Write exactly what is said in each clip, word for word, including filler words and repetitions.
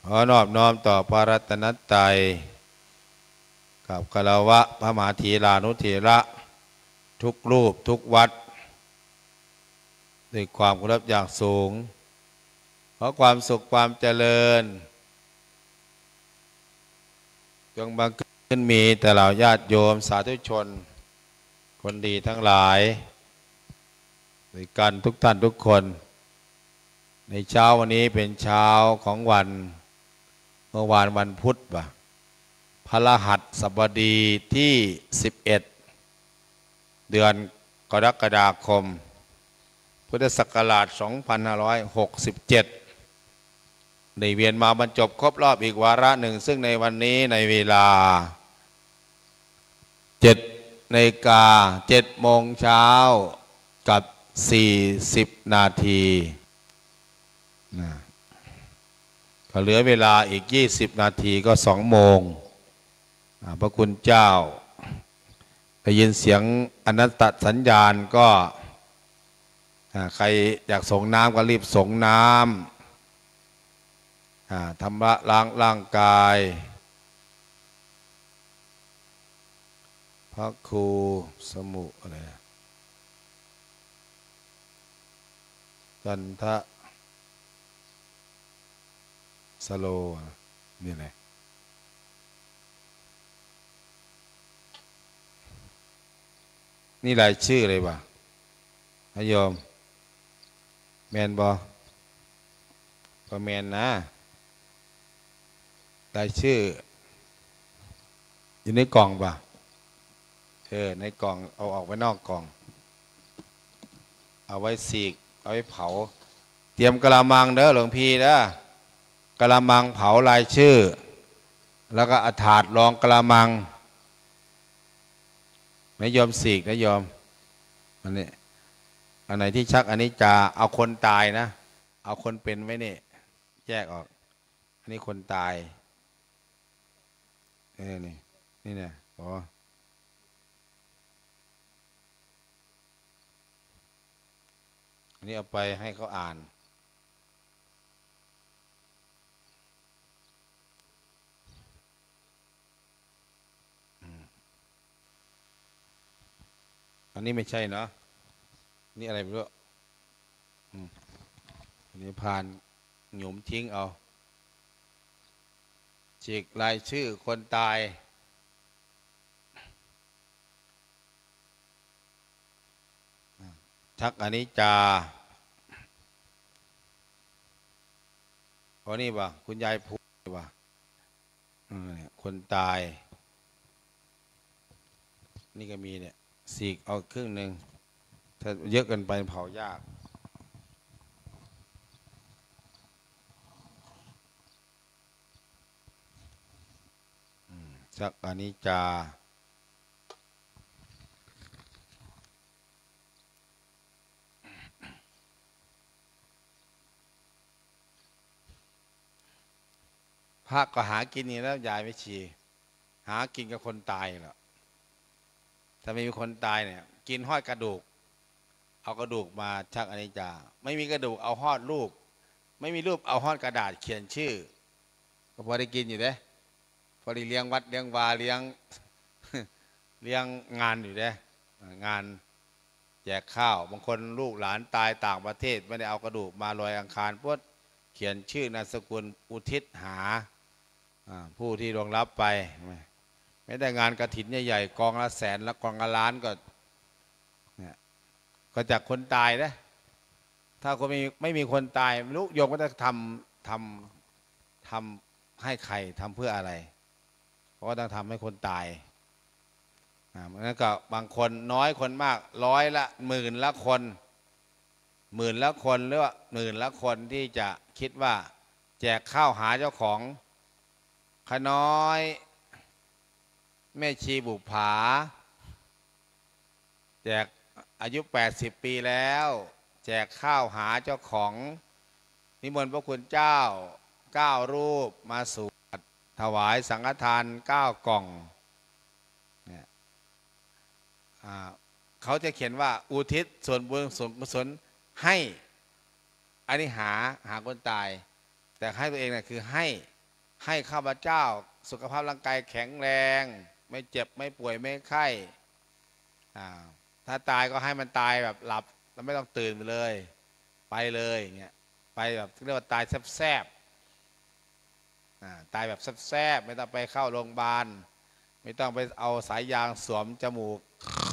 อนอบน้อมต่อพระรัตนตรัยกับคารวะพระมหาธีรานุธีระทุกรูปทุกวัดด้วยความเคารพอย่างสูงขอความสุขความเจริญจงบังเกิดขึ้นมีแต่เหล่าญาติโยมสาธุชนคนดีทั้งหลายด้วยกันทุกท่านทุกคนในเช้าวันนี้เป็นเช้าของวันเมื่อวานวันพุธป่ะพฤหัสบดีที่สิบเอ็ดเดือนกรกฎาคมพุทธศักราชสองพันห้าร้อยหกสิบเจ็ดในเวียนมาบรรจบครบรอบอีกวาระหนึ่งซึ่งในวันนี้ในเวลาเจ็ดนาฬิกาเจ็ดโมงเช้ากับสี่สิบนาทีนะก็เหลือเวลาอีกยี่สิบนาทีก็สองโมงพระคุณเจ้าได้ยินเสียงอนัตตสัญญาณก็ใครอยากส่งน้ำก็รีบส่งน้ำทำละล้างร่างกายพระครูสมุอะไรจันทะสโลนี่แหละนี่รายชื่อเลยป่ะนายโยมแมนบอก็แมนนะรายชื่ออยู่ในกล่องป่ะเออในกล่องเอาออกไว้นอกกล่องเอาไว้สีกเอาไว้เผาเตรียมกะละมังเด้อหลวงพี่เด้อกะละมังเผารายชื่อแล้วก็อาถาดรองกะละมังไม่ยอมสีกนะยอมอันนี้อันไหนที่ชักอันนี้จะเอาคนตายนะเอาคนเป็นไว้นี่แยกออกอันนี้คนตายเออนี่นี่เนี่ยอ๋ออันนี้เอาไปให้เขาอ่านอันนี้ไม่ใช่เนาะนี่อะไรไม่รู้อันนี้ผ่านหยุมทิ้งเอาฉีกรายชื่อคนตายชักอันนี้จาเพราะนี่ป่ะคุณยายพูดป่ะคนตายนี่ก็มีเนี่ยสีกเอาครึ่งหนึ่งถ้าเยอะเกินไปเผายากชักอันนี้จาพระก็หากินนี่แล้วยายไม่ชีหากินกับคนตายหรอถ้าไม่มีคนตายเนี่ยกินหอดกระดูกเอากระดูกมาชักอันนี้จาไม่มีกระดูกเอาหอดรูปไม่มีรูปเอาหอดกระดาษเขียนชื่อก็พอได้กินอยู่เด้พอได้เลี้ยงวัดเลี้ยงวาเลี้ยงเลี้ยงงานอยู่เด้งานแจกข้าวบางคนลูกหลานตายต่างประเทศไม่ได้เอากระดูกมาลอยอังคารพุทธเขียนชื่อนามสกุลอุทิศหาผู้ที่ล่วงลับไปไม่ได้งานกฐินใหญ่ๆกองละแสนและกองละล้านก็เนี่ยก็จากคนตายนะถ้าคนไม่ไม่มีคนตายลูกโยมก็จะทำทำทำให้ใครทำเพื่ออะไรเพราะว่าต้องทำให้คนตายอ่านั้นก็บางคนน้อยคนมากร้อยละหมื่นละคนหมื่นละคนหรือว่าหมื่นละคนที่จะคิดว่าแจกข้าวหาเจ้าของขน้อยแม่ชีบุภาแจกอายุแปดสิบปีแล้วแจกข้าวหาเจ้าของนิมนต์พระคุณเจ้าเก้ารูปมาสวดถวายสังฆทานเก้ากล่องเนี่ยเขาจะเขียนว่าอุทิศส่วนบุญส่วนกุศลให้อันนี้หาหาคนตายแต่ให้ตัวเองนะคือให้ให้ข้าพเจ้าสุขภาพร่างกายแข็งแรงไม่เจ็บไม่ป่วยไม่ไข้ถ้าตายก็ให้มันตายแบบหลับแล้วไม่ต้องตื่นไปเลยไปเลยอย่างเงี้ยไปแบบเรียกว่าตายแซ่บๆตายแบบแซ่บๆไม่ต้องไปเข้าโรงพยาบาลไม่ต้องไปเอาสายยางสวมจมูก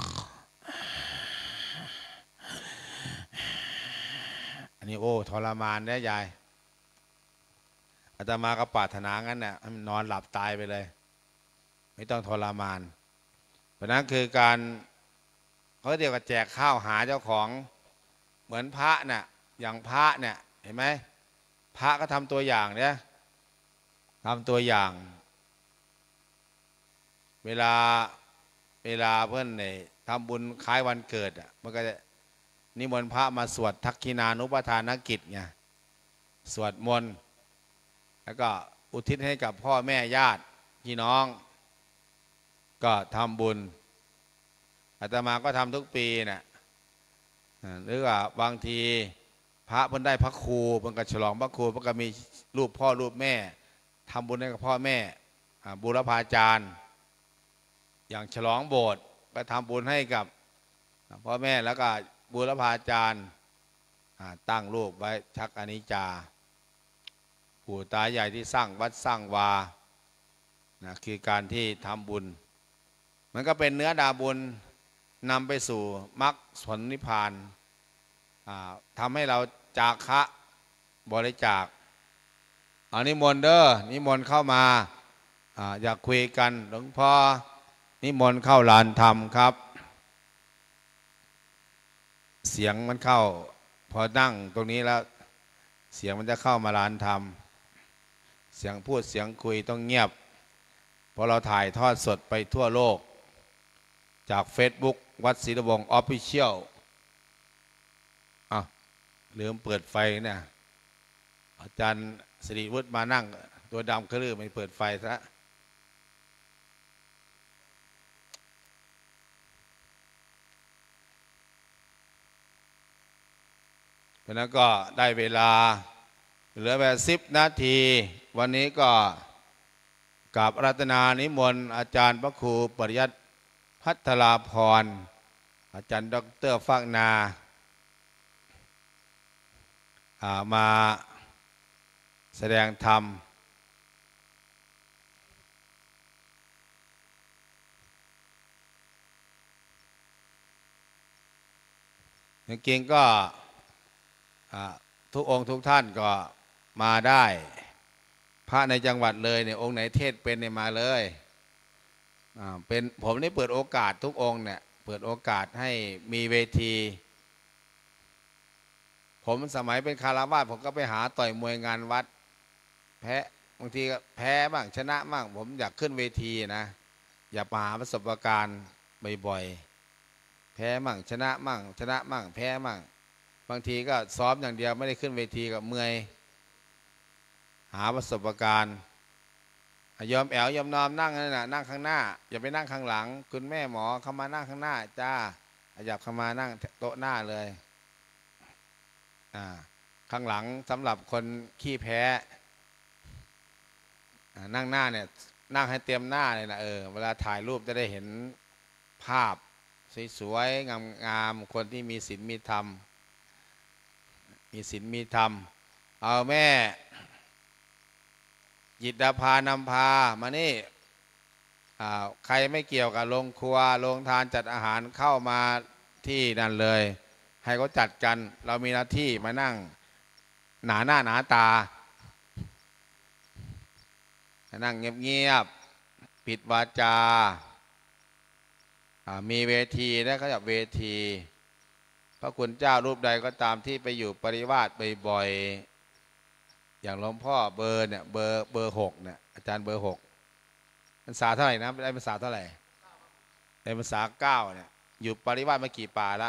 อันนี้โอ้ทรมานนะยายอาตมาก็ปรารถนางั้นน่ะให้มันนอนหลับตายไปเลยไม่ต้องทรมานเพราะนั้นคือการเขาเรียกว่าแจกข้าวหาเจ้าของเหมือนพระน่ะอย่างพระเนี่ยเห็นไหมพระก็ทำตัวอย่างเนี่ยทำตัวอย่างเวลาเวลาเพื่อนเนี่ยทำบุญคล้ายวันเกิดอ่ะมันก็จะนิมนต์พระมาสวดทักขินานุปทานกิจไงสวดมนต์แล้วก็อุทิศให้กับพ่อแม่ญาติพี่น้องก็ทำบุญอาตมาก็ทำทุกปีนะหรือว่าบางทีพระเพิ่นได้พระครูเพิ่นก็ฉลองพระครูเพิ่นก็มีรูปพ่อรูปแม่ทำบุญให้กับพ่อแม่บูรพาจารย์อย่างฉลองโบสถ์ก็ทำบุญให้กับพ่อแม่แล้วก็บูรพาจารย์ตั้งรูปไว้ชักอนิจจาปู่ตาใหญ่ที่สร้างวัดสร้างวานะคือการที่ทำบุญมันก็เป็นเนื้อดาบุญนำไปสู่มรรคผลนิพพานทำให้เราจาคะบริจาคเอานิมนต์เด้อนิมนต์เข้ามา อ, อยากคุยกันหลวงพ่อนิมนต์เข้าลานธรรมครับเสียงมันเข้าพอนั่งตรงนี้แล้วเสียงมันจะเข้ามาลานธรรมเสียงพูดเสียงคุยต้องเงียบเพราะเราถ่ายทอดสดไปทั่วโลกจาก Facebook วัดศรีระวงศ์ Official อ่ะลืมเปิดไฟเนี่ยอาจารย์สิริวุฒิมานั่งตัวดำกระลือไม่เปิดไฟซะเพราะนั้นก็ได้เวลาเหลือแบบสิบนาทีวันนี้ก็กราบอาราธนานิมนต์อาจารย์พระครูปริยัติพัทราพรอาจารย์ดร.ฟากนามาแสดงธรรมจริงๆก็ทุกองค์ทุกท่านก็มาได้พระในจังหวัดเลยเนี่ยองค์ไหนเทศเป็นเนี่ยมาเลยเป็นผมได้เปิดโอกาสทุกองค์เนี่ยเปิดโอกาสให้มีเวทีผมสมัยเป็นคารวาสผมก็ไปหาต่อยมวยงานวัดแพ้บางทีก็แพ้บ้างชนะบ้างผมอยากขึ้นเวทีนะอยากมาหาประสบการณ์บ่อยๆแพ้บ้างชนะบ้างชนะบ้างแพ้บ้างบางทีก็ซ้อมอย่างเดียวไม่ได้ขึ้นเวทีกับเมื่อยหาประสบการณ์ยอมแอวยอมนอมนั่งนั่นน่ะนั่งข้างหน้าอย่าไปนั่งข้างหลังคุณแม่หมอเข้ามานั่งข้างหน้าจ้าอยากเข้ามานั่งโต๊ะหน้าเลยอ่าข้างหลังสำหรับคนขี้แพ้นั่งหน้าเนี่ยนั่งให้เตรียมหน้าเลยนะเออเวลาถ่ายรูปจะได้เห็นภาพสวยๆงามๆคนที่มีศีลมีธรรมมีศีลมีธรรมเอาแม่ยิดาพานำพามานี่ใครไม่เกี่ยวกับโรงครัวโรงทานจัดอาหารเข้ามาที่นั่นเลยให้เขาจัดกันเรามีหน้าที่มานั่งหนาหน้าหนาตานั่งเงียบๆปิดวาจามีเวทีนะเขาจับเวทีพระคุณเจ้ารูปใดก็ตามที่ไปอยู่ปริวาสบ่อยๆอย่างหลวงพ่อเบอร์เนี่ยเบอร์เบอร์หกเนี่ยอาจารย์เบอร์หกพรรษาเท่าไหร่นะได้พรรษาเท่าไหร่ได้พรรษาเก้าเนี่ยอยู่ปริวาสมากี่ป่าละ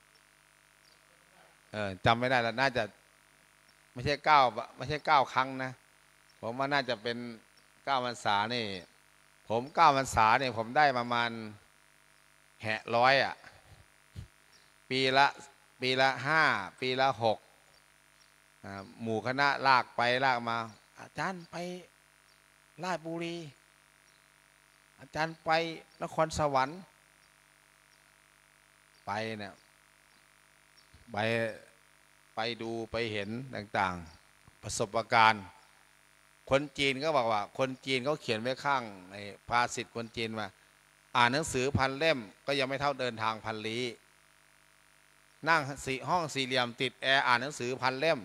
เออจำไม่ได้แล้วน่าจะไม่ใช่เก้าไม่ใช่เก้าครั้งนะผมว่าน่าจะเป็นเก้าพรรษานี่ผมเก้าพรรษาเนี่ยผมได้ประมาณแห่ร้อยอ่ะปีละปีละห้าปีละหกหมู่คณะลากไปลากมาอาจารย์ไปราชบุรีอาจารย์ไปนครสวรรค์ไปเนี่ยไปไปดูไปเห็นต่างๆประสบการณ์คนจีนก็บอกว่าคนจีนเขาเขียนไว้ข้างในภาษิตคนจีนว่าอ่านหนังสือพันเล่มก็ยังไม่เท่าเดินทางพันลี้นั่งสี่ห้องสี่เหลี่ยมติดแอร์อ่านหนังสือพันเล่ม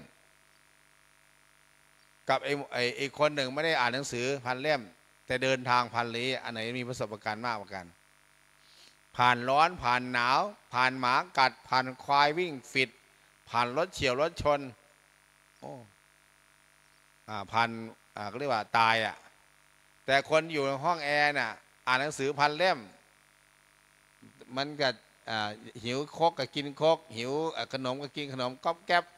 กับไอ้ไอ้ไอ้คนหนึ่งไม่ได้อ่านหนังสือพันเล่มแต่เดินทางพันลี้อันไหนมีประสบการณ์มากกว่ากันผ่านร้อนผ่านหนาวผ่านหมากัดผ่านควายวิ่งฟิตผ่านรถเฉี่ยวรถชนโอ้อ่าผ่านอ่าก็เรียกว่าตายอ่ะแต่คนอยู่ในห้องแอร์น่ะอ่านหนังสือพันเล่มมันก็หิวโคกก็กินโคกหิวขนมก็กินขนมก๊อบแก๊บ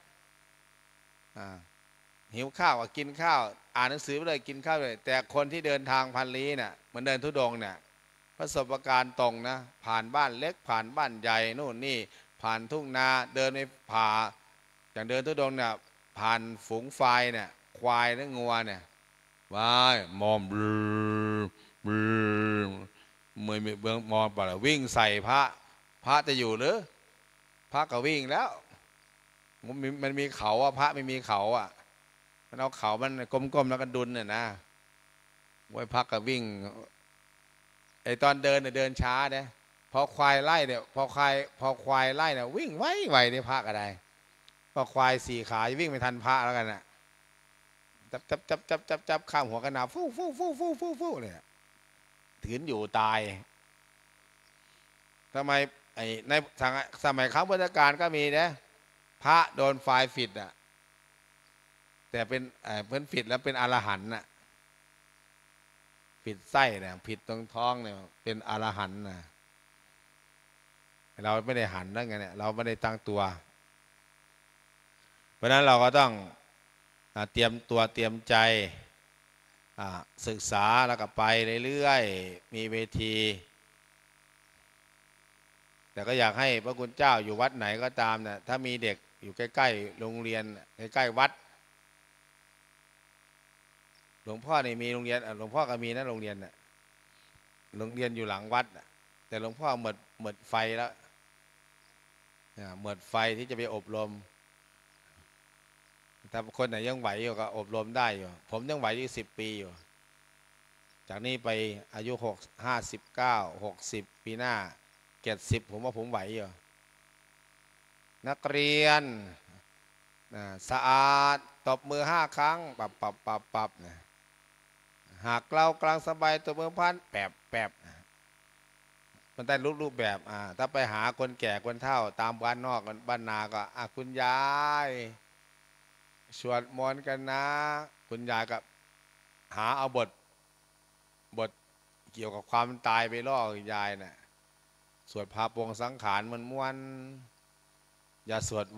หิวข้าวก็กินข้าวอ่านหนังสือไปเลยกินข้าวเลยแต่คนที่เดินทางพันลี้เนี่ยเหมือนเดินธุดงค์เนี่ยประสบการณ์ตรงนะผ่านบ้านเล็กผ่านบ้านใหญ่นู่นนี่ผ่านทุ่งนาเดินไปผ่าอย่างเดินธุดงค์เนี่ยผ่านฝูงไฟเนี่ยควายและงัวเนี่ยว้ายมอมบลูบลูมือเบื้องมองไปแล้ววิ่งใส่พระพระจะอยู่หรือพระก็วิ่งแล้วมันมีมันมีเขาอะพระไม่มีเขาอะมันเอาเขามันก้มๆแล้วก็ดุนเนี่ยนะไว้พระก็วิ่งไอตอนเดินเนี่ยเดินช้าเนี่ยพอควายไล่เนี่ยพอควายพอควายไล่เนี่ยวิ่งไวไวเนี่ยพระก็ได้พอควายสี่ขาวิ่งไม่ทันพระแล้วกันน่ะจับจับจับจับจับจับข้ามหัวกันนาฟู่ฟู่ฟู่ฟู่ฟู่ฟู่เนี่ยถืนอยู่ตายทำไมไอ้ในสมัยครั้งพุทธกาลก็มีนะพระโดนไฟฟิดอ่ะแต่เป็นเพิ่นฟิดแล้วเป็นอรหันต์น่ะฟิดไส้เนี่ยผิดตรงท้องเนี่ยเป็นอรหันต์นะเราไม่ได้หันนั่นไงเนี่ยเราไม่ได้ตั้งตัวเพราะนั้นเราก็ต้องเตรียมตัวเตรียมใจศึกษาแล้วก็ไปเรื่อยๆมีเวทีแต่ก็อยากให้พระคุณเจ้าอยู่วัดไหนก็ตามเนี่ยถ้ามีเด็กอยู่ใกล้ๆโรงเรียนใกล้ๆวัดหลวงพ่อนี่มีโรงเรียนหลวงพ่อก็มีนะโรงเรียนน่ะโรงเรียนอยู่หลังวัดแต่หลวงพ่อหมดหมดไฟแล้วหมดไฟที่จะไปอบรมถ้าคนไหนยังไหวอยู่ก็อบรมได้อยู่ผมยังไหวอยู่สิบปีอยู่จากนี้ไปอายุหกห้าสิบเก้าหกสิบปีหน้าเจ็ดสิบผมว่าผมไหวอยู่นักเรียนสะอาดตบมือห้าครั้งปับปับปับปับนะหากเรากลางสบายตบมือพันแปบแปบมันได้รูปรูปแบบอ่าถ้าไปหาคนแก่คนเฒ่าตามบ้านนอกบ้านนาก็อ่ะคุณยายสวดมนต์กันนะคุณยายก็หาเอาบทบทเกี่ยวกับความตายไปล่อคุณยายน่ะสวดพาปวงสังขารมันม้วนอย่าสวดไว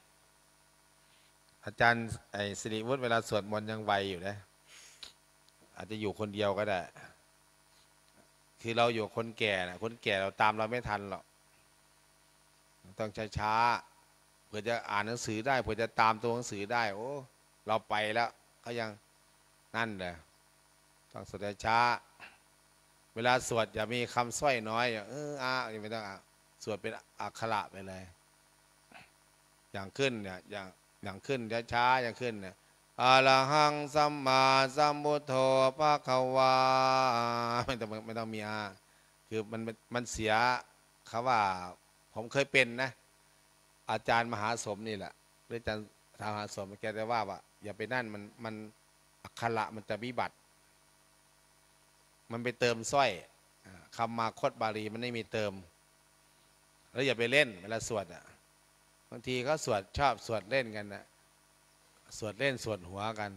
อาจารย์ไอ้สิริวุฒิเวลาสวดมนต์ยังไวอยู่นะอาจจะอยู่คนเดียวก็ได้คือเราอยู่คนแก่นะคนแก่เราตามเราไม่ทันหรอกต้องช้าๆเพื่อจะอ่านหนังสือได้เพื่อจะตามตัวหนังสือได้โอ้เราไปแล้วเขายังนั่นเลยต้องสวดช้าเวลาสวดอย่ามีคำสร้อยน้อยเอออ่ะไม่ต้องอ่ะสวดเป็นอักขระไปเลยอย่างขึ้นเนี่ยอย่างอย่างขึ้นช้าๆอย่างขึ้นเนี่ยอะระหังสัมมาสัมพุทโธภะคะวาไม่ต้องไม่ต้องมีอาคือมันมันเสียเขาว่าผมเคยเป็นนะอาจารย์มหาสมนี่แหละอาจารย์มหาสมแกจะว่าว่าอย่าไปนั่นมันมันอักขระมันจะวิบัติมันไปเติมสร้อยคำมาคตบาลีมันไม่มีเติมแล้วอย่าไปเล่นเวลาสวดอ่ะบางทีเขาสวดชอบสวดเล่นกันนะสวดเล่นสวดหัวกัน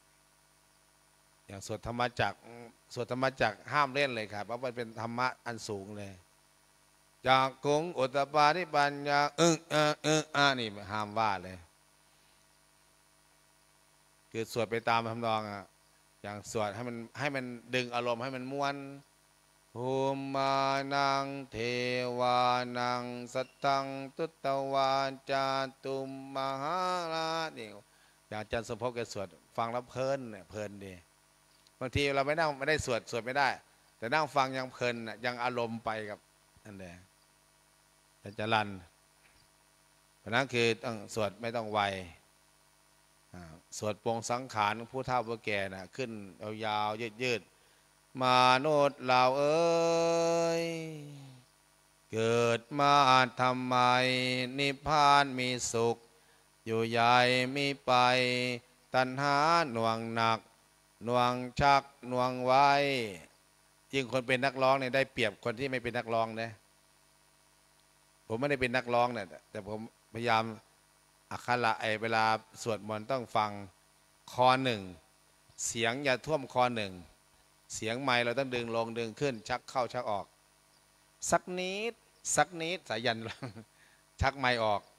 อย่างสวดธรรมจักรสวดธรรมจักรห้ามเล่นเลยครับเพราะมันเป็นธรรมะอันสูงเลยจากกงอุตตปาทิปัญญาอึ้งเออเอออ่านี่ห้ามว่าเลยคือสวดไปตามทำนองอ่ะอย่างสวดให้มันให้มันดึงอารมณ์ให้มันม้วนภูมานังเทวานังสัตตังตุตตวาจาตุมมหารานี่อย่างอาจารย์สมภพแกสวดฟังแล้วเพลินเนี่ยเพลินดีบางทีเราไม่นั่งไม่ได้สวดสวดไม่ได้ แต่นั่งฟังยังเพลินยังอารมณ์ไปกับนั่นแหละจะจรันเพราะนั้นคือต้องสวดไม่ต้องไวสวดปรงสังขารผู้เฒ่าผู้แก่นะขึ้นยาวๆยืดๆมนุษย์เราเอ้ยเกิดมาทำไมนิพพานมีสุขอยู่ใหญ่มีไปตัณหาหน่วงหนักหน่วงชักหน่วงไว้ยิ่งคนเป็นนักร้องเนี่ยได้เปรียบคนที่ไม่เป็นนักร้องนะผมไม่ได้เป็นนักร้องเนี่ยแต่ผมพยายามอักขระไอเวลาสวดมนต์ต้องฟังคอหนึ่งเสียงอย่าท่วมคอหนึ่งเสียงไมค์เราต้องดึงลงดึงขึ้นชักเข้าชักออกสักนิดสักนิดสายยันชักไมค์ออก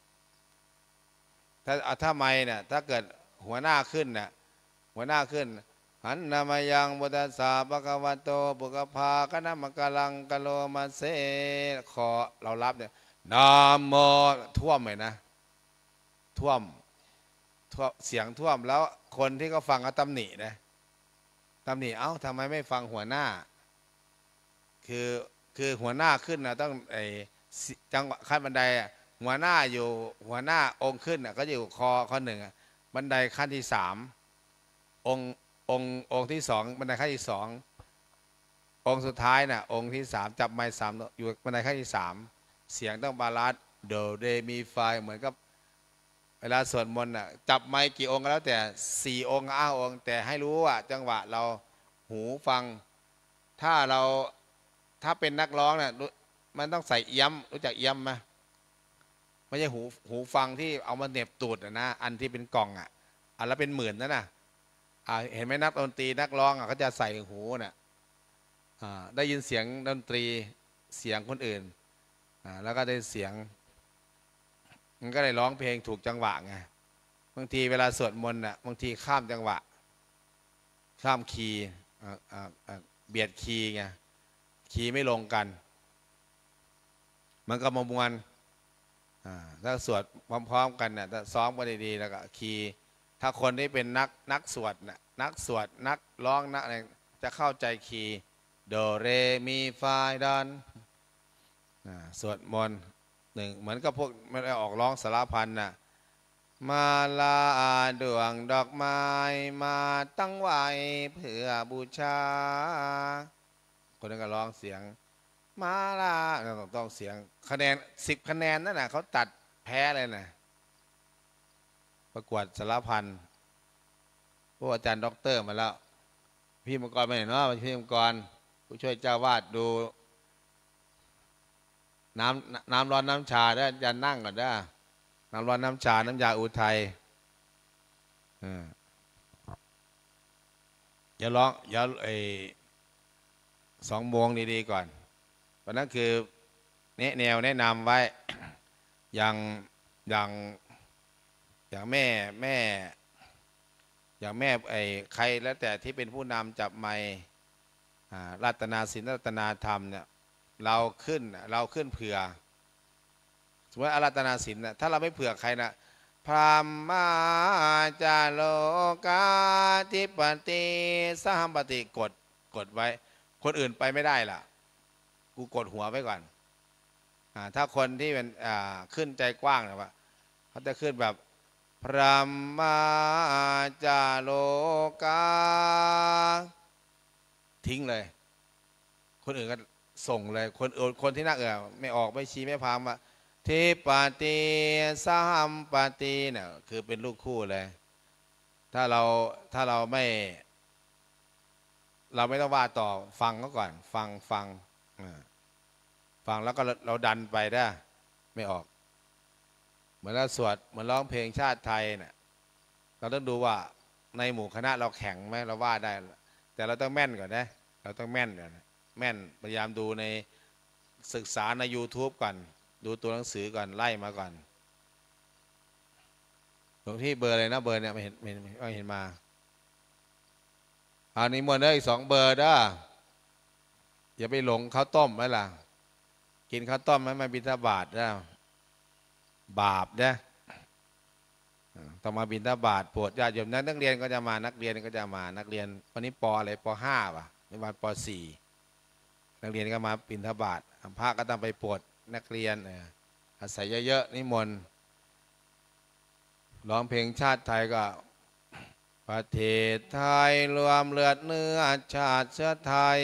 ถ้าถ้าไมค์เนี่ยถ้าเกิดหัวหน้าขึ้นเนี่ยหัวหน้าขึ้นหันนามายังบุตสาปะกวะโตปุกภาคณมกลังกะโลมาเสขอเรารับเนี่ยนามโมท่วมเลยนะท่วมท่วมเสียงท่วมแล้วคนที่เขาฟังก็ตำหนินะตำหนิเอ้าทำไมไม่ฟังหัวหน้าคือคือหัวหน้าขึ้นนะต้องไอจังหวะขั้นบันไดหัวหน้าอยู่หัวหน้าองค์ขึ้นก็อยู่คอข้อหนึ่งบันไดขั้นที่สามองค์องค์องค์ที่สองบันไดขั้นที่สององค์สุดท้ายน่ะองค์ที่สามจับไม้สามอยู่บันไดขั้นที่สามเสียงต้องบาลานซ์โดเรมีไฟเหมือนกับเวลาสวดมนต์น่ะจับไม้กี่องค์ก็แล้วแต่สี่องค์ห้าองค์แต่ให้รู้ว่าจังหวะเราหูฟังถ้าเราถ้าเป็นนักร้องเนี่ยมันต้องใส่เอี้ยมรู้จักเอี้ยมไหมไม่ใช่หูหูฟังที่เอามาเหน็บตูดนะอันที่เป็นกล่องอ่ะอันละเป็นหมื่นนั่นน่ะเห็นไหมนักดนตรีนักร้องอ่ะเขาจะใส่หูเนี่ยได้ยินเสียงดนตรีเสียงคนอื่นแล้วก็ได้เสียงมันก็ได้ร้องเพลงถูกจังหวะไงบางทีเวลาสวดมนต์น่ะบางทีข้ามจังหวะข้ามคีย์เบียดคีย์ไงคีย์ไม่ลงกันมันก็มามวนถ้าสวดพร้อมๆกันเนี่ยถ้าซ้อมกันดีๆแล้วก็คีย์ถ้าคนที่เป็นนักนักสวดน่ะนักสวดนักร้องนักอะไรจะเข้าใจคีย์โดเรมีฟาดอนสวดมนต์หนึ่งเหมือนกับพวกมันออกร้องสารพันน่ะมาลาดวงดอกไม้มาตั้งไว้เพื่อบูชาคนนั้นก็ร้องเสียงมาลาต้องเสียงคะแนนสิบคะแนนนั่นน่ะเขาตัดแพ้เลยนะประกวดสารพันพวกอาจารย์ด็อกเตอร์มาแล้วพี่มังกรไม่เห็นว่าพี่มังกรผู้ช่วยเจ้าวาดดูน้ำน้ำร้อนน้ำชาได้ยันนั่งก่อนได้น้ำร้อนน้ำชาน้ำยาอุทัยอย่าร้องอย่าไอสองโมงดีๆก่อนเพราะนั้นคือแนะแนวแนะนำไว้อย่างอย่างอย่างแม่แม่อย่างแม่ไอ้ใครแล้วแต่ที่เป็นผู้นำจับไมค์รัตนาศีลรัตนาธรรมเนี่ยเราขึ้นเราขึ้นเผื่อสมมติอารัตนาศีลนะถ้าเราไม่เผื่อใครนะพรหมาจาโลกาธิปติสหัมปติกดกดไว้คนอื่นไปไม่ได้ล่ะกูกดหัวไว้ก่อนถ้าคนที่เป็นขึ้นใจกว้างนะว่าเขาจะขึ้นแบบพระมาจาโลกาทิ้งเลยคนอื่นก็ส่งเลยคนอื่นคนที่นั่งเออไม่ออกไม่ชี้ไม่พามว่าทิปติสหัมปติเนี่ยคือเป็นลูกคู่เลยถ้าเราถ้าเราไม่เราไม่ต้องว่าต่อฟังเขาก่อนฟังฟังฟังแล้วก็เราดันไปได้ไม่ออกเหมือนเราสวดเหมือนร้องเพลงชาติไทยเนี่ยเราต้องดูว่าในหมู่คณะเราแข็งไหมเราว่าได้แต่เราต้องแม่นก่อนนะเราต้องแม่นก่อนแม่นพยายามดูในศึกษาใน YouTube ก่อนดูตัวหนังสือก่อนไล่มาก่อนหลวงพี่เบอร์อะไรนะเบอร์เนี่ยไม่เห็นไม่เห็นไม่เห็นมาอันนี้มวนได้อีกสองเบอร์ด้าอย่าไปหลงข้าวต้มไหมล่ะกินข้าวต้มไหมมาบิณฑบาตนะบาปนะต้องมาบิณฑบาตโปรดญาติโยมนักเรียนก็จะมานักเรียนก็จะมานักเรียนวันนี้ปอะไรปห้าป่ะในวันปสี่นักเรียนก็มาบิณฑบาตพระก็ต้องไปโปรดนักเรียนอาศัยเยอะๆนิมนต์ร้องเพลงชาติไทยก็ประเทศไทยรวมเลือดเนื้อชาติเชื้อไทย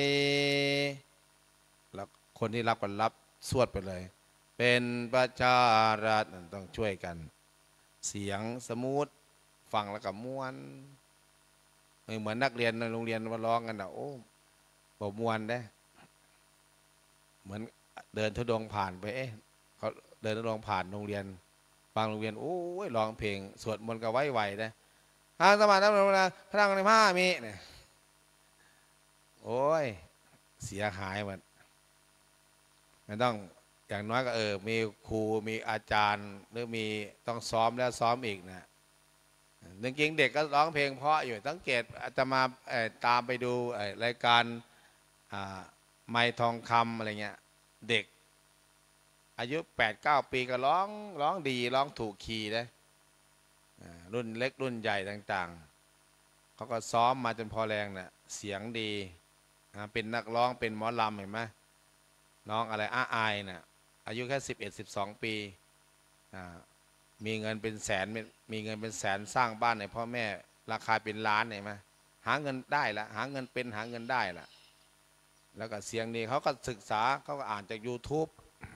แล้วคนที่รับก็รับสวดไปเลยเป็นประชารัฐต้องช่วยกันเสียงสมูทฟังแล้วก็ม้วนไม่เหมือนนักเรียนในโรงเรียนมาร้องกันนะโอ้บอกม้วนได้เหมือนเดินทุดงผ่านไปเอ๊ะเขาเดินทุดงผ่านโรงเรียนบางโรงเรียนโอ้ยร้องเพลงสวดมนต์ก็ไว้ไวได้ทางสมาธิพระพระในผ้ามีเนี่ยโอ้ยเสียหายหมดไม่ต้องอย่างน้อยก็เออมีครูมีอาจารย์หรือมีต้องซ้อมแล้วซ้อมอีกนะจริงๆเด็กก็ร้องเพลงเพราะอยู่สังเกตอาจจะมาตามไปดูรายการไม้ทองคำอะไรเงี้ยเด็กอายุแปดเก้าปีก็ร้องร้องดีร้องถูกคีย์นะรุ่นเล็กรุ่นใหญ่ต่างๆเขาก็ซ้อมมาจนพอแรงเนะ่ะเสียงดีเป็นนักร้องเป็นหมอลำเห็นไหมน้องอะไรอ้าอายนะ่ะอายุแค่สิบเอ็ดสิบสองปีมีเงินเป็นแสนมีเงินเป็นแสนสร้างบ้านให้พ่อแม่ราคาเป็นล้านเห็นไหมหาเงินได้ละหาเงินเป็นหาเงินได้ละแล้วก็เสียงดีเขาก็ศึกษาเขาก็อ่านจาก YouTube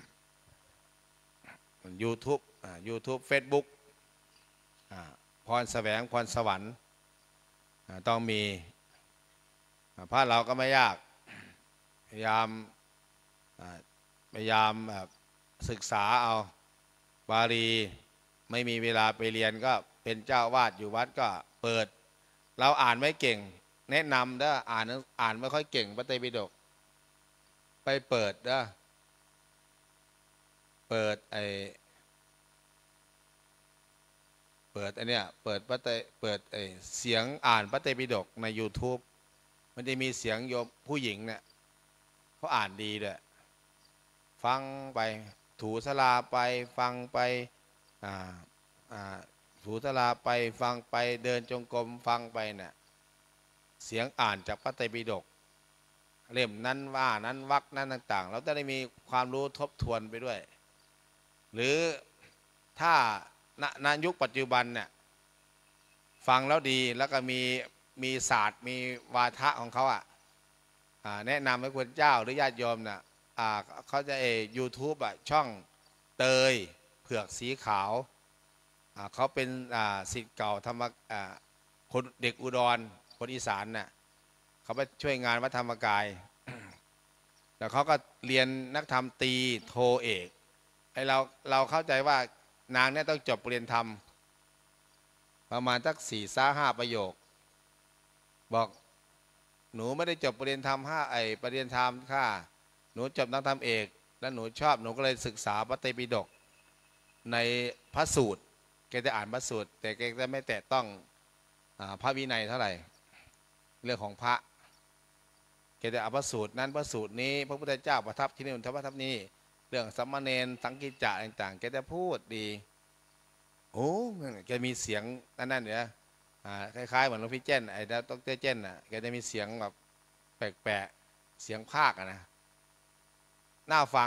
YouTube YouTube Facebook พรแสวงพรสวรรค์ต้องมีพระเราก็ไม่ยากพยายามพยายามศึกษาเอาบาลีไม่มีเวลาไปเรียนก็เป็นเจ้าวาดอยู่วัดก็เปิดเราอ่านไม่เก่งแนะนำเด้ออ่านอ่านไม่ค่อยเก่งพระไตรปิฎกไปเปิดเด้อเปิดไอเปิดอันเนี้ยเปิดพระไตรเปิดไอเสียงอ่านพระไตรปิฎกใน YouTube มันจะมีเสียงโยมผู้หญิงเนี่ยเขาอ่านดีด้วยฟังไปถูสลาไปฟังไปอ่าอ่าถูสลาไปฟังไปเดินจงกรมฟังไปเนี่ยเสียงอ่านจากพระไตรปิฎกเล่มนั้นว่านั้นวรรคนั้นต่างๆเราจะได้มีความรู้ทบทวนไปด้วยหรือถ้าณยุคปัจจุบันเนี่ยฟังแล้วดีแล้วก็มีมีศาสตร์มีวาทะของเขาอ่ะแนะนำให้คนเจ้าหรือญาติโยมน่ะเขาจะเอยูทูบอ่ะช่องเตยเผือกสีขาวเขาเป็นศิษย์เก่าธรรมคนเด็กอุดรคนอีสานน่ะเขาไปช่วยงานวัดธรรมกายแล้วเขาก็เรียนนักธรรมตีโทเอกไอเราเราเข้าใจว่านางเนี่ยต้องจบปรริญญาธรรมประมาณสักสี่ซ่าห้าประโยคบอกหนูไม่ได้จบปรริญญาธรรมห้าไอปรริญญาธรรมค่ะหนูจบนักธรรมเอกแล้วหนูชอบหนูก็เลยศึกษาพระไตรปิฎกในพระสูตรแกจะอ่านพระสูตรแต่แกจะไม่แตะต้องพระวินัยเท่าไหร่เรื่องของพระแกจะอ่านพระสูตรนั้นพระสูตรนี้พระพุทธเจ้าประทับที่นี่ประทับนี้เรื่องสัมมาเนรสังกิจจะต่างๆแกจะพูดดีโอ้แกมีเสียงนั่นนั่นเนี่ยคล้ายๆเหมือนหลวงพี่เจนไอ้ดรเจนน่ะแกจะมีเสียงแบบแปลกๆเสียงภาคนะน่าฟัง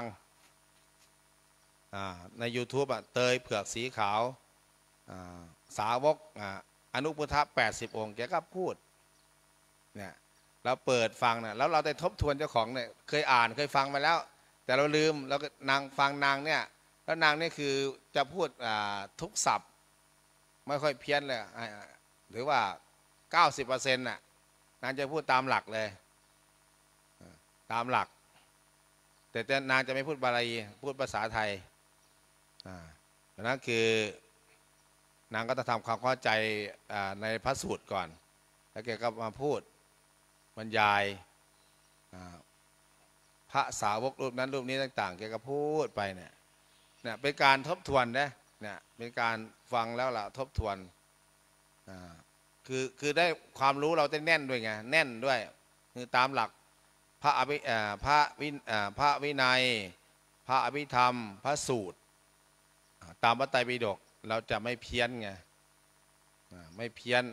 ใน YouTube อ่ะเตยเผือกสีขาวสาวกอนุพุทธะแปดสิบองค์แกก็พูดเนี่ยเราเปิดฟังนะแล้วเราได้ทบทวนเจ้าของเนี่ยเคยอ่านเคยฟังมาแล้วแต่เราลืมเราก็นางฟังนางเนี่ยแล้วนางนี่คือจะพูดทุกศัพท์ไม่ค่อยเพี้ยนเลยหรือว่า เก้าสิบเปอร์เซ็นต์ น่ะนางจะพูดตามหลักเลยตามหลักแต่นางจะไม่พูดบาลีพูดภาษาไทยดังนั้นคือนางก็จะทำความเข้าใจในพระสูตรก่อนแล้วแกก็มาพูดบรรยายพระสาวกรูปนั้นรูปนี้ต่างๆแกก็พูดไปเนี่ยเนี่ยเป็นการทบทวนนะเนี่ยเป็นการฟังแล้วล่ะทบทวนคือคือได้ความรู้เราได้แน่นด้วยไงแน่นด้วยคือตามหลักพระอภิพระวิพระวินัยพระอภิธรรมพระสูตรตามพระไตรปิฎกเราจะไม่เพี้ยนไงไม่เพี้ยน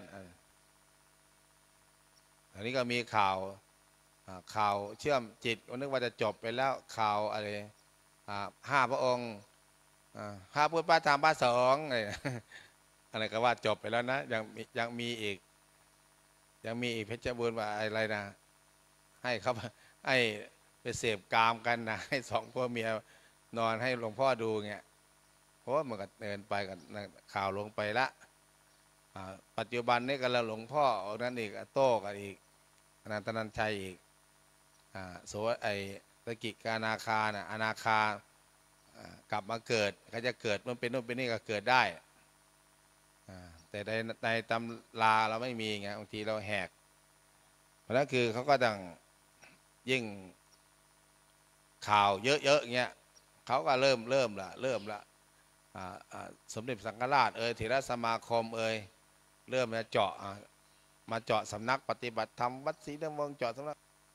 อันนี้ก็มีข่าวข่าวเชื่อมจิตก็นึกว่าจะจบไปแล้วข่าวอะไรห้าพระองค์ห้าพุทธพระธรรมพระสงฆ์อะไรก็ว่าจบไปแล้วนะยังยังมีอีกยังมีอีกเพชรบูรณ์ว่าอะไรนะให้เขาให้ไปเสพกามกันนะให้สองพ่อเมียนอนให้หลวงพ่อดูเงี้ยเพราะว่ามันก็เดินไปกันข่าวลงไปละปัจจุบันนี้ก็แล้วหลวงพ่อนั่นอีกโต้กันอีกอนันตนันชัยอีกโสไอตะกิกานาคาน่ะอนาคากลับมาเกิดเขาจะเกิดมันเป็นนู่นเป็นนี่ก็เกิดได้แต่ในในตำราเราไม่มีไงบางทีเราแหกเพราะนั้นคือเขาก็ต้องยิ่งข่าวเยอะๆเงี้ยเขาก็เริ่มเริ่มละเริ่มละสมเด็จสังฆราชเอ่ยเถรสมาคมเอ่ยเริ่มมาเจาะมาเจาะสำนักปฏิบัติธรรมวัดศรีดำรงเจาะสำนัก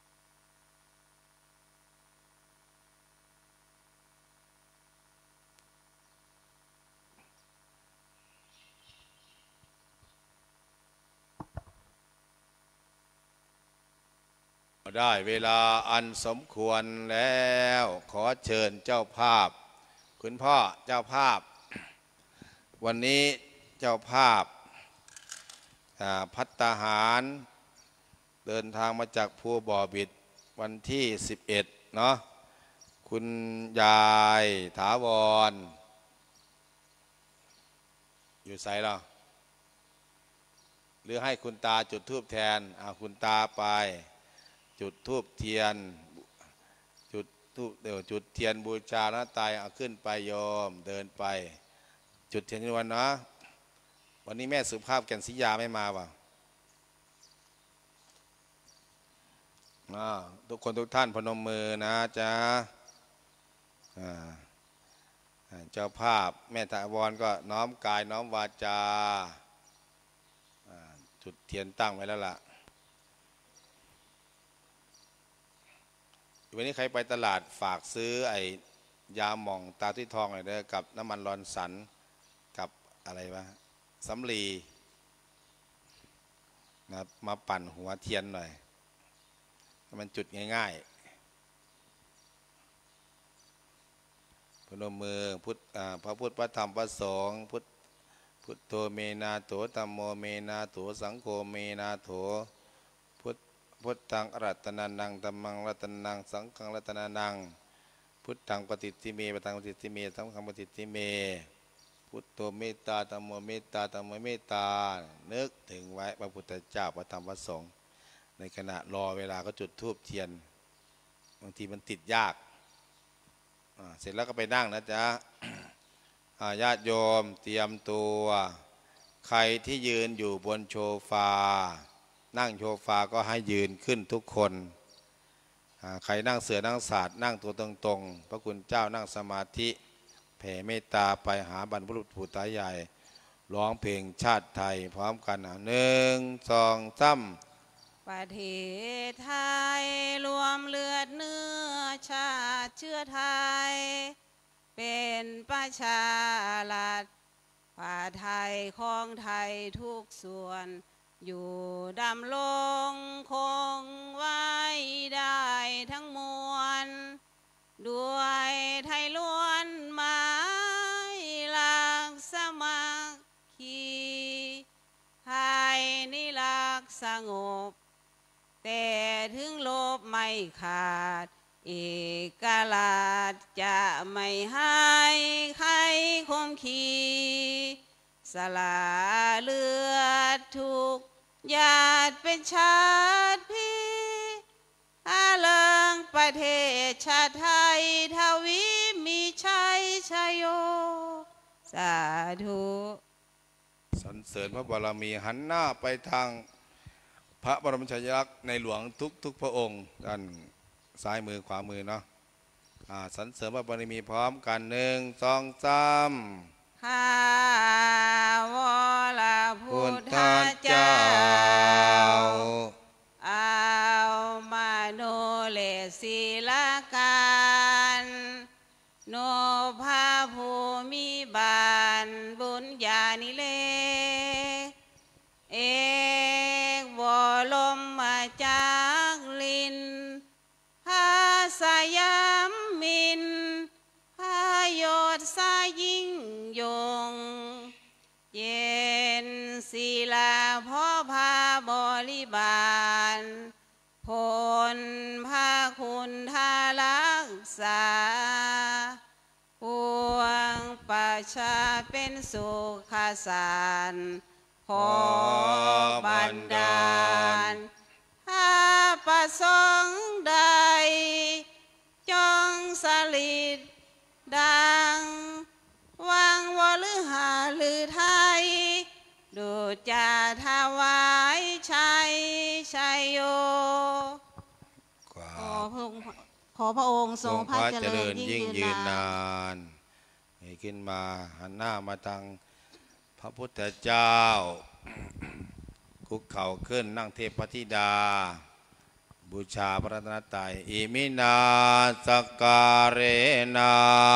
ได้เวลาอันสมควรแล้วขอเชิญเจ้าภาพคุณพ่อเจ้าภาพวันนี้เจ้าภาพภัตตาหารเดินทางมาจากภูบ่อบิดวันที่สิบเอ็ดเนาะคุณยายถาวรอยู่ไสเหรอหรือให้คุณตาจุดธูปแทนเอาคุณตาไปจุดธูปเทียนจุดธูปเดี๋ยวจุดเทียนบูชาหน้าตายเอาขึ้นไปโยมเดินไปจุดเทียนทุกวันเนาะวันนี้แม่สุภาพแก่นศรียาไม่มาป่ะทุกคนทุกท่านพนมมือนะจ๊ะเจ้าภาพแม่ถาวรก็น้อมกายน้อมวาจาจุดเทียนตั้งไว้แล้วล่ะวันนี้ใครไปตลาดฝากซื้อไอ้ยาหม่องตาที่ทองหน่อยเด้อกับน้ำมันรอนสันกับอะไรวะสำลีนะมาปั่นหัวเทียนหน่อยมันจุดง่ายๆพนมมือพุทธพระพุทธพระธรรมพระสงฆ์พุทธพุทโธเมนาโถธัมโมเมนาโถสังโฆเมนาโถพุทธพุทธังอรัตนานังธัมมังรัตนังสังฆังรัตนานังพุทธังปฏิทิเมปฏิทิทิเมสังฆังปฏิทิเมพุทโธเมตตาธัมโมเมตตาธัมโมเมตตานึกถึงไว้พระพุทธเจ้าพระธรรมพระสงฆ์ในขณะรอเวลาก็จุดธูปเทียนบางทีมันติดยากเสร็จแล้วก็ไปนั่งนะจ๊ะญาติโยมเตรียมตัวใครที่ยืนอยู่บนโชฟานั่งโชฟาก็ให้ยืนขึ้นทุกคนใครนั่งเสือนั่งศาสตร์นั่งตัวตรงๆพระคุณเจ้านั่งสมาธิแผ่เมตตาไปหาบรรพบุรุษผู้ตายใหญ่ร้องเพลงชาติไทยพร้อมกันหนึ่งสองสามประเทศไทยรวมเลือดเนื้อชาติเชื้อไทยเป็นประชารัฐผ้าไทยของไทยทุกส่วนอยู่ดำรงคงไว้ได้ทั้งมวลด้วยไทยล้วนหมายหลักสมัคคีไทยนี่รักสงบแต่ถึงลบไม่ขาดเอกราชจะไม่ให้ใครคมขีสละเลือดทุกญาติเป็นชาติพี่อาเลิงประเทศชาติไทยทวีมีชัยชโยสาธุสรรเสริญพระบารมีหันหน้าไปทางพระบรมฉายาลักษณ์ในหลวงทุกทุกพระองค์ด้านซ้ายมือขวามือเนาะสรรเสริญพระบารมีพร้อมกันหนึ่งสองสามข้าวรพุทธเจ้าเอามาโนเลศิลาการโนภาภูมิบาลบุญญาณิเลบาลผลพระคุณทารักษาปวงประชาเป็นสุขสารขอบันดาลถ้าประสงค์ใดจงสลิดดังวังวลือหาหรือไทยดูจะถวายชัยชัยโยขอพระองค์ขอพระองค์ทรงพระเจริญยิ่งยืนนานให้ขึ้นมาหันหน้ามาทางพระพุทธเจ้าคุกเข่าขึ้นนั่งเทพธิดาบูชาพระรัตนตรัยอิมินาสการเรนะ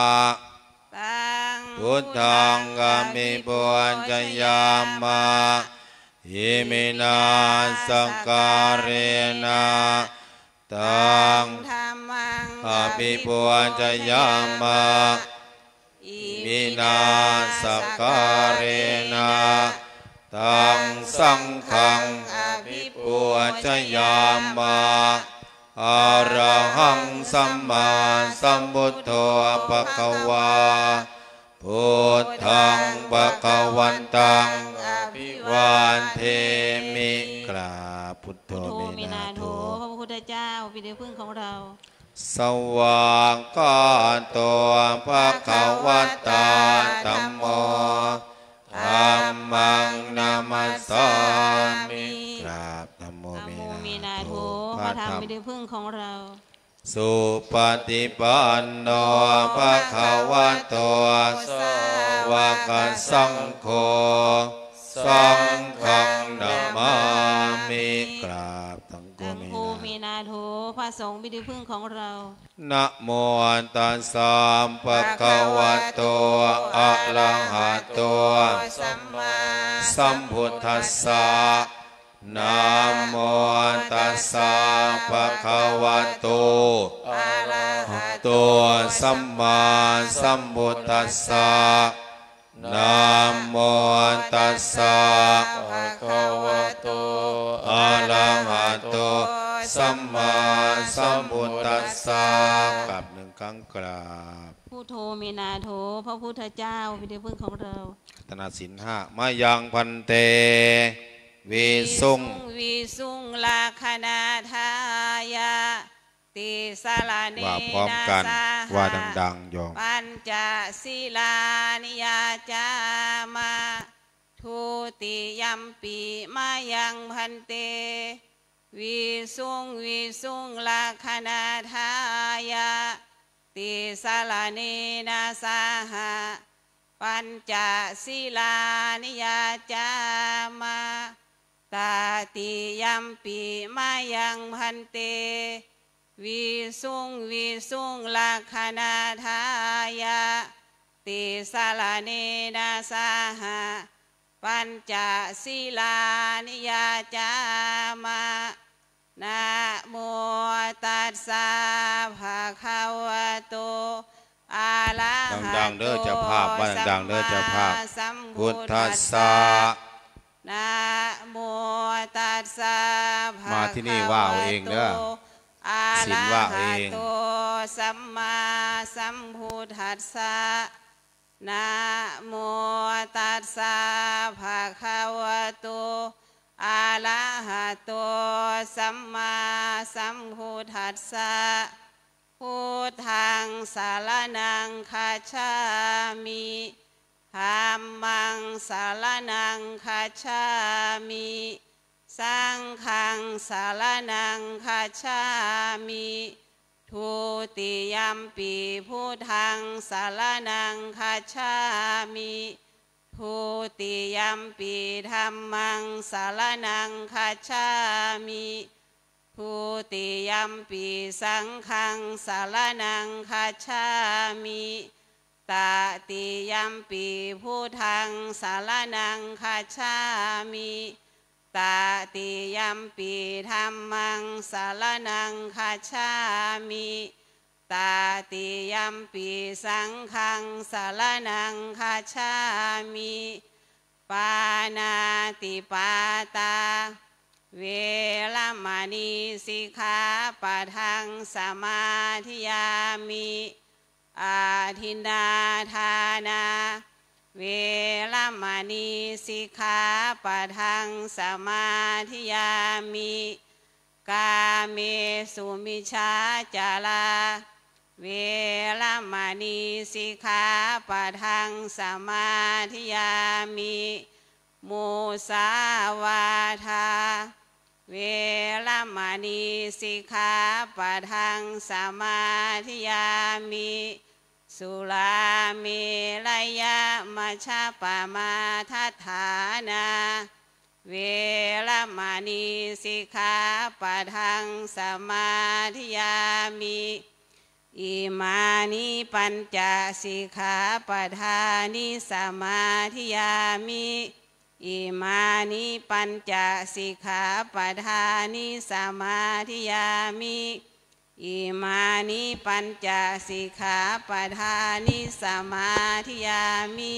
พุทธังกามิปวันจยามะอิมินาสการเรนะตังธรรมังกามิปวันจยามะอิมินาสการเรนะตังสังฆังอภิปูชยามะอะระหังสัมมาสัมพุทโธภะคะวาพุทธังภะคะวันตังอภิวาเทมิกราบพุทโธมินาโถพระพุทธเจ้าเป็นที่พึ่งของเราสวากขาโตภะคะวะตาธัมโมธัมมังนามัสสามิกราบนะโมมินาโถพระธรรมเป็นที่พึ่งของเราสุปฏิปันโนภะคะวะโตสาวกสังโฆสังฆังนามามิกราบสังฆมินาโถพระสงฆ์เป็นที่พึ่งของเรานะโมตัสสะภะคะวะโตอะระหะโตสัมมาสัมพุทธัสสะนะโมตัสสะภะคะวะโตอะระหะโตสัมมาสัมพุทธัสสะนะโมตัสสะภะคะวะโตอะระหะโตสัมมาสัมพุทธัสสะกับหนึ่งครั้งกราบพุทโธเมนาโถพระพุทธเจ้าเป็นที่พึ่งของเราธนาศีลห้ามายังพันเตวิสุงวิสุงลาคณาทายาติสลาเนว่าพร้อมกันว่าดังๆโยมปัญจศีลานิยาจามาทุติยัมปีมายังพันเตวิสุงวิสุงลาคณาทายาติสลาเนนาสาหะปัญจศีลานิยาจามาตาติยัมปีมายังพันเตวิสุงวิสุงลาคณาทายาติสลาเนนาสาหะปัญจศีลานิยาจามานะโมตัสสะภะคะวะโตอะระหะโตดังๆเด้อเจ้าภาพว่าดังๆเด้อเจ้าภาพพุทธัสสะนะโมตัสสะมาที่นี่ว่าเอาเองเด้อศีลว่าเองสัมมาสัมพุทธัสสะนะโมตัสสะภะคะวะโตอะระหะโตสัมมาสัมพุทธัสสะพุทธังสารนังคัจฉามิธัมมังสารนังคัจฉามิสังฆังสารนังคัจฉามิทุติยัมปีพุทธังสารนังคัจฉามิทุติยัมปีธัมมังสารนังคัจฉามิทุติยัมปีสังฆังสารนังคัจฉามิตติยัมปีพุทธังสารนังคัจฉามิตติยัมปีธัมมังสารนังคัจฉามิตติยัมปีสังฆังสารนังคัจฉามิปานาติปาตาเวรมณีสิกขาปะทังสมาธิยามิอาทินนาทานาเวรมณีสิกขาปะทังสมาธิยามิกาเมสุมิชาจาราเวรมณีสิกขาปะทังสมาธิยามิมุสาวาทาเวรมณีสิกขาปะทังสมาธิยามิสุราเมรยะมัชฌะปมาทัฏฐานาเวรมณีสิกขาปะทังสมาธิยามิอิมานิปัญจสิกขาปทานิสมาธิยามิอิมานิปัญจสิกขาปทานิสมาธิยามิอิมานิปัญจสิกขาปทานิสมาธิยามิ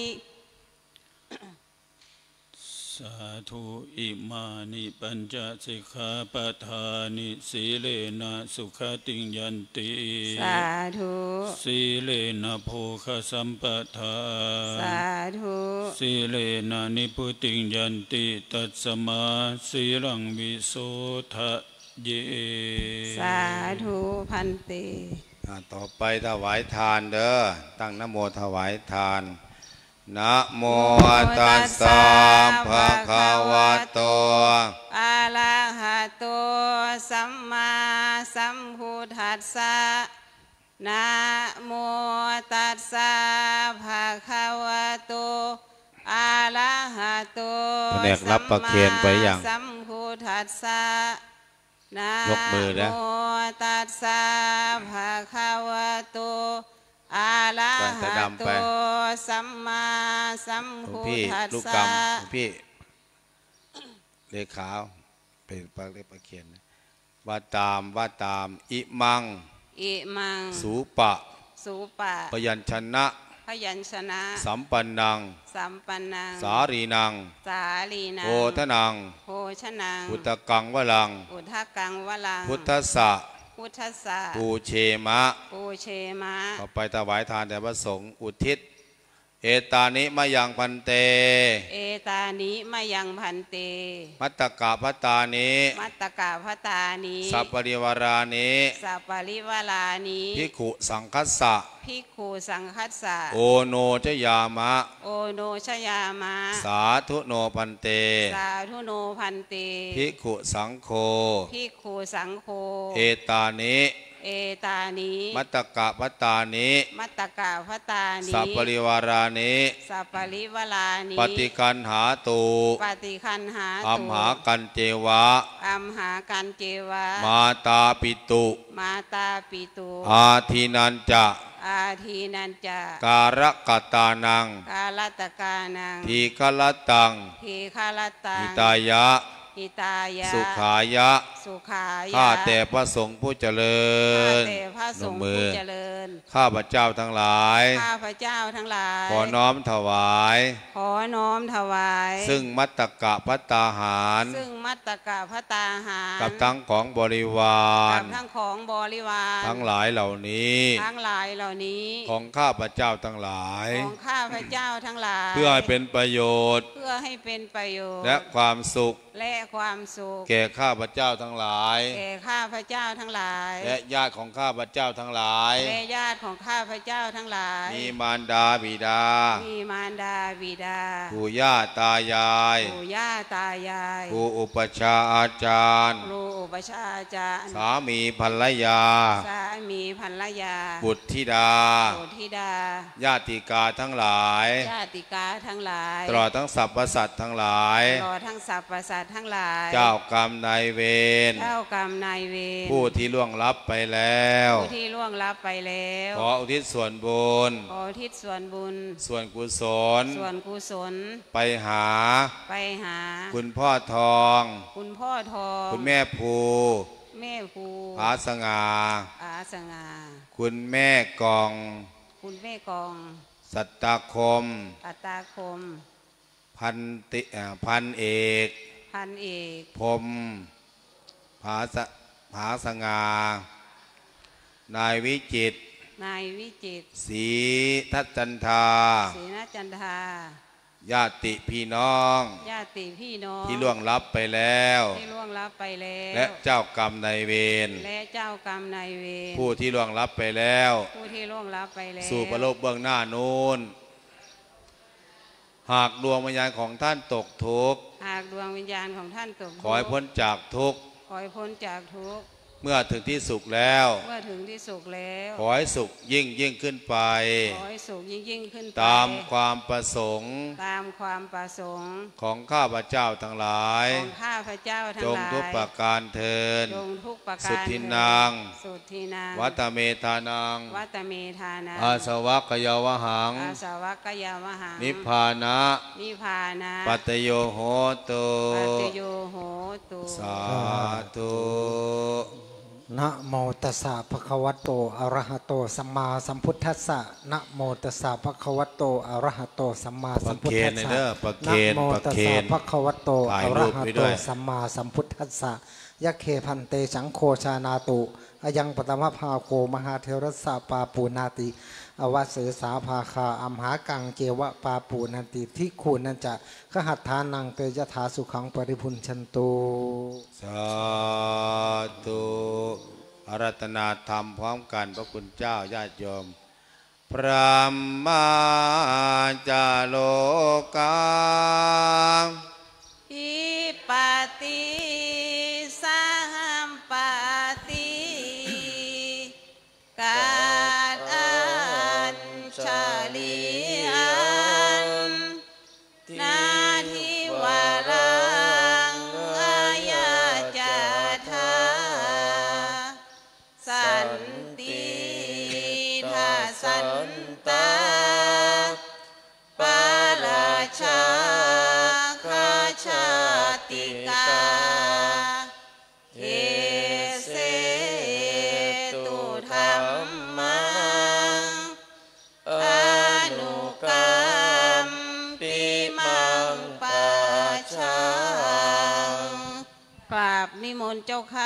สาธุอิมานิปัญจสิกขาปทานิสีเลนะสุขติงยันติสาธุสีเลนะโภคสัมปทาสาธุสีเลนะนิพุติงยันติตัสสมาสีรังวิโสทะเยสาธุพันเตต่อไปถวายทานเด้อตั้งนะโมถวายทานนะโมตัสสะภะคะวะโตอะระหะโตสัมมาสัมพุทธัสสะนะโมตัสสะภะคะวะโตอะระหะโตสัมมาสัมพุทธัสสะนะโมตัสสะภะคะวะโตอะระหะโตสัมมาสัมพุทธัสสะพี่เลขาเป็นปากเล็บปากเขียนว่าตามว่าตามอิมังอิมังสูปะสูปะพยัญชนะพยัญชนะสัมปันนังสัมปันนังสารีนังสาลีนังโอทนังโอชนังพุทธกังวลังพุทธกังวลังพุทธัสสะพุทธัสสะปูเชมะปูเชมะต่อไปถวายทานแด่พระสงฆ์อุทิศเอตานิมายังพันเตเอตานิมายังพันเตมัตตกะพัตตานิมัตตกะพัตตานิสัปปริวารานิสัปปริวารานิภิกขุสังคัสสะภิกขุสังคัสสะโอโนชยามะโอโนชยามะสาธุโนพันเตสาธุโนพันเตภิกขุสังโฆภิกขุสังโฆเอตานิเอตานิมัตตกะพัตตานิมัตตกะพัตตานิสัปปริวารานิสัปปริวารานิปฏิคันหาตุปฏิคันหาตุอัมหากันเจวะอัมหากันเจวะมาตาปิตุมาตาปิตุอาทินันจะอาทีนันจะการกตานังกาลตกานังทีฆลตังทีฆลตังหิตายะหิตายะสุขายะสุขายะข้าแต่พระสงฆ์ผู้เจริญข้าแต่พระสงฆ์ผู้เจริญข้าพระเจ้าทั้งหลายข้าพระเจ้าทั้งหลายขอน้อมถวายขอน้อมถวายซึ่งมัตตกะภัตตาหารซึ่งมัตตกะภัตตาหารกับทั้งของบริวารกับทั้งของบริวารทั้งหลายเหล่านี้ทั้งหลายเหล่านี้ของข้าพระเจ้าทั้งหลายของข้าพระเจ้าทั้งหลายเพื่อให้เป็นประโยชน์เพื่อให้เป็นประโยชน์และความสุขและความสุขแก่ข้าพเจ้าทั้งหลายแก่ข้าพเจ้าทั้งหลายและญาติของข้าพเจ้าทั้งหลายและญาติของข้าพเจ้าทั้งหลายมีมารดาบิดามีมารดาบิดาปู่ย่าตายายปู่ย่าตายายครูอุปชาอาจารย์ครูอุปชาอาจารย์สามีภรรยาสามีภรรยาบุตรธิดาบุตรธิดาญาติกาทั้งหลายญาติกาทั้งหลายตลอดทั้งสรรพสัตว์ทั้งหลายตลอดทั้งสรรพสัตว์ทั้งหลายเจ้ากรรมนายเวรเจ้ากรรมนายเวรผู้ที่ล่วงลับไปแล้วผู้ที่ล่วงลับไปแล้วขออุทิศส่วนบุญขออุทิศส่วนบุญส่วนกุศลส่วนกุศลไปหาไปหาคุณพ่อทองคุณพ่อทองคุณแม่ภูแม่ภูอาสงาอาสงาคุณแม่กองคุณแม่กองสัตตาคมอัตตาคมพันติพันเอกพันเอกพรหมผาสผาสง่านายวิจิตรนายวิจิตรศรีทัศจันทาศรีนจันทาญาติพี่น้องญาติพี่น้องที่ล่วงลับไปแล้วที่ล่วงลับไปแล้วและเจ้ากรรมนายเวรและเจ้ากรรมนายเวรผู้ที่ล่วงลับไปแล้วผู้ที่ล่วงลับไปแล้วสู่ประโลกเบื้องหน้านู้นหากดวงวิญญาณของท่านตกทุกข์หากดวงวิญญาณของท่านตกทุกข์ขอให้พ้นจากทุกข์ขอให้พ้นจากทุกข์เมื่อถึงที่สุขแล้วเมื่อถึงที่สุขแล้วขอให้สุขยิ่งยิ่งขึ้นไปขอให้สุขยิ่งยิ่งขึ้นไปตามความประสงค์ตามความประสงค์ของข้าพเจ้าทั้งหลายของข้าพเจ้าทั้งจงหลายทุกประการเทินจงทุกประการสุทธินางสุทธินางวัตเมธานังวัตเมธานาอาสวัคยาวหังอาสาวัคยามหังนิพพานะนิพพานะปัตตโยโหตุปัจจโยโหตุสาธุนะโมตัสสะภะคะวะโตอะระหะโตสัมมาสัมพุทธัสสะนะโมตัสสะภะคะวะโตอะระหะโตสัมมาสัมพุทธัสสะประเคนนะโมประตัสเคนสะภะคะวะโตถ่าอะยรูระปหะไว้โตด้วยสัมมาสัมพุทธัสสะยะเคพันเตสังโฆชานาตุอายังปตมภาโคมหาเทรสสะปาปูนาติอวสเสสาภาคาอัมหากังเจวะปาปูนันติที่คูนันจะขหัตถานังเตยถาสุขังปริพุนชันตุสาธุอารัตนาธรรมพร้อมกันพระคุณเจ้าญาติโยม พระมาจาโลกาอิปติสหัมปติกาอัญชลีอันนาทิวารังอายาจาธาสันติทาสันตาปาราชาคาชาติกาเอเสตุธรรมังอนุกรรมปิมังปาชังกราบนิมนต์เจ้าค่ะ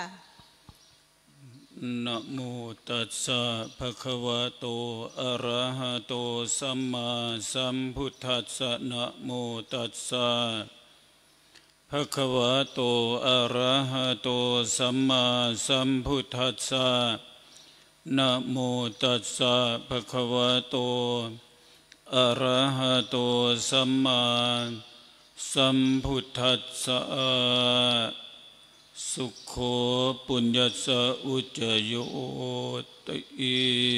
นะโมตัสสะภะคะวะโตอะระหะโตสัมมาสัมพุทธัสสะนะโมตัสสะภะคะวะโตอะระหะโตสัมมาสัมพุทธัสสะนะโมตัสสะภะคะวะโตอะระหะโตสัมมาสัมพุทธัสสะสุขโขปุญญสสะอุจจโยติ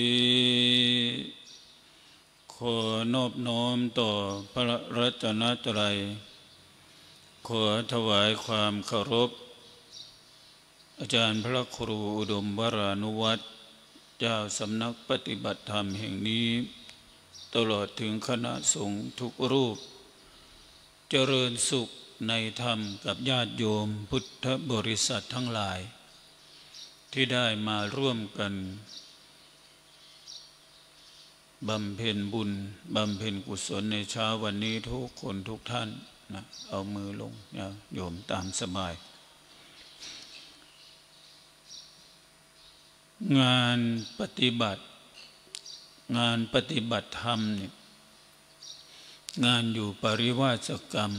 ขอนอบน้อมต่อพระรัตนตรัยขอถวายความเคารพอาจารย์พระครูอุดมวรานุวัตรเจ้าสำนักปฏิบัติธรรมแห่งนี้ตลอดถึงคณะสงฆ์ทุกรูปเจริญสุขในธรรมกับญาติโยมพุทธบริษัททั้งหลายที่ได้มาร่วมกันบำเพ็ญบุญบำเพ็ญกุศลในเช้าวันนี้ทุกคนทุกท่านนะเอามือลงนะโยมตามสบายงานปฏิบัติงานปฏิบัติธรรมเนี่ยงานอยู่ปริวาสกรรม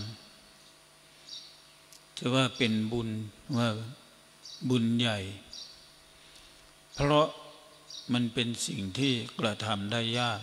จะว่าเป็นบุญว่าบุญใหญ่เพราะมันเป็นสิ่งที่กระทำได้ยาก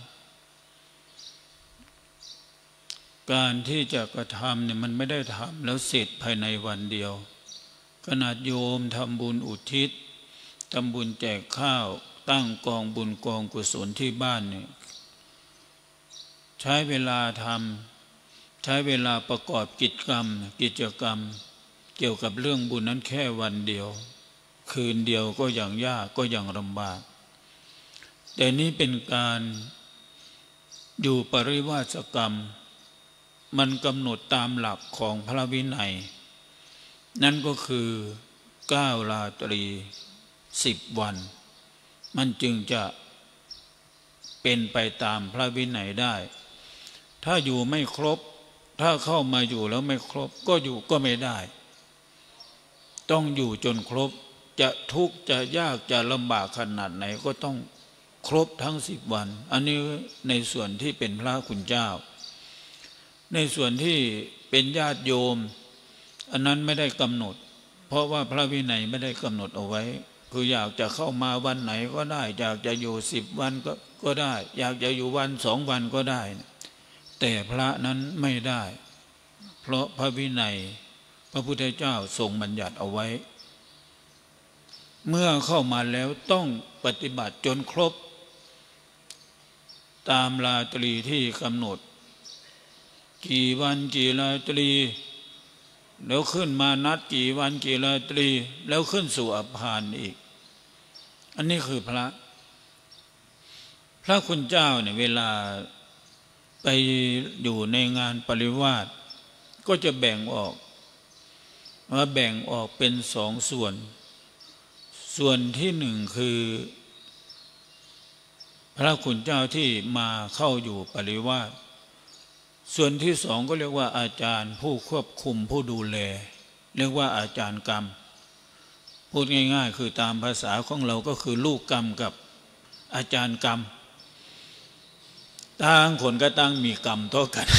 การที่จะกระทำเนี่ยมันไม่ได้ทำแล้วเสร็จภายในวันเดียวขนาดโยมทำบุญอุทิศทำบุญแจกข้าวตั้งกองบุญกองกุศลที่บ้านเนี่ยใช้เวลาทำใช้เวลาประกอบกิจกรรมกิจกรรมเกี่ยวกับเรื่องบุญนั้นแค่วันเดียวคืนเดียวก็อย่างยากก็อย่างลำบากแต่นี้เป็นการอยู่ปริวาสกรรมมันกำหนดตามหลักของพระวินัยนั่นก็คือเก้าราตรีสิบวันมันจึงจะเป็นไปตามพระวินัยได้ถ้าอยู่ไม่ครบถ้าเข้ามาอยู่แล้วไม่ครบก็อยู่ก็ไม่ได้ต้องอยู่จนครบจะทุกข์จะยากจะลำบากขนาดไหนก็ต้องครบทั้งสิบวันอันนี้ในส่วนที่เป็นพระคุณเจ้าในส่วนที่เป็นญาติโยมอันนั้นไม่ได้กำหนดเพราะว่าพระวินัยไม่ได้กำหนดเอาไว้คืออยากจะเข้ามาวันไหนก็ได้อยากจะอยู่สิบวันก็ก็ได้อยากจะอยู่วันสองวันก็ได้แต่พระนั้นไม่ได้เพราะพระวินัยพระพุทธเจ้าทรงบัญญัติเอาไว้เมื่อเข้ามาแล้วต้องปฏิบัติจนครบตามราตรีที่กำหนดกี่วันกี่ราตรีแล้วขึ้นมานัดกี่วันกี่ราตรีแล้วขึ้นสู่อภานอีกอันนี้คือพระพระคุณเจ้าเนี่ยเวลาไปอยู่ในงานปริวาสก็จะแบ่งออกว่าแบ่งออกเป็นสองส่วนส่วนที่หนึ่งคือพระคุณเจ้าที่มาเข้าอยู่ปริวาสส่วนที่สองก็เรียกว่าอาจารย์ผู้ควบคุมผู้ดูแลเรียกว่าอาจารย์กรรมพูดง่ายๆคือตามภาษาของเราก็คือลูกกรรมกับอาจารย์กรรมต่างคนก็ต่างมีกรรมเท่ากัน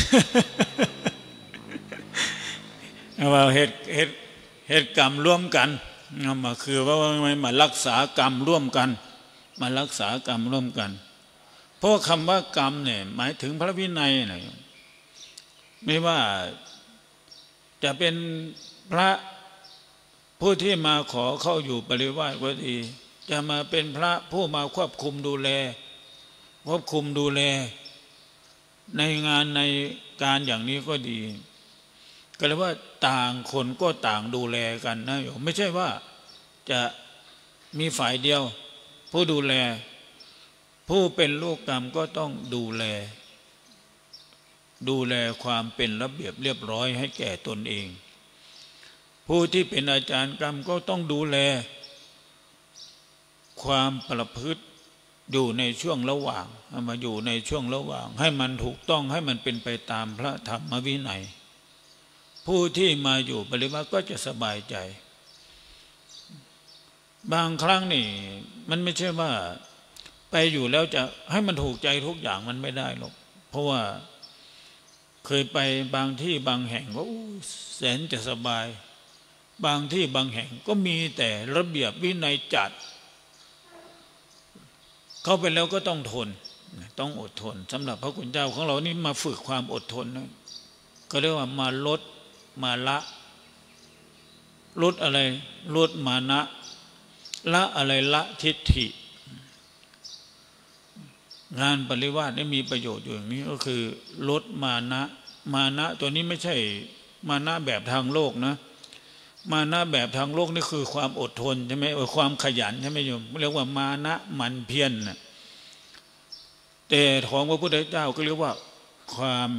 ว่าเหตุเหตุเหตุกรรมร่วมกันมาคือว่ามารักษากรรมร่วมกันมารักษากรรมร่วมกันเพราะคำว่ากรรมเนี่ยหมายถึงพระวินัยนะไม่ว่าจะเป็นพระผู้ที่มาขอเข้าอยู่ปริวาสก็ดีจะมาเป็นพระผู้มาควบคุมดูแลควบคุมดูแลในงานในการอย่างนี้ก็ดีก็เลยว่าต่างคนก็ต่างดูแลกันนะโยมไม่ใช่ว่าจะมีฝ่ายเดียวผู้ดูแลผู้เป็นลูกกรรมก็ต้องดูแลดูแลความเป็นระเบียบเรียบร้อยให้แก่ตนเองผู้ที่เป็นอาจารย์กรรมก็ต้องดูแลความประพฤติอยู่ในช่วงระหว่างมาอยู่ในช่วงระหว่างให้มันถูกต้องให้มันเป็นไปตามพระธรรมวินัยผู้ที่มาอยู่ปริวาสก็จะสบายใจบางครั้งนี่มันไม่ใช่ว่าไปอยู่แล้วจะให้มันถูกใจทุกอย่างมันไม่ได้หรอกเพราะว่าเคยไปบางที่บางแห่งก็แสนจะสบายบางที่บางแห่งก็มีแต่ระเบียบวินัยจัดเข้าไปแล้วก็ต้องทนต้องอดทนสำหรับพระคุณเจ้าของเรานี่มาฝึกความอดทนนะก็เรียกว่ามาลดมาละลดอะไรลดมานะละอะไรละทิฏฐิงานปริวาสนี่มีประโยชน์อยู่อย่างนี้ก็คือลดมานะมานะตัวนี้ไม่ใช่มานะแบบทางโลกนะมานะแบบทางโลกนี่คือความอดทนใช่ไหมความขยันใช่ไหมโยมเรียกว่ามานะมันเพียรนะแต่ของพระพุทธเจ้าก็เรียกว่าความ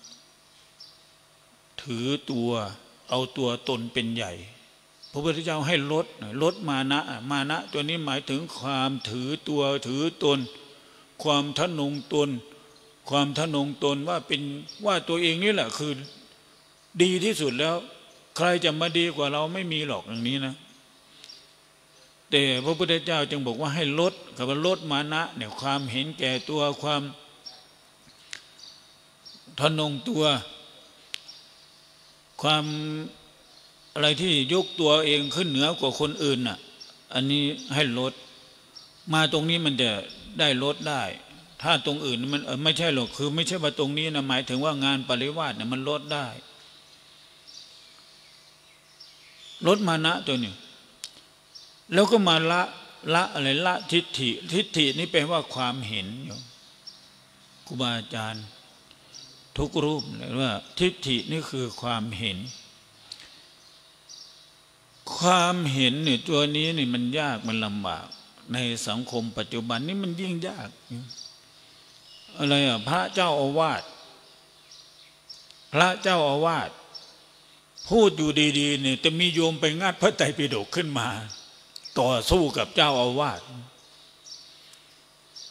ถือตัวเอาตัวตนเป็นใหญ่พระพุทธเจ้าให้ลดลดมานะมานะตัวนี้หมายถึงความถือตัวถือตนความทะนงตนความทะนงตนว่าเป็นว่าตัวเองนี่แหละคือดีที่สุดแล้วใครจะมาดีกว่าเราไม่มีหรอกอย่างนี้นะแต่พระพุทธเจ้าจึงบอกว่าให้ลดคำว่าลดมานะเนี่ยความเห็นแก่ตัวความทะนงตัวความอะไรที่ยกตัวเองขึ้นเหนือกว่าคนอื่นน่ะอันนี้ให้ลดมาตรงนี้มันจะได้ลดได้ถ้าตรงอื่นมันไม่ใช่หรอกคือไม่ใช่ว่าตรงนี้นะหมายถึงว่างานปริวาสเนี่ยมันลดได้ลดมานะตัวนี้แล้วก็มาละละอะไรละทิฏฐิทิฏฐินี่แปลว่าความเห็นอยู่ครูบาอาจารย์ทุกรูปเลยว่าทิฏฐินี่คือความเห็นความเห็นเนี่ยตัวนี้นี่มันยากมันลำบากในสังคมปัจจุบันนี่มันยิ่งยากอะไรอ่ะพระเจ้าอาวาสพระเจ้าอาวาสพูดอยู่ดีๆเนี่ยจะมีโยมไปงัดพระไตรปิฎกขึ้นมาต่อสู้กับเจ้าอาวาส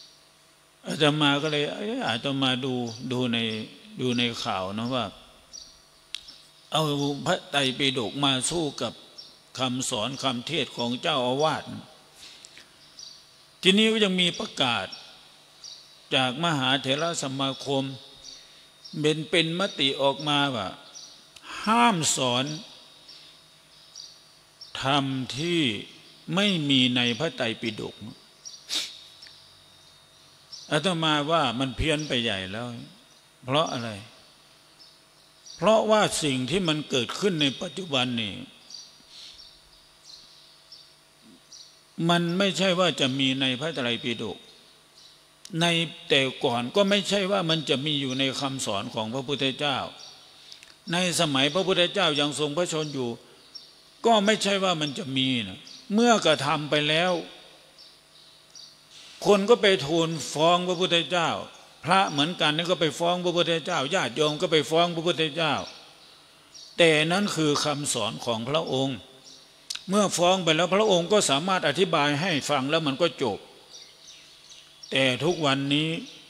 อาตมาก็เลยอาตมาดูดูในดูในข่าวนะว่าเอาพระไตรปิฎกมาสู้กับคำสอนคำเทศของเจ้าอาวาสทีนี้ก็ยังมีประกาศจากมหาเถรสมาคมเป็นเป็นมติออกมาว่าห้ามสอนธรรมที่ไม่มีในพระไตรปิฎกอาตมาว่ามันเพี้ยนไปใหญ่แล้วเพราะอะไรเพราะว่าสิ่งที่มันเกิดขึ้นในปัจจุบันนี่มันไม่ใช่ว่าจะมีในพระไตรปิฎกในแต่ก่อนก็ไม่ใช่ว่ามันจะมีอยู่ในคำสอนของพระพุทธเจ้าในสมัยพระพุทธเจ้ายังทรงพระชนอยู่ก็ไม่ใช่ว่ามันจะมีนะเมื่อกระทำไปแล้วคนก็ไปทูลฟ้องพระพุทธเจ้าพระเหมือนกันนี่ก็ไปฟ้องพระพุทธเจ้าญาติโยมก็ไปฟ้องพระพุทธเจ้าแต่นั้นคือคำสอนของพระองค์เมื่อฟ้องไปแล้วพระองค์ก็สามารถอธิบายให้ฟังแล้วมันก็จบแต่ทุกวันนี้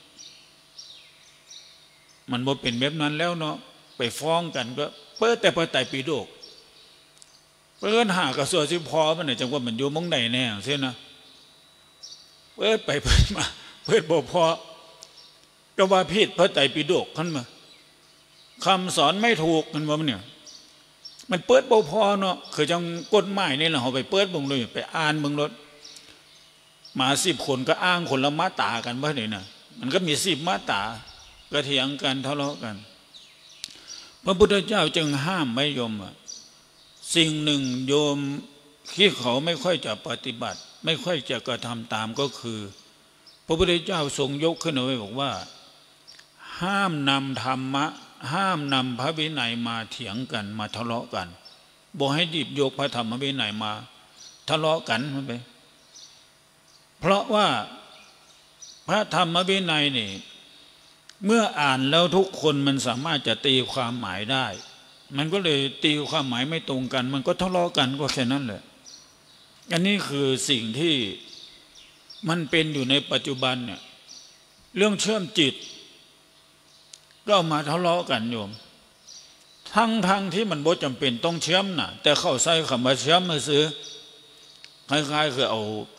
มันบ่เป็นแบบนั้นแล้วเนาะไปฟ้องกันก็เปิดแต่พระไตรปิฎกเปิดหากระทรวงสิพอมันจังว่ามันอยู่มองใดแน่เช่นนะเปิดไปเปิดมาเปิดบ่พอก็ว่าผิดพระไตรปิฎกขึ้นมาคำสอนไม่ถูกมันว่ามันเนี่ยมันเปิดบ่พอเนาะคือจังกฎหมายนี่แหละเขาไปเปิดบ่งเลยไปอ่านบ่งรถมาสิบคนก็อ้างคนละมาตรากันว่าเนี่ยนะมันก็มีสิบมาตราก็เถียงกันทะเลาะกันพระพุทธเจ้าจึงห้ามไม่โยมอ่ะสิ่งหนึ่งโยมที่เขาไม่ค่อยจะปฏิบัติไม่ค่อยจะกระทำตามก็คือพระพุทธเจ้าทรงยกขึ้นเอาไว้บอกว่าห้ามนำธรรมะห้ามนำพระวินัยมาเถียงกันมาทะเลาะกันบอกให้หยิบยกพระธรรมวินัยมาทะเลาะกันมันไปเพราะว่าพระธรรมวินัยนี่เมื่ออ่านแล้วทุกคนมันสามารถจะตีความหมายได้มันก็เลยตีความหมายไม่ตรงกันมันก็ทะเลาะกันก็แค่นั้นแหละอันนี้คือสิ่งที่มันเป็นอยู่ในปัจจุบันเนี่ยเรื่องเชื่อมจิตก็เอามาทะเลาะกันโยมทั้งทั้งที่มันบ่จำเป็นต้องเชื่อมน่ะแต่เข้าใส่คำว่าเชื่อมมาซื้อคล้ายๆคือเอา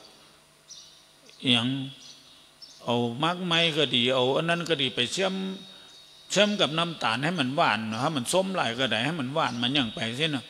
อย่างเอามักไม้ก็ดีเอาอันนั้นก็ดีไปเชื่อมเชื่อมกับน้ำตาลให้มันหวานนะให้มันส้มไหลก็ได้ให้มันหวานมันอย่างไปสินะ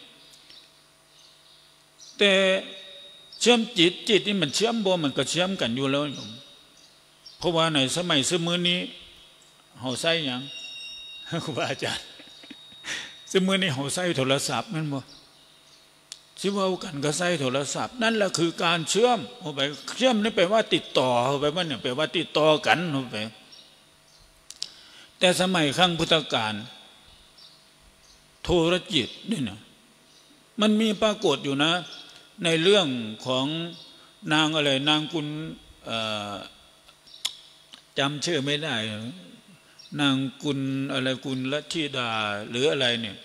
แต่เชื่อมจิตจิตนี่มันเชื่อมบ่มันก็เชื่อมกันอยู่แล้วเพราะว่าในสมัยสมือนี้เขาใส่ยังครูบาอาจารย์สมือนี้เขาใส่โทรศัพท์นั่นบ่ชิว่ากันก็ใส่โทรศัพท์นั่นแหละคือการเชื่อมเข้าไปเชื่อมนี่แปลว่าติดต่อเข้าไปมันเนี่ยแปลว่าติดต่อกันเข้าไปแต่สมัยครั้งพุทธกาลโทรจิตนี่นะมันมีปรากฏอยู่นะในเรื่องของนางอะไรนางกุลจำชื่อไม่ได้นางกุลอะไรกุลลัทธิดาหรืออะไรเนี่ย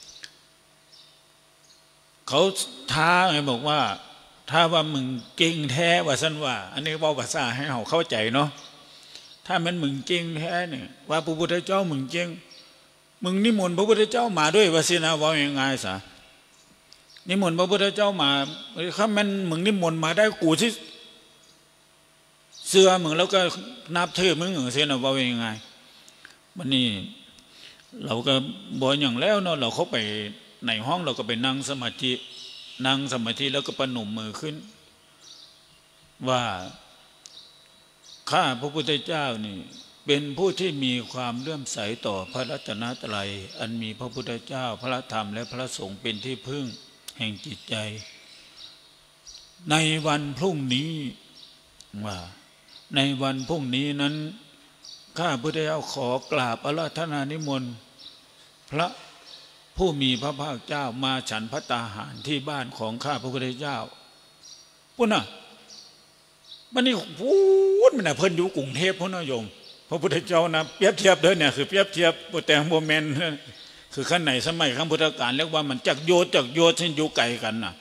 เขาท้าไงบอกว่าถ้าว่ามึงเก่งแท้ว่าสั้นว่าอันนี้ว่าภาษาให้เขาเข้าใจเนาะถ้ามันมึงเก่งแท้เนี่ยว่าพระพุทธเจ้ามึงเก่งมึงนิมนต์พระพุทธเจ้ามาด้วยวาสินะว่าอย่างไงสะนิมนต์พระพุทธเจ้ามาถ้ามันมึงนิมนต์มาได้กูที่เสื้อมึงแล้วก็นับถือมึงเสียนะว่าอย่างไงวันนี้เราก็บอกอย่างแล้วเนาะเราเข้าไปในห้องเราก็ไปนั่งสมาธินั่งสมาธิแล้วก็ประนมมือขึ้นว่าข้าพระพุทธเจ้านี่เป็นผู้ที่มีความเลื่อมใสต่อพระรัตนตรัยอันมีพระพุทธเจ้าพระธรรมและพระสงฆ์เป็นที่พึ่งแห่งจิตใจในวันพรุ่งนี้ว่าในวันพรุ่งนี้นั้นข้าพระพุทธเจ้าขอกราบอาราธนานิมนต์พระผู้มีพระภาคเจ้ามาฉันภัตตาหารที่บ้านของข้าพระพุทธเจ้าพุ่นน่ะมันนี่พูดมันน่ะเพิ่นอยู่กรุงเทพพุ่นนะโยมพระพุทธเจ้านะเปรียบเทียบเด้อเนี่ยคือเปรียบเทียบแต่โมเมนต์คือขั้นไหนสมัยครั้งพุทธกาลเรียกว่ามันจักโยจักโยเช่นอยู่ไกลกันน่ะ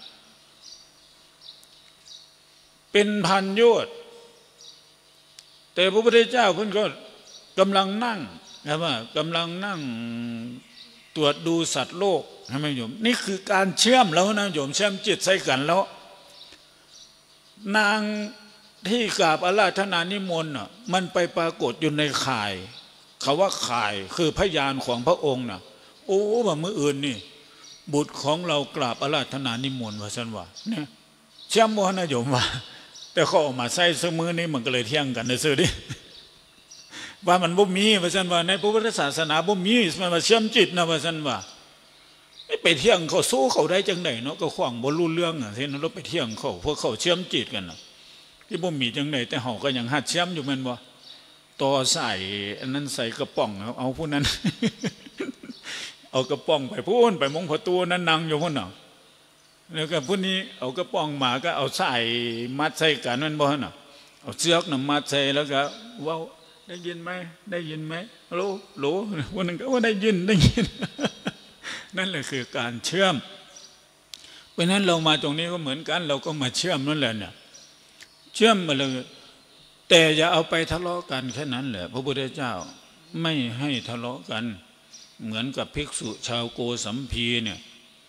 เป็นพันโยชน์แต่พระพุทธเจ้าเพิ่นก็กำลังนั่งนะว่ากำลังนั่งตรวจดูสัตว์โลกใช่ไหมโยมนี่คือการเชื่อมแล้วนะโยมเชื่อมจิตใส่กันแล้วนางที่กราบอาราธนานิมนต์น่ะมันไปปรากฏอยู่ในข่ายเขาว่าข่ายคือพยานของพระองค์น่ะโอ้ว่าเมื่ออื่นนี่บุตรของเรากราบอาราธนานิมนต์ว่าสันว่าเนี่ยเชื่อมบ่นะโยมว่าแต่เขาออกมาใส่เสมอนี้มันก็เลยเที่ยงกันในซื่อดิว่ามันบ่มีว่าสันว่าในพระพุทธศาสนาบ่มีมันมาเชื่อมจิตนะว่าสันว่าไม่ไปเที่ยงเขาสู้เขาได้จังไหนเนาะก็ขวางบ่รู้เรื่องอ่ะที่นั้นเราไปเที่ยงเขาพวกเขาเชื่อมจิตกันนะที่บ่มีจังไหนแต่เฮาก็ยังหัดเชื่อมอยู่แม่นบ่ต่อใส่อันนั้นใส่กระป๋องเอาผู้นั้น เอากระป๋องไปพูนไปมงประตูนั้นนั่งอยู่พุ่นน่ะแล้วก็ผู้นี้เอากระป๋องมาก็เอาใส่มัดใส่กันมันบ่น่ะเอาเชือกน่ะมัดใส่แล้วก็ว้าวได้ยินไหมได้ยินไหมโลโหลวันนึงก็ว่าได้ยินได้ยิน นั่นแหละคือการเชื่อมเพราะนั้นเรามาตรงนี้ก็เหมือนกันเราก็มาเชื่อมนั่นแหละเนี่ยเชื่อมมาเลยแต่อย่าเอาไปทะเลาะกันแค่นั้นแหละพระพุทธเจ้าไม่ให้ทะเลาะกันเหมือนกับภิกษุชาวโกสัมพีเนี่ย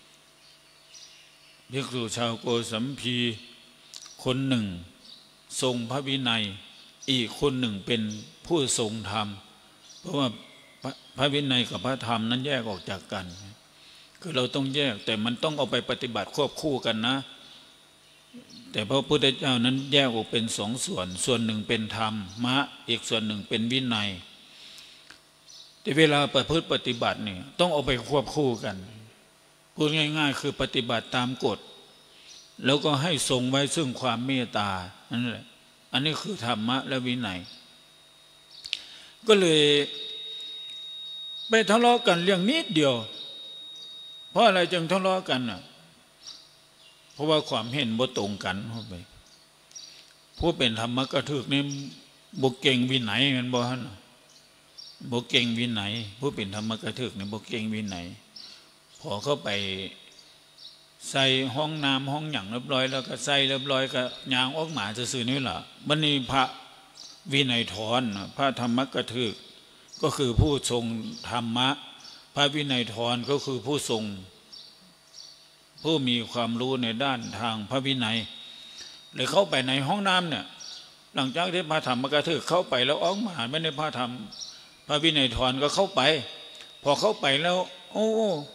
ภิกษุชาวโกสัมพีคนหนึ่งทรงพระวินัยอีกคนหนึ่งเป็นผู้ทรงธรรมเพราะว่าพระวินัยกับพระธรรมนั้นแยกออกจากกันคือเราต้องแยกแต่มันต้องเอาไปปฏิบัติควบคู่กันนะแต่พระพุทธเจ้านั้นแยกออกเป็นสองส่วนส่วนหนึ่งเป็นธรรมมะอีกส่วนหนึ่งเป็นวินัยแต่เวลาประพฤติปฏิบัตินี่ต้องเอาไปควบคู่กันพูดง่ายๆคือปฏิบัติตามกฎแล้วก็ให้ทรงไว้ซึ่งความเมตตานั่นแหละอันนี้คือธรรมะและวินัยก็เลยไปทะเลาะกันเรื่องนิดเดียวเพราะอะไรจึงทะเลาะกันน่ะเพราะว่าความเห็นบ่ตรงกันเข้าไปผู้เป็นธรรมะกระทึกนี่บ่เก่งวินัยกันบ่ฮะบ่เก่งวินัยผู้เป็นธรรมะกระทึกนี่บ่เก่งวินัยพอเข้าไปใส่ห้องน้ำห้องหยังเรียบร้อยแล้วก็ใส่เรียบร้อยก็ยางออกมาซื่อๆนี่ล่ะบัดนี้พระวินัยถอนพระธรรมกระทึกก็คือผู้ทรงธรรมะพระวินัยถอนก็คือผู้ทรงผู้มีความรู้ในด้านทางพระวินัยเลยเข้าไปในห้องน้ำเนี่ยหลังจากที่พระธรรมกระทึกเข้าไปแล้วออกมาไม่ได้พระธรรมพระวินัยถอนก็เข้าไปพอเข้าไปแล้วโอ้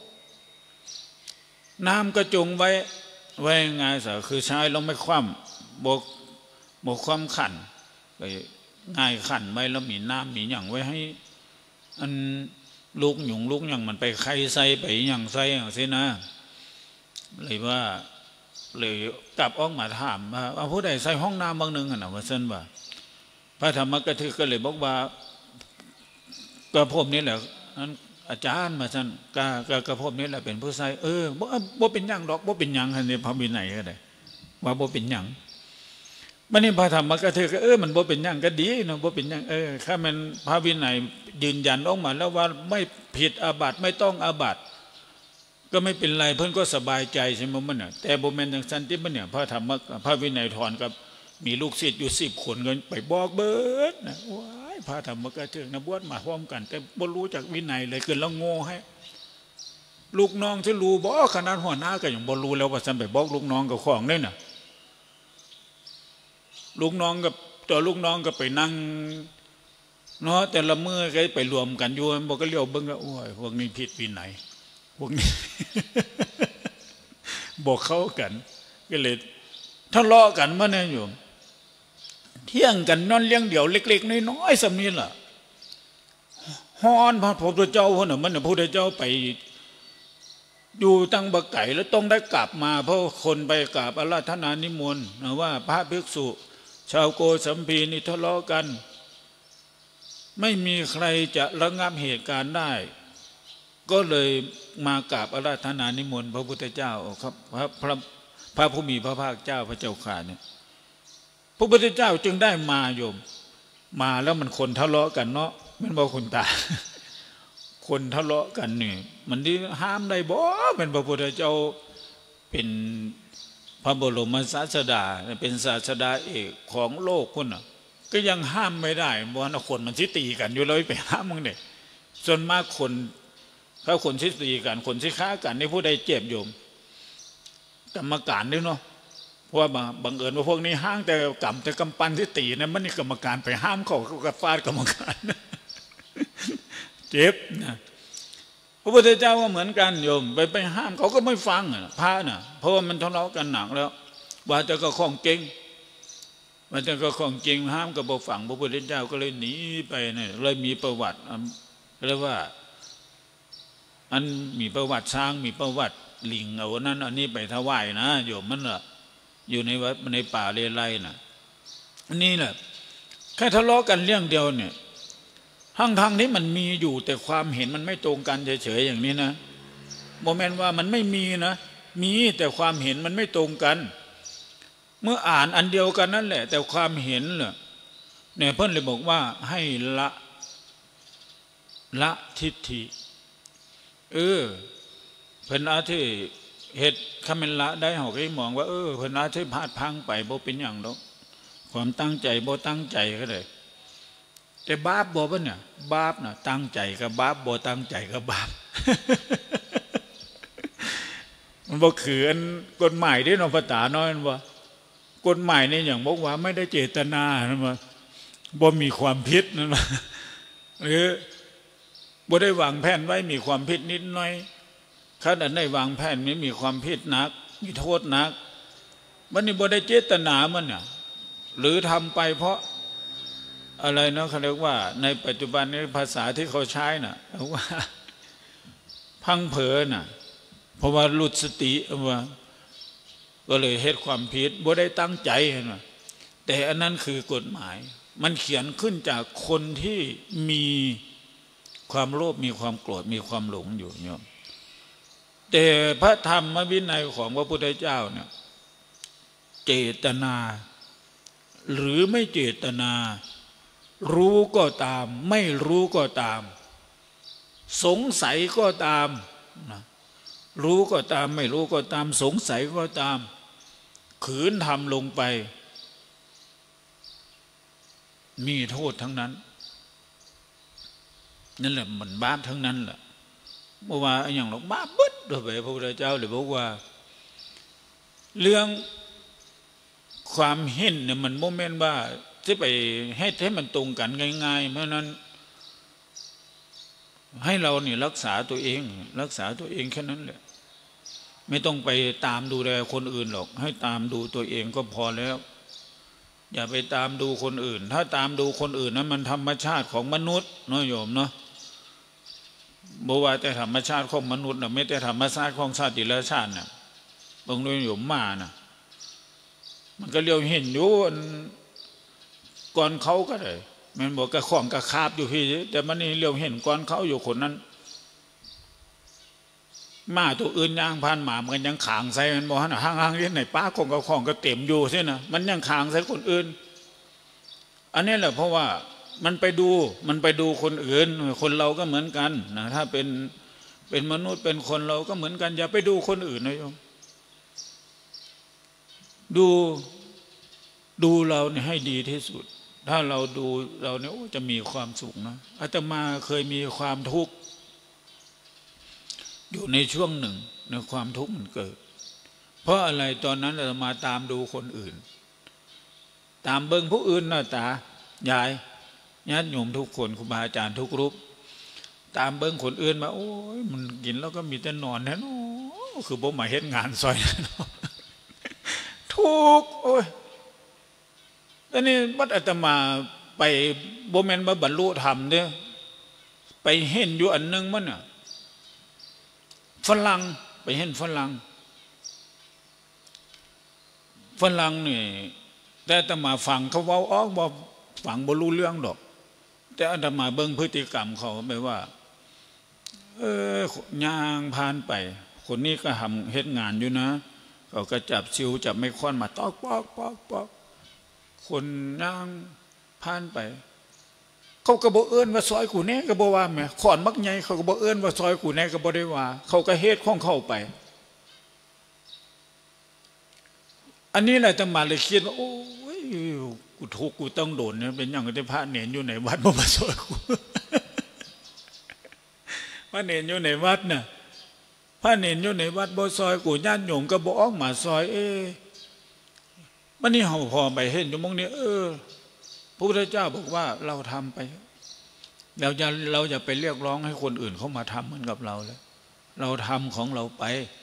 น้ำกระจงไว้ไว้ไงสะคือใช้แล้วไม่คว่ำบกบกคว่ำขันไปง่ายขันไว้แล้วมีน้ำมีอย่างไว้ให้อันลูกหยุ่งลูกอย่างมันไปไข่ใส่ไปอย่างใส่อย่างเสียนะเลยว่าเลยกลับออกมาถามว่าผู้ใดใส่ห้องน้ำบางหนึ่งนะว่าเส้นว่าพระธรรมกถึกก็เลยบอกว่ากระผมนี่แหละนั้นอาจารย์มาสั่นกากระผมนี่แหละเป็นผู้ใส่เออบ่บ่เป็นยังดอกบ่เป็นยังอันนี้พระวินัยก็ได้ว่าบ่เป็นยังมันนี่พระธรรมกถึกเออมันบ่เป็นยังก็ดีเนาะบ่เป็นยังเออถ้ามันพระวินัยยืนยันออกมาแล้วว่าไม่ผิดอาบัติไม่ต้องอาบัติก็ไม่เป็นไรเพื่อนก็สบายใจใช่ไหมมันเนี่ยแต่โบแมนอย่างสันติมันเนี่ยพระธรรมพระวินัยถอนกับมีลูกศิษย์อยู่สิบคนกันไปบอกเบิดนะว้ายพระธรรมกถึกนะบวชมาพร้อมกันแต่บ่รู้จากวินัยเลยเกินแล้วโง่ให้ลูกน้องที่รู้บอกขนาดหัวหน้าก็ยังบ่รู้แล้วว่าฉันไปบอกลูกน้องกับของได้น่ะลูกน้องกับตัวลูกน้องก็ไปนั่งเนาะแต่ละมือก็ไปรวมกันอยู่มันบอกก็เลี้ยวเบิ้งก็โอ้ยพวกนี้ผิดวินัยพวกนี้ บอกเข้ากันก็เลยทะเลาะกันมาเนี่ยโยมเที่ยงกันนอนเลี้ยงเดี่ยวเล็กๆน้อยๆสำนี้ล่ะฮอนพระพุทธเจ้าคนน่ะมันพระพุทธเจ้าไปอยู่ตั้งบักไก่แล้วต้องได้กลับมาเพราะคนไปกราบอาราธนานิมนต์ว่าพระภิกษุชาวโกสัมพีนี่ทะเลาะกันไม่มีใครจะระงับเหตุการณ์ได้ก็เลยมากราบอาราธนานิมนต์พระพุทธเจ้าครับพระพระพระผู้มีพระภาคเจ้าพระเจ้าข่าเนี่ยพระพุทธเจ้าจึงได้มาโยมมาแล้วมันคนทะเลาะกันเนาะมันบอกคุณตาคนทะเลาะกันนี่มันที่ห้ามได้บ่เป็นพระพุทธเจ้าเป็นพระบรมศาสดาเป็นศาสดาเอกของโลกคนน่ะก็ยังห้ามไม่ได้เพราะว่าคนมันสิตีกันอยู่เลยไปห้ามมึงเนี่ยส่วนมากคนเขาคนที่ตีกันคนที่ฆ่ากันนี่ผู้ใดเจ็บโยมกรรมการด้วยเนาะเพราะว่าบังเอิญว่าพวกนี้ห้างแต่กำแต่กำปั้นที่ตีนะมันนี่กรรมการไปห้ามเขาเขาก็ฟาดกรรมการเจ็บนะพระพุทธเจ้าก็เหมือนกันโยมไปไปห้ามเขาก็ไม่ฟังพระน่ะเพราะว่ามันทะเลาะกันหนักแล้วว่าจะก็ของเก่งว่าจะก็ของเก่งห้ามกับบ่ฟังพระพุทธเจ้าก็เลยหนีไปเนี่ยเลยมีประวัติเรียกว่าอันมีประวัติช้างมีประวัติลิงเอานั้นอันนี้ไปถวายนะโยมมันละอยู่ในวัดในป่าเลไลน่ะอันนี้แหละแค่ทะเลาะกันเรื่องเดียวเนี่ยทั้งทางนี้มันมีอยู่แต่ความเห็นมันไม่ตรงกันเฉยๆอย่างนี้นะโมเมนต์ว่ามันไม่มีนะมีแต่ความเห็นมันไม่ตรงกันเมื่ออ่านอันเดียวกันนั่นแหละแต่ความเห็นเนี่ยเพิ่นเลยบอกว่าให้ละละทิฏฐิเออเพิ่นอาที่เหตุคำเป็นละได้หอกให้มองว่าเออเพิ่นอาที่พลาดพังไปบ่เป็นอย่างดอกความตั้งใจบ่ตั้งใจก็ได้แต่บาปบ่ป่ะเนี่ยบาปน่ะตั้งใจกับบาปบ่ตั้งใจกับบาป มันบ่คืออันกฎหมายที่นภาษาน้อยมันว่ากฎหมายนี่อย่างบอกว่าไม่ได้เจตนานะว่าบ่มีความผิดนั่นว่าหรือบ่ได้วางแผนไว้มีความผิดนิดหน่อยขนาดได้วางแผนนี้มีความผิดหนักมีโทษหนักมันนี่บ่ได้เจตนามันน่ะหรือทำไปเพราะอะไรเนาะเขาเรียกว่าในปัจจุบันนี้ภาษาที่เขาใช้น่ะว่าพังเผลอน่ะเพราะว่าหลุดสติว่าก็เลยเหตุความผิดบ่ได้ตั้งใจนะแต่อันนั้นคือกฎหมายมันเขียนขึ้นจากคนที่มีความโลภมีความโกรธมีความหลงอยู่โยมแต่พระธรรมวินัยของพระพุทธเจ้าเนี่ยเจตนาหรือไม่เจตนารู้ก็ตามไม่รู้ก็ตามสงสัยก็ตามนะรู้ก็ตามไม่รู้ก็ตามสงสัยก็ตามขืนทำลงไปมีโทษทั้งนั้นนั่นแหละมันบาปทั้งนั้นแหละเมื่อว่าอย่างเราบาปบึ้ดโดยพระพุทธเจ้าเลยบอกว่าเรื่องความเห็นเนี่ยมันโมเมนต์ว่าจะไปให้ให้มันตรงกันง่ายๆเพราะนั้นให้เราเนี่ยรักษาตัวเองรักษาตัวเองแค่นั้นแหละไม่ต้องไปตามดูแลคนอื่นหรอกให้ตามดูตัวเองก็พอแล้วอย่าไปตามดูคนอื่นถ้าตามดูคนอื่นนั้นมันธรรมชาติของมนุษย์เนาะโยมเนาะบอกว่าแต่ธรรมชาติของมนุษย์นะไม่แต่ธรรมชาติของชาติดิลชาติเนี่ยบางโดยโยมมานะมันก็เลี้ยวเห็นอยู่ก่อนเขาก็ได้มันบอกกระของกระคาบอยู่พี่แต่มันนี่เลี้ยวเห็นก่อนเขาอยู่คนนั้นมาตัวอื่นย่างผ่านหมามันยังขางใส่มันบอกห่างๆที่ไหนป้าของกระของก็เต็มอยู่ใช่นะมันยังขางใส่คนอื่นอันนี้แหละเพราะว่ามันไปดูมันไปดูคนอื่นคนเราก็เหมือนกันนะถ้าเป็นเป็นมนุษย์เป็นคนเราก็เหมือนกันอย่าไปดูคนอื่นนะโยมดูดูเราเนี่ยให้ดีที่สุดถ้าเราดูเราเนี่ยจะมีความสุขนะอาตมาเคยมีความทุกข์อยู่ในช่วงหนึ่งในความทุกข์มันเกิดเพราะอะไรตอนนั้นอาตมาตามดูคนอื่นตามเบิ่งผู้อื่นหน้าตายายญาติโยมทุกคนครูบาอาจารย์ทุกรูปตามเบิ่งคนอื่นมาโอ้ยมันกินแล้วก็มีแต่นอนแน่นอนคือบ่มาเฮ็ดงานซอยทุกโอ้ยแล้วนี่วัดอาตมาไปบ่แม่นมาบรรลุธรรมเด้อไปเห็นอยู่อันนึงมันน่ะฝรั่งไปเห็นฝรั่งฝรั่งนี่แต่อาตมาฟังเขาเว้าออกบ่ฟังบ่รู้เรื่องดอกแต่อาตมาเบิ่งพฤติกรรมเขาแบบว่าเออย่างผ่านไปคนนี้ก็ทำเฮ็ดงานอยู่นะเขาก็จับชิวจับไม้ค้อนมาตอกปอกปอกปอกคนย่างผ่านไปเขาก็บ่เอิ้นว่าซอยกูแน่ก็บ่ว่าแม่ขอนมักใหญ่เขาก็บ่เอิ้นว่าซอยกูแน่ก็บ่ได้ว่าเขาก็เฮ็ดของเขาไปอันนี้แหละอาตมาเลยคิดว่าโอ้ยกูทุกข์กูต้องโดนเนี่ยเป็นอย่างที่พระเนรอยู่ในวัดบ่มาซอยกูระเนรอยู่ในวัดน่ะพระเนรอยู่ในวัดบ่ซอยกูญาติโยมก็บ่ออกมาซอยเอมันนี่เฮาพอไปเห็นอยู่มองนี้เออพระพุทธเจ้าบอกว่าเราทำไปเราจะเราจะไปเรียกร้องให้คนอื่นเขามาทำเหมือนกับเราแล้วเราทำของเราไป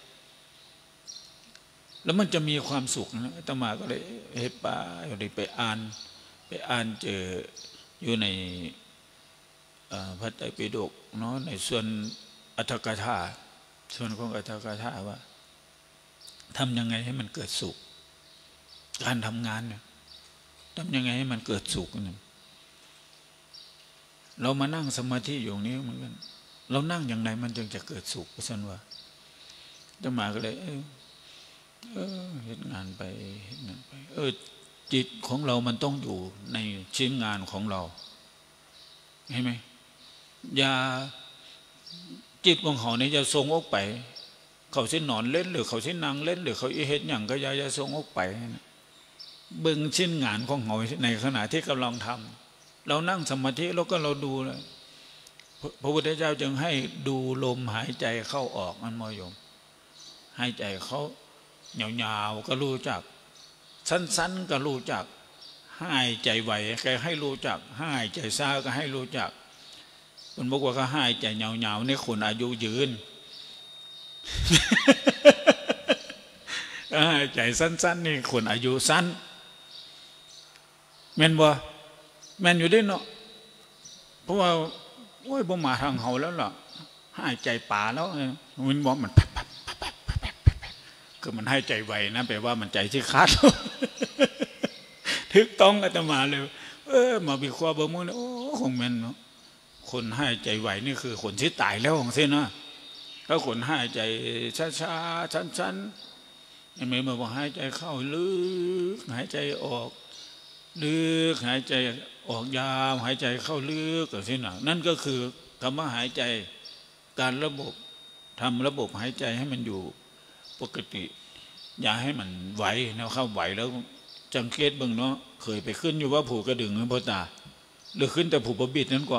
แล้วมันจะมีความสุขนะอาตมาก็เลยเฮ็ดป่าอยู่ได้ไปอ่านไปอ่านเจออยู่ในพระไตรปิฎกเนาะในส่วนอัตถกถาส่วนของอัตถกถาว่าทำยังไงให้มันเกิดสุขการทำงานเนี่ยทำยังไงให้มันเกิดสุขเนี่ยเรามานั่งสมาธิอยู่นี้เหมือนกันเรานั่งอย่างไรมันจึงจะเกิดสุขฉันว่าจะมาก็เลยเออเออเห็นงานไปเห็นงานไปเออจิตของเรามันต้องอยู่ในชิ้นงานของเราเห็นไหมอย่าจิตของเขาเนี่ยจะทรงออกไปเขาสินอนเล่นหรือเขาสินั่งเล่นหรือเขาอีเฮ็ดอย่างก็อย่าจะทรงออกไปเบิ่งชิ้นงานของเขาในขณะที่กำลังทำเรานั่งสมาธิแล้วก็เราดูเลยพระพุทธเจ้าจึงให้ดูลมหายใจเข้าออกมันมอยมหายใจเขายาวๆก็รู้จักสั้นๆก็รู้จักหายใจไวแกให้รู้จักหายใจช้าก็ให้รู้จักมันบอกว่าก็หายใจยาวๆนี่คนอายุยืนหายใจสั้นๆนี่คนอายุสั้นแม่นบ่แม่นอยู่ได้เนาะเพราะว่าโอ้ยบ่มาทางเฮาแล้วล่ะหายใจป่าแล้วมันบอกมันคือมันให้ใจไวนะแปลว่ามันใจที่ขาดทึกต้องอาตมาเลยเออมาวิเคราะห์เบิ่งมื้อนี้โอ้คงแม่นเนาะคนให้ใจไวนี่คือคนที่ตายแล้วจังซี่นะถ้าคนให้ใจช้าๆสั้นๆไม่มาบอกหายใจเข้าลึกหายใจออกลึกหายใจออกยาวหายใจเข้าลึกจังซี่นะนั่นก็คือคำว่าหายใจการระบบทำระบบหายใจให้มันอยู่ปกติอย่าให้มันไหวนะเข้าไหวแล้วจังเกตเบิ่งเนาะเคยไปขึ้นอยู่ว่าผูกกระดึงหรือพ่อตาหรือขึ้นแต่ผูกประบิดนั้นก็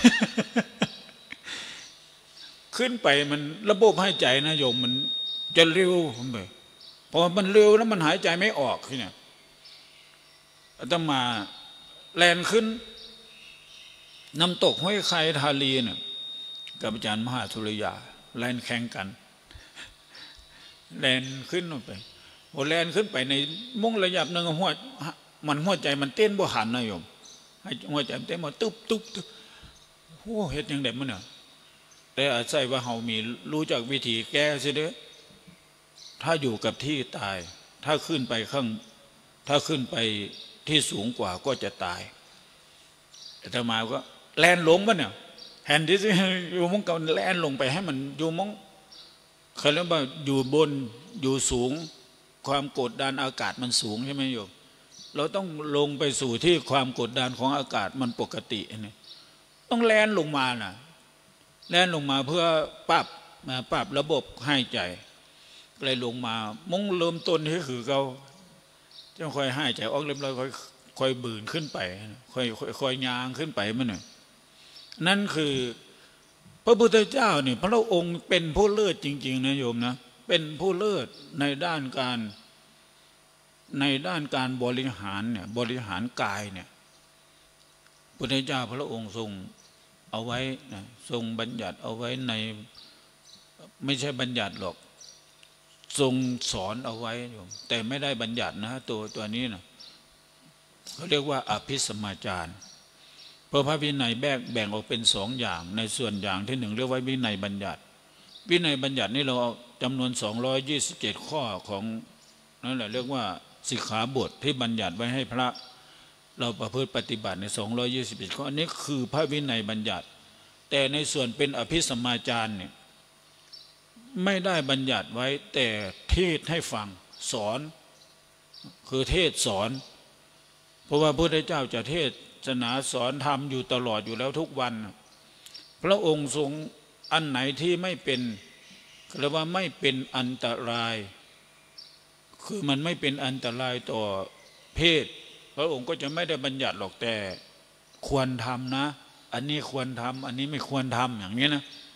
ขึ้นไปมันระบบหายใจนะโยมมันจะเร็วไปพอมันเร็วแล้วมันหายใจไม่ออกที่เนี่ยอาตมาแลนขึ้นน้ำตกห้วยไคทาลีเนี่ยกับอาจารย์มหาสุริยาแลนแข่งกันแลนขึ้นลงไปโอแลนขึ้นไปในมุ่งระยับหนึ่งหัวมันหัวใจมันเต้นบ่หันนะโยมให้หัวใจมันเต้นมาตุ๊บตุ๊บตุ๊บโอ้เฮ็ดยังไงมันเนี่ยแต่อาศัยว่าเฮามีรู้จักวิธีแก้ซิเด้อถ้าอยู่กับที่ตายถ้าขึ้นไปข้างถ้าขึ้นไปที่สูงกว่าก็จะตายแต่ถ้ามาก็แลนลงมันเนี่ยแทนที่จะอยู่มองกันแลนลงไปให้มันอยู่มองเขาเรียกว่าอยู่บนอยู่สูงความกดดันอากาศมันสูงใช่ไหมโยมเราต้องลงไปสู่ที่ความกดดันของอากาศมันปกตินี่ต้องแลนลงมาน่ะแลนลงมาเพื่อปรับมาปรับระบบหายใจเลยลงมามุ่งเริ่มต้นที่คือเขาจะค่อยหายใจออกเรียบร้อยค่อยค่อยบืนขึ้นไปค่อยค่อยยางขึ้นไปมันน่ะนั่นคือพระพุทธเจ้านี่พระองค์เป็นผู้เลิศจริงๆนะโยมนะเป็นผู้เลิศในด้านการในด้านการบริหารเนี่ยบริหารกายเนี่ยพุทธเจ้าพระองค์ทรงเอาไว้นะทรงบัญญัติเอาไว้ในไม่ใช่บัญญัติหรอกทรงสอนเอาไว้โยมแต่ไม่ได้บัญญัตินะตัวตัวนี้นะเขาเรียกว่าอภิสมาจารเพราะพระวินัยแบ่งแบ่งออกเป็นสองอย่างในส่วนอย่างที่หนึ่งเรียกว่าวินัยบัญญัติวินัยบัญญัตินี่เราจำนวนสองร้อยยี่สิบเจ็ดข้อของนั่นแหละเรียกว่าสิกขาบทที่บัญญัติไว้ให้พระเราประพฤติปฏิบัติในสองร้อยยี่สิบเอ็ดข้ออันนี้คือพระวินัยบัญญัติแต่ในส่วนเป็นอภิสมาจารเนี่ยไม่ได้บัญญัติไว้แต่เทศให้ฟังสอนคือเทศสอนเพราะว่าพระพุทธเจ้าจะเทศนาสอนธรรมอยู่ตลอดอยู่แล้วทุกวันพระองค์ทรงอันไหนที่ไม่เป็นหรือว่าไม่เป็นอันตรายคือมันไม่เป็นอันตรายต่อเพศพระองค์ก็จะไม่ได้บัญญัติหรอกแต่ควรทำนะอันนี้ควรทำอันนี้ไม่ควรทำอย่างนี้นะ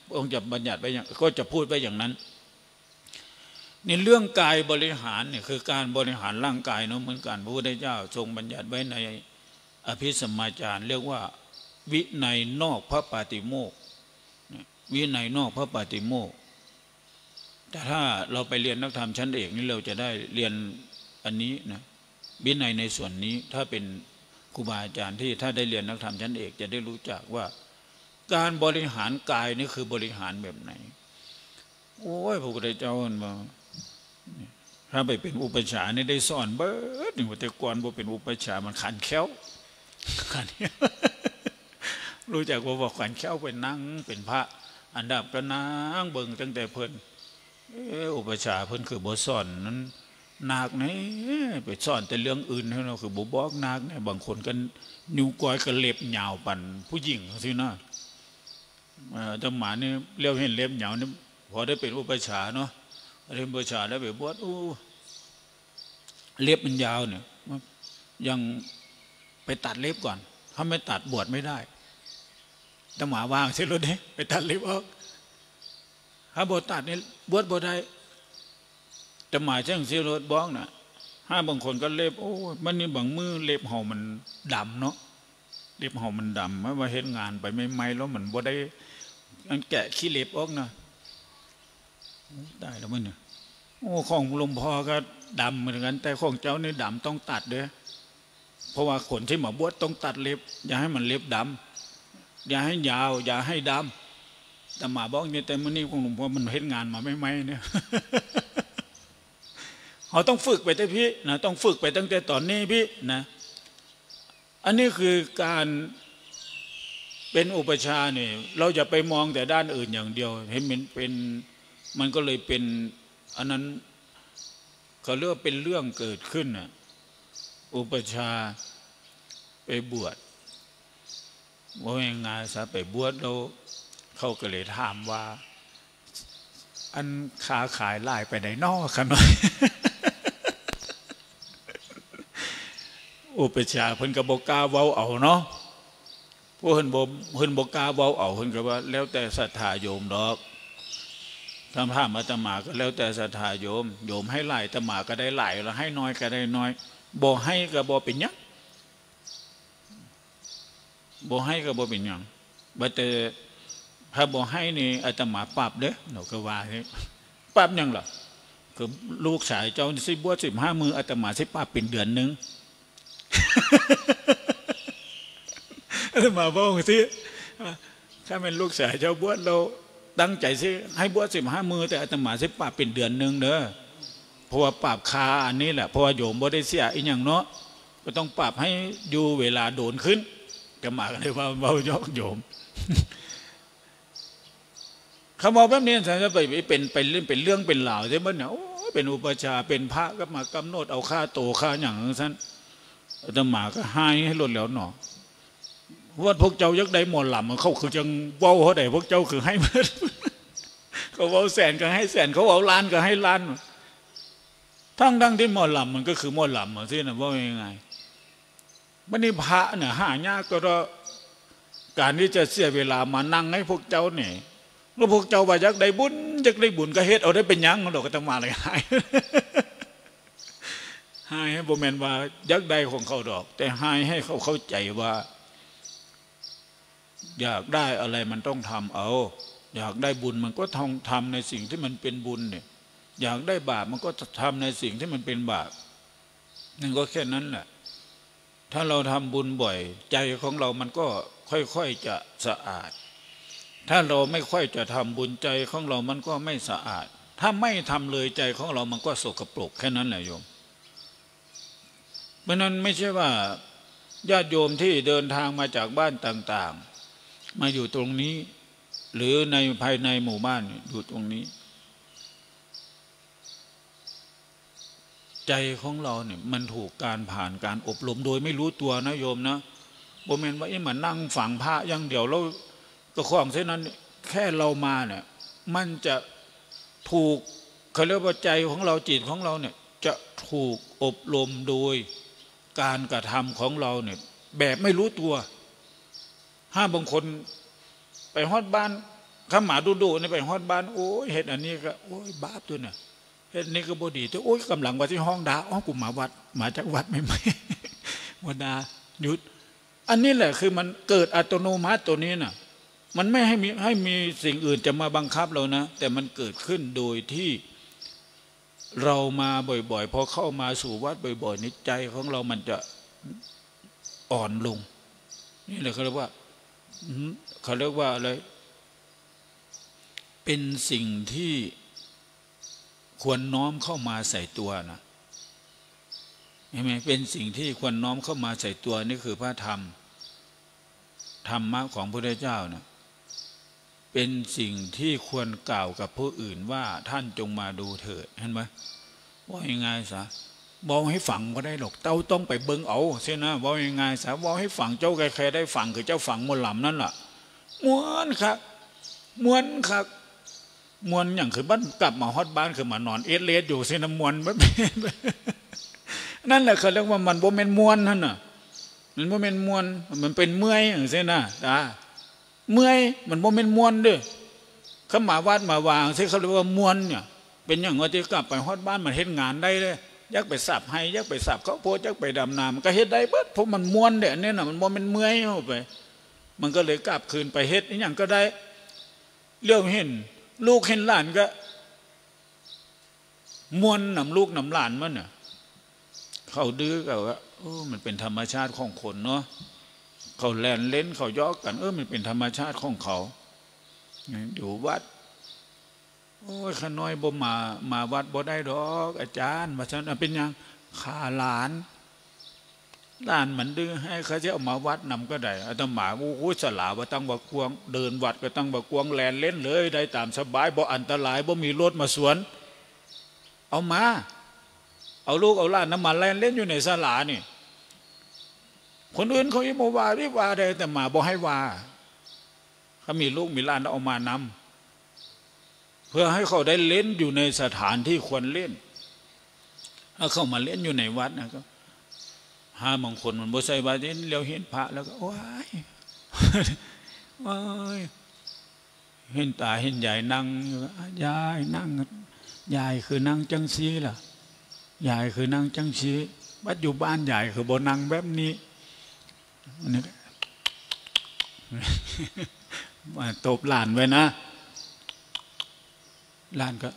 องค์จะบัญญัติไว้อย่างก็จะพูดไว้อย่างนั้นในเรื่องกายบริหารเนี่ยคือการบริหารร่างกายเนาะเหมือนกันพระพุทธเจ้าทรงบัญญัติไว้ในอภิสัมมาจารเรียกว่าวินัยนอกพระปาติโมกข์วินัยนอกพระปาติโมกข์แต่ถ้าเราไปเรียนนักธรรมชั้นเอกนี่เราจะได้เรียนอันนี้นะวินัยในส่วนนี้ถ้าเป็นครูบาอาจารย์ที่ถ้าได้เรียนนักธรรมชั้นเอกจะได้รู้จักว่าการบริหารกายนี่คือบริหารแบบไหนโอ้ยพระพุทธเจ้าบอกถ้าไปเป็นอุปชฌาย์นี่ได้สอนเบิดหนึ่งแต่ก่อนบ่เป็นอุปชฌาย์มันขันแค้วขันรู้จักว่าบอกขันแค้วเป็นนั่งเป็นพระอันดับก็นั่งเบิ่งตั้งแต่เพิ่นอุปชฌาย์เพิ่นคือบ่สอนนั้นนาคนี่ไปสอนแต่เรื่องอื่นให้เราคือบ่บอกนาคเนี่ยบางคนก็นิ้วก้อยก็เล็บยาวปั่นผู้หญิงสินะจังหมานี่เรียกเห็นเล็บยาวนี่พอได้เป็นอุปชฌาย์เนาะเรียนอุปชฌาย์แล้วไปบวชอู้เล็บมันยาวเนี่ยยังไปตัดเล็บก่อนถ้าไม่ตัดบวชไม่ได้จังหมาว่างเสียรถเนี่ยไปตัดเล็บออกถ้าบวชตัดนี่บวชบวชได้จังหมาเช่างเสียรถบ้องน่ะถ้าบางคนก็เล็บโอ้มันนี่บางมือเล็บห่อมันดำเนาะเล็บห่อมันดำไม่ว่าเห็นงานไปไม่ไม่แล้วมันบวชได้มันแกะขี้เล็บออกนะได้แล้วมั้ยเนี่ยโอ้ของหลวงพ่อก็ดำเหมือนกันแต่ของเจ้านี่ดำต้องตัดเด้อเพราะว่าคนที่มาบวชต้องตัดเล็บอย่าให้มันเล็บดำอย่าให้ยาวอย่าให้ดำแต่หมาบอกเนี่ยแต่มื่อนี้ของหลวงพ่อมันเห็นงานมาไม่ไม่เนี่ยเราต้องฝึกไปแต่พี่นะต้องฝึกไปตั้งแต่ตอนนี้พี่นะอันนี้คือการเป็นอุปชฌาย์เนี่ยเราอย่าไปมองแต่ด้านอื่นอย่างเดียวเห็นมันเป็นมันก็เลยเป็นอันนั้นเขาเรียกว่าเป็นเรื่องเกิดขึ้นน่ะอุปชฌาย์ไปบวชว่ายังไงซะไปบวชแล้วเขาก็เลยถามว่าอันค้าขายไล่ไปไหนนอกกันหน่อยอุปชฌาย์เพิ่นก็บ่กล้าเว้าเอาเนาะพวกเพิ่นบ่เพิ่นบ่กล้าเว้าเอาเพิ่นก็ว่าแล้วแต่ศรัทธาโยมดอกถ้าพระอาตมาก็แล้วแต่ศรัทธาโยมโยมให้หลายอาตมาก็ได้หลายแล้วให้น้อยก็ได้น้อยบ่ให้ก็บ่เป็นหยังบ่ให้ก็บ่เป็นหยังบ่แต่ถ้าบ่ให้นี่อาตมาปรับเด้อเนาะก็ว่าให้ปรับหยังล่ะคือลูกชายเจ้าสิบวชสิบห้ามื้ออาตมาสิปรับเป็นเดือนนึงอาตมาบอกสิถ้าเป็นลูกชายเจ้าบวชเราตั้งใจสิให้บวชสิบห้ามื้อแต่อาตมาสิปรับเป็นเดือนนึงเด้อเพราะว่าปรับคาอันนี้แหละเพราะว่าโยมบ่ได้เสียอีหยังเนาะก็ต้องปรับให้อยู่เวลาโดนขึ้นอาตมาก็เลยว่าเว้ายกโยมเขาบอกแบบนี้จะไปเป็นไปเล่นเป็นเรื่องเป็นราวใช่ไหมเนี่ยโอ้เป็นอุปชฌาย์เป็นพระก็มากำหนดเอาค่าโตค่าอย่างนั้นอาตมาก็ให้ให้ลดแล้วเนาะว่าพวกเจ้ายักได้หมดหล่ำเขาคือจังเว้าเขาได้พวกเจ้าคือให้เมื่อเขาเว้าแสนก็ให้แสนเขาเว้าล้านก็ให้ล้านทั้งทั้งที่หมดหล่ำมันก็คือหมดหล่ำสินะว่ายังไงมันนี่พระเนี่ยหายากก็เราการที่จะเสียเวลามานั่งให้พวกเจ้าเนี่ยแล้วพวกเจ้าว่ายักได้บุญยักได้บุญก็เฮ็ดเอาได้เป็นยังเราก็ต้องมาเลยหายหายให้โบแมนว่ายักได้ของเขาดอกแต่หายให้เขาเข้าใจว่าอยากได้อะไรมันต้องทำเอาอยากได้บุญมันก็ต้องทำในสิ่งที่มันเป็นบุญเนี่ยอยากได้บาปมันก็ทำในสิ่งที่มันเป็นบาปนั่นก็แค่นั้นแหละถ้าเราทำบุญบ่อยใจของเรามันก็ค่อยๆจะสะอาดถ้าเราไม่ค่อยจะทำบุญใจของเรามันก็ไม่สะอาดถ้าไม่ทำเลยใจของเรามันก็สกปรกแค่นั้นแหละโยมเพราะนั้นไม่ใช่ว่าญาติโยมที่เดินทางมาจากบ้านต่างๆมาอยู่ตรงนี้หรือในภายในหมู่บ้านอยู่ตรงนี้ใจของเราเนี่ยมันถูกการผ่านการอบรมโดยไม่รู้ตัวนะโยมนะบ่แม่นว่าไอ้มันนั่งฝังพระอย่างเดียวแล้วก็ของเช่นนั้นแค่เรามาเนี่ยมันจะถูกเขาเรียกว่าใจของเราจิตของเราเนี่ยจะถูกอบรมโดยการกระทำของเราเนี่ยแบบไม่รู้ตัวห้าบางคนไปฮอดบ้านข้าหมาดุดุนี่ไปฮอดบ้านโอ้ยเห็ดอันนี้ก็โอ้ยบาปตัวเนี่ยเห็ดนี้ก็บ่ดีตัวโอ้ยกำลังว่าที่ห้องด่าอ๋อกูมาวัดมาจากวัดไม่ไม่วัดด่าหยุดอันนี้แหละคือมันเกิดอัตโนมัติตัวนี้น่ะมันไม่ให้มีให้มีสิ่งอื่นจะมาบังคับเรานะแต่มันเกิดขึ้นโดยที่เรามาบ่อยๆพอเข้ามาสู่วัดบ่อยๆในใจของเรามันจะอ่อนลงนี่แหละเขาเรียกว่าเขาเรียกว่าอะไรเป็นสิ่งที่ควรน้อมเข้ามาใส่ตัวนะเห็นไหมเป็นสิ่งที่ควรน้อมเข้ามาใส่ตัวนี่คือพระธรรมธรรมะของพระพุทธเจ้านะเป็นสิ่งที่ควรกล่าวกับผู้อื่นว่าท่านจงมาดูเถิดเห็นไหมว่ายังไงซะบอกให้ฝังก็ได้หรอกเต้าต้องไปเบิ้งเอาใช่นะบอกยังไงซะบอกให้ฝังเจ้าใครๆได้ฝังคือเจ้าฝังมวลหลำนั่นแหละม้วนครับม้วนครับมวนอย่างคือบ้านกลับมาฮอดบ้านคือมานอนเอสเลสอยู่สิน้ำมวนแบบนั่นแหละเขาเรียกว่ามันบ่เป็นมวนนั่นน่ะมันบ่เป็นมวนมันเป็นเมื่อยอย่างเช่นน่ะตาเมื่อยมันบ่เป็นมวนเด้อเขามาวัดมาวางที่เขาเรียกว่ามวนเนี่ยเป็นอย่างว่าที่กลับไปฮอดบ้านมันเฮ็ดงานได้เลยยักไปสับให้ยักไปสับเขาโพยักไปดำน้ำก็เฮ็ดได้เบิดเพราะมันมวนเด้อเนี่ยน่ะมันบ่เป็นเมื่อยเข้าไปมันก็เลยกลับคืนไปเฮ็ดอีหยังก็ได้เรื่องเห็นลูกเห็นหลานก็มวนนำลูกนำหลานมันเนี่ยเขาดื้อก็ว่าโอ้มันเป็นธรรมชาติของคนเนาะเขาแลนเล่นเขาย่อกันเออมันเป็นธรรมชาติของเขาอยู่วัดโอ้ยขน้อยบ่มามาวัดบ่ได้ดอกอาจารย์ว่าฉันเป็นยังขาหลานหลานมันดื้อให้เขาจะเอามาวัดนำก็ได้อาตมาโอ้ยสลาว่าตั้งบักกวงเดินวัดก็ตั้งบักกวงแลนเล่นเลยได้ตามสบายบ่อันตรายบ่มีรถมาสวนเอามาเอาลูกเอาหลานน้ำมันแลนเล่นอยู่ในสลานี่คนอื่นเขาไม่ว่าที่ว่าได้แต่มาบ่ให้ว่าเขามีลูกมีหลานเอามานำเพื่อให้เขาได้เล่นอยู่ในสถานที่ควรเล่นถ้าเข้ามาเล่นอยู่ในวัดนะก็ห้าบางคนมันบ่ใส่บาตรเลี้ยวเห็นพระแล้วก็ว้ายว้ายเห็นตาเห็นยายนั่งยายนั่งยายคือนั่งจังซีล่ะยายคือนั่งจังซีวัดอยู่บ้านยายคือบ่นั่งแบบนี้นี่มาตบหลานไว้นะหลานก็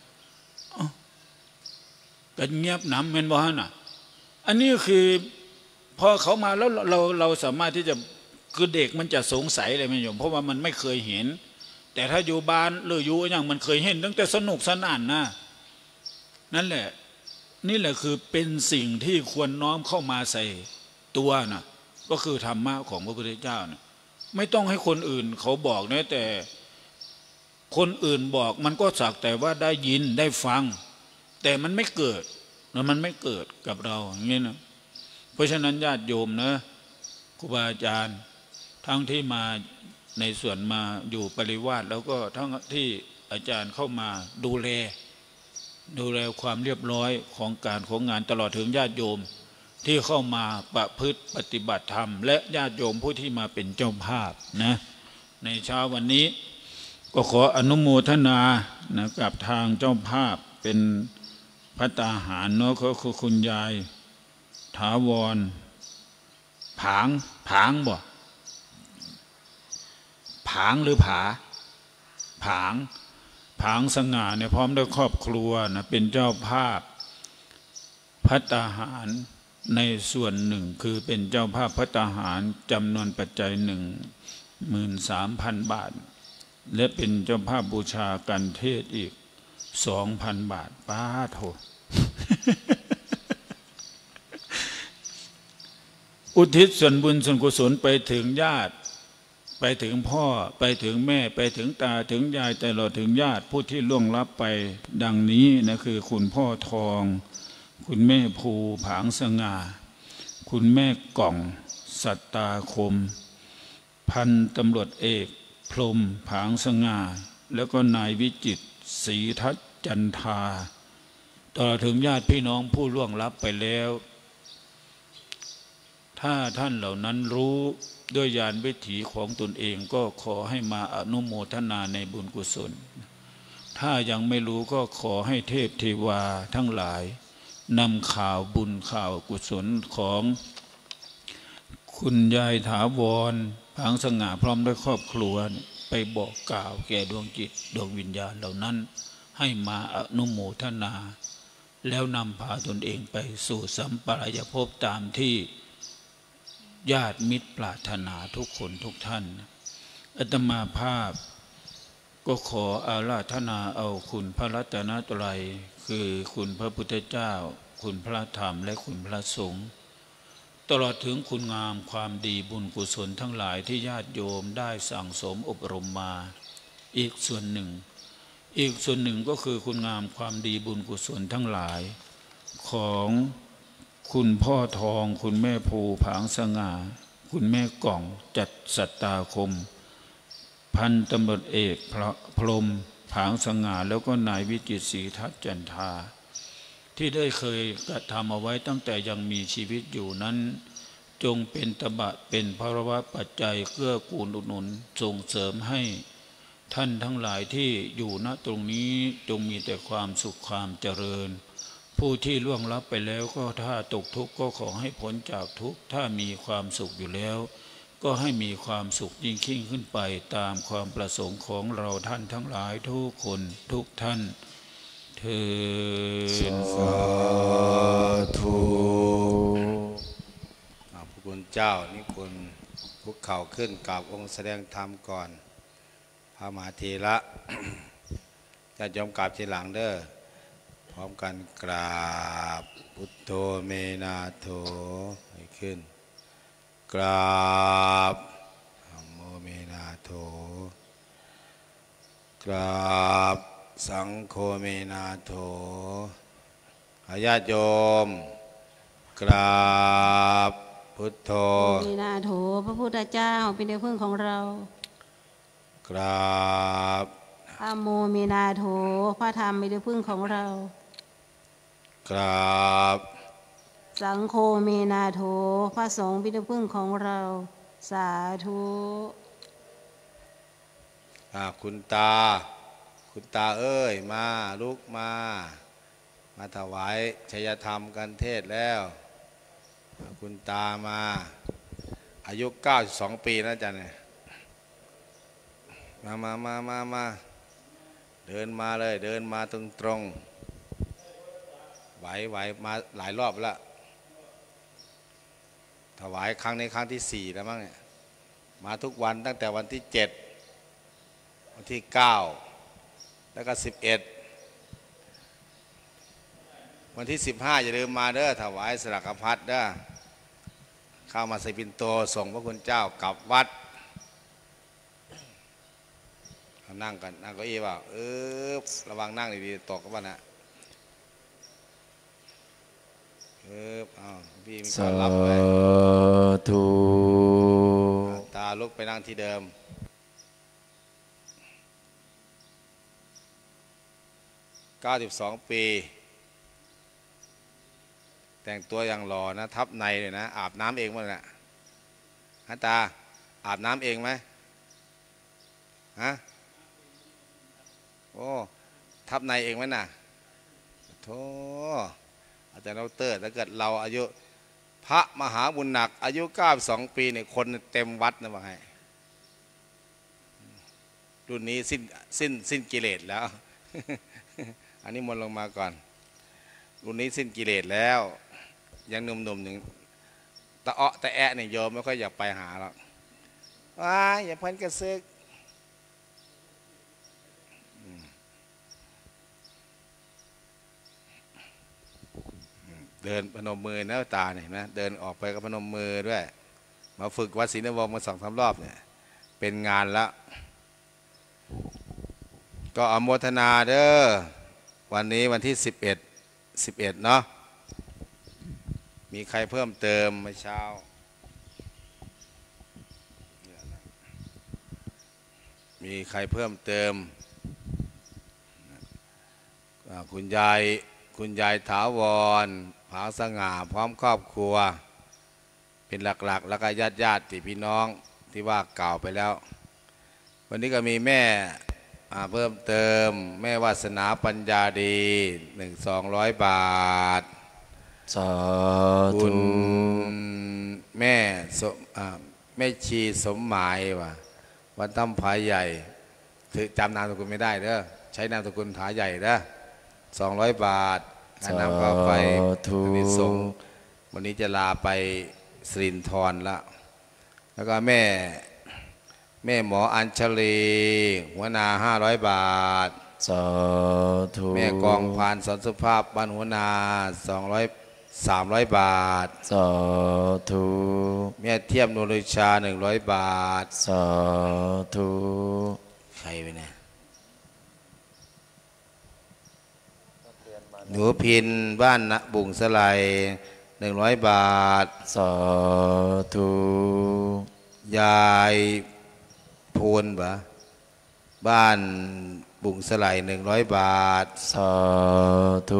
ก็เงียบน้ำเป็นบ่ฮะน่ะอันนี้คือพอเขามาแล้วเราเราสามารถที่จะคือเด็กมันจะสงสัยอะไรไม่ยอมเพราะว่ามันไม่เคยเห็นแต่ถ้าอยู่บ้านหรืออยู่อย่างมันเคยเห็นตั้งแต่สนุกสนานนะนั่นแหละนี่แหละคือเป็นสิ่งที่ควรน้อมเข้ามาใส่ตัวนะก็คือธรรมะของพระพุทธเจ้านะไม่ต้องให้คนอื่นเขาบอกนะแต่คนอื่นบอกมันก็สักแต่ว่าได้ยินได้ฟังแต่มันไม่เกิดแล้วมันไม่เกิดกับเราอย่างนี้นะเพราะฉะนั้นญาติโยมนะครูบาอาจารย์ทั้งที่มาในส่วนมาอยู่ปริวาสแล้วก็ทั้งที่อาจารย์เข้ามาดูแลดูแลความเรียบร้อยของการของงานตลอดถึงญาติโยมที่เข้ามาประพฤติปฏิบัติธรรมและญาติโยมผู้ที่มาเป็นเจ้าภาพนะในเช้าวันนี้ก็ขออนุโมทนานะกับทางเจ้าภาพเป็นภัตตาหารเนาะก็คือคุณยายถาวรผางผางบ่ผางหรือผาผางผางสง่าเนี่ยพร้อมด้วยครอบครัวนะเป็นเจ้าภาพภัตตาหารในส่วนหนึ่งคือเป็นเจ้าภาพภัตตาหารจำนวนปัจจัยหนึ่งหมื่นสามพันบาทและเป็นเจ้าภาพบูชากันเทศอีกสองพันบาทป้าโถ อุทิศส่วนบุญส่วนกุศลไปถึงญาติไปถึงพ่อไปถึงแม่ไปถึงตาถึงยายแต่เราถึงญาติผู้ที่ล่วงลับไปดังนี้นะคือคุณพ่อทองคุณแม่ภูผางสง่าคุณแม่กล่องสัตตาคมพันตำรวจเอกพรหมผางสง่าแล้วก็นายวิจิตรศรีทัศน์จันทาต่อถึงญาติพี่น้องผู้ล่วงลับไปแล้วถ้าท่านเหล่านั้นรู้ด้วยญาณวิถีของตนเองก็ขอให้มาอนุโมทนาในบุญกุศลถ้ายังไม่รู้ก็ขอให้เทพเทวาทั้งหลายนำข่าวบุญข่าวกุศลของคุณยายถาวรผางสง่าพร้อมด้วยครอบครัวไปบอกกล่าวแก่ดวงจิตดวงวิญญาณเหล่านั้นให้มาอนุโมทนาแล้วนำพาตนเองไปสู่สัมปรายภพตามที่ญาติมิตรปรารถนาทุกคนทุกท่านอาตมาภาพก็ขออาราธนาเอาคุณพระรัตนตรัยคือคุณพระพุทธเจ้าคุณพระธรรมและคุณพระสงฆ์ตลอดถึงคุณงามความดีบุญกุศลทั้งหลายที่ญาติโยมได้สั่งสมอบรมมาอีกส่วนหนึ่งอีกส่วนหนึ่งก็คือคุณงามความดีบุญกุศลทั้งหลายของคุณพ่อทองคุณแม่ภูผางสง่าคุณแม่กล่องจัดสัตตาคมพันตำรวจเอกพรหมผางสง่าแล้วก็นายวิจิตรศรีทัศน์จันทาที่ได้เคยกระทำเอาไว้ตั้งแต่ยังมีชีวิตอยู่นั้นจงเป็นตบะเป็นภรวะปัจจัยเกื้อกูลอุดหนุนส่งเสริมให้ท่านทั้งหลายที่อยู่ณตรงนี้จงมีแต่ความสุขความเจริญผู้ที่ล่วงลับไปแล้วก็ถ้าตกทุกข์ก็ขอให้พ้นจากทุกข์ถ้ามีความสุขอยู่แล้วก็ให้มีความสุขยิ่งยิ่งขึ้นไปตามความประสงค์ของเราท่านทั้งหลายทุกคนทุกท่านเถิดสาธุพระคุณเจ้านิคุณคุกเข่าขึ้นกราบองค์แสดงธรรมก่อนพระมหาเถระ ญาติโยมกราบทีหลังเด้อพร้อมกันกราบพุทโธเมนาโถให้ขึ้นกราบธัมโมเมนาโถกราบสังโฆเมนาโถญาติโยมกราบพุทโธเมนาโถพระพุทธเจ้าเป็นที่พึ่งของเรากราบธัมโมเมนาโถพระธรรมเป็นที่พึ่งของเรากราบสังโฆเมนาโถพระสงฆ์เป็นที่พึ่งของเราสาธุคุณตาคุณตาเอ้ยมาลุกมามาถวายชัยธรรมกันเทศแล้วคุณตามาอายุเก้าสิบสองปีนะจ๊ะเนี่ยมามามามามาเดินมาเลยเดินมาตรงตรงไหวไหวมาหลายรอบแล้วถวายครั้งนี้ครั้งที่สี่แล้วมั้งเนี่ยมาทุกวันตั้งแต่วันที่เจ็ดวันที่เก้าแล้วก็สิบเอ็ดวันที่สิบห้าอย่าลืมมาเด้อถวายสลักพัดเด้อเข้ามาใส่ปิ่นโตส่งพระคุณเจ้ากลับวัดนั่งกันนั่งเก้าอี้เปล่าเออระวังนั่งดีๆตกกันบ้างนะเอออ้าวพี่มีการรับไปทูตาลุกไปนั่งที่เดิมเก้าสิบสองปีแต่งตัวอย่างหล่อนะทับในเลยนะอาบน้ำเองมั้งนะฮะตาอาบน้ำเองไหมฮะโอ้ทับในเองไหมน่ะโธ่อาจารย์ดรถ้าเกิดเราอายุพระมหาบุญหนักอายุเก้าสิบสองปีเนี่ยคนเต็มวัดนะว่าให้รุ่นนี้สิ้นสิ้นสิ้นกิเลสแล้ว อันนี้มนลงมาก่อนรุ่นนี้สิ้นกิเลสแล้วยังหนุ่มๆอย่างตะเาะตะแอะเนี่ยโยมไม่ค่อยอยากไปหาหรอกว้าอย่าเพิ่นกระซึกเดินพนมมือนะตาเนี่ยนะเดินออกไปก็พนมมือด้วยมาฝึกวัดศรีนวงศ์มาสองสามรอบเนี่ยเป็นงานแล้วก็อนุโมทนาเด้อวันนี้วันที่สิบเอ็ดสิบเอ็ดเนาะมีใครเพิ่มเติมเมื่อเช้ามีใครเพิ่มเติมคุณยายคุณยายถาวรผางสง่าพร้อมครอบครัวเป็นหลักๆ แล้วก็ญาติญาติพี่น้องที่ว่ากล่าวไปแล้ว วันนี้ก็มีแม่เพิ่มเติมแม่วาสนาปัญญาดีหนึ่งสองร้อยบาทสาธุคุณแม่สมแม่ชีสมหมายว่ะวันตั้มผาใหญ่ถือจำนามสกุลไม่ได้เด้อใช้นามสกุลผาใหญ่เด้อสองร้อยบาทการนำเข้าไปนิสงวันนี้จะลาไปสิรินธรละแล้วก็แม่แม่หมออัญชลีหัวนาห้าร้อยบาทสาธุแม่กองพานสอนสุภาพบ้านหัวนาสองร้อยสามร้อยบาทสาธุแม่เทียมนุริชาหนึ่งร้อยบาทสาธุใครไปเนี่ยหนูพินบ้านนะบุ่งสไลหนึ่งร้อยบาทสาธุยายพูนบะบ้านบุ่งสไลหนึ่งร้อยบาทสาธุ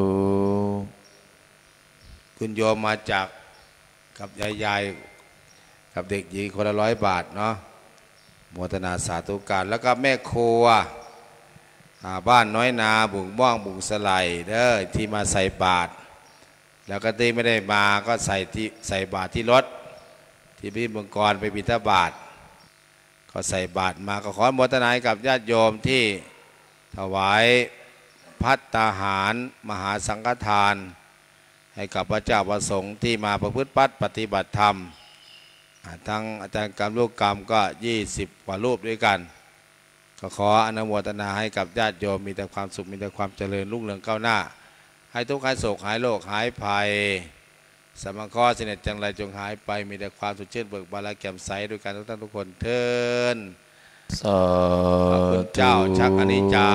คุณโยมมาจากกับยายยายกับเด็กหญิงคนละร้อยบาทเนาะโมทนาสาธุการแล้วก็แม่ครัวบ้านน้อยนาบุ่งบ้องบุ่งสไลเด้อที่มาใส่บาตรแล้วก็ที่ไม่ได้มาก็ใส่ที่ใส่บาตรที่รถที่พี่มังกรไปบิณฑบาตก็ใส่บาตรมาก็ขอโมทนากับญาติโยมที่ถวายภัตตาหารมหาสังฆทานให้กับพระเจ้าประสงค์ที่มาประพฤติปฏิบัติธรรมทั้งอาจารย์กรรมลูกกรรมก็ยี่สิบกว่ารูปด้วยกันก็ขออนุโมทนาให้กับญาติโยมมีแต่ความสุขมีแต่ความเจริญรุ่งเรืองก้าวหน้าให้ทุกข์หายโศกหายโรคหายภัยสมข้อเสน็จจังไรจงหายไปมีแต่ความสุขชื่นเบิกบานและแจ่มใสด้วยกันทุกท่านทุกคนเทินสาธุพระคุณเจ้าชักอนิจจา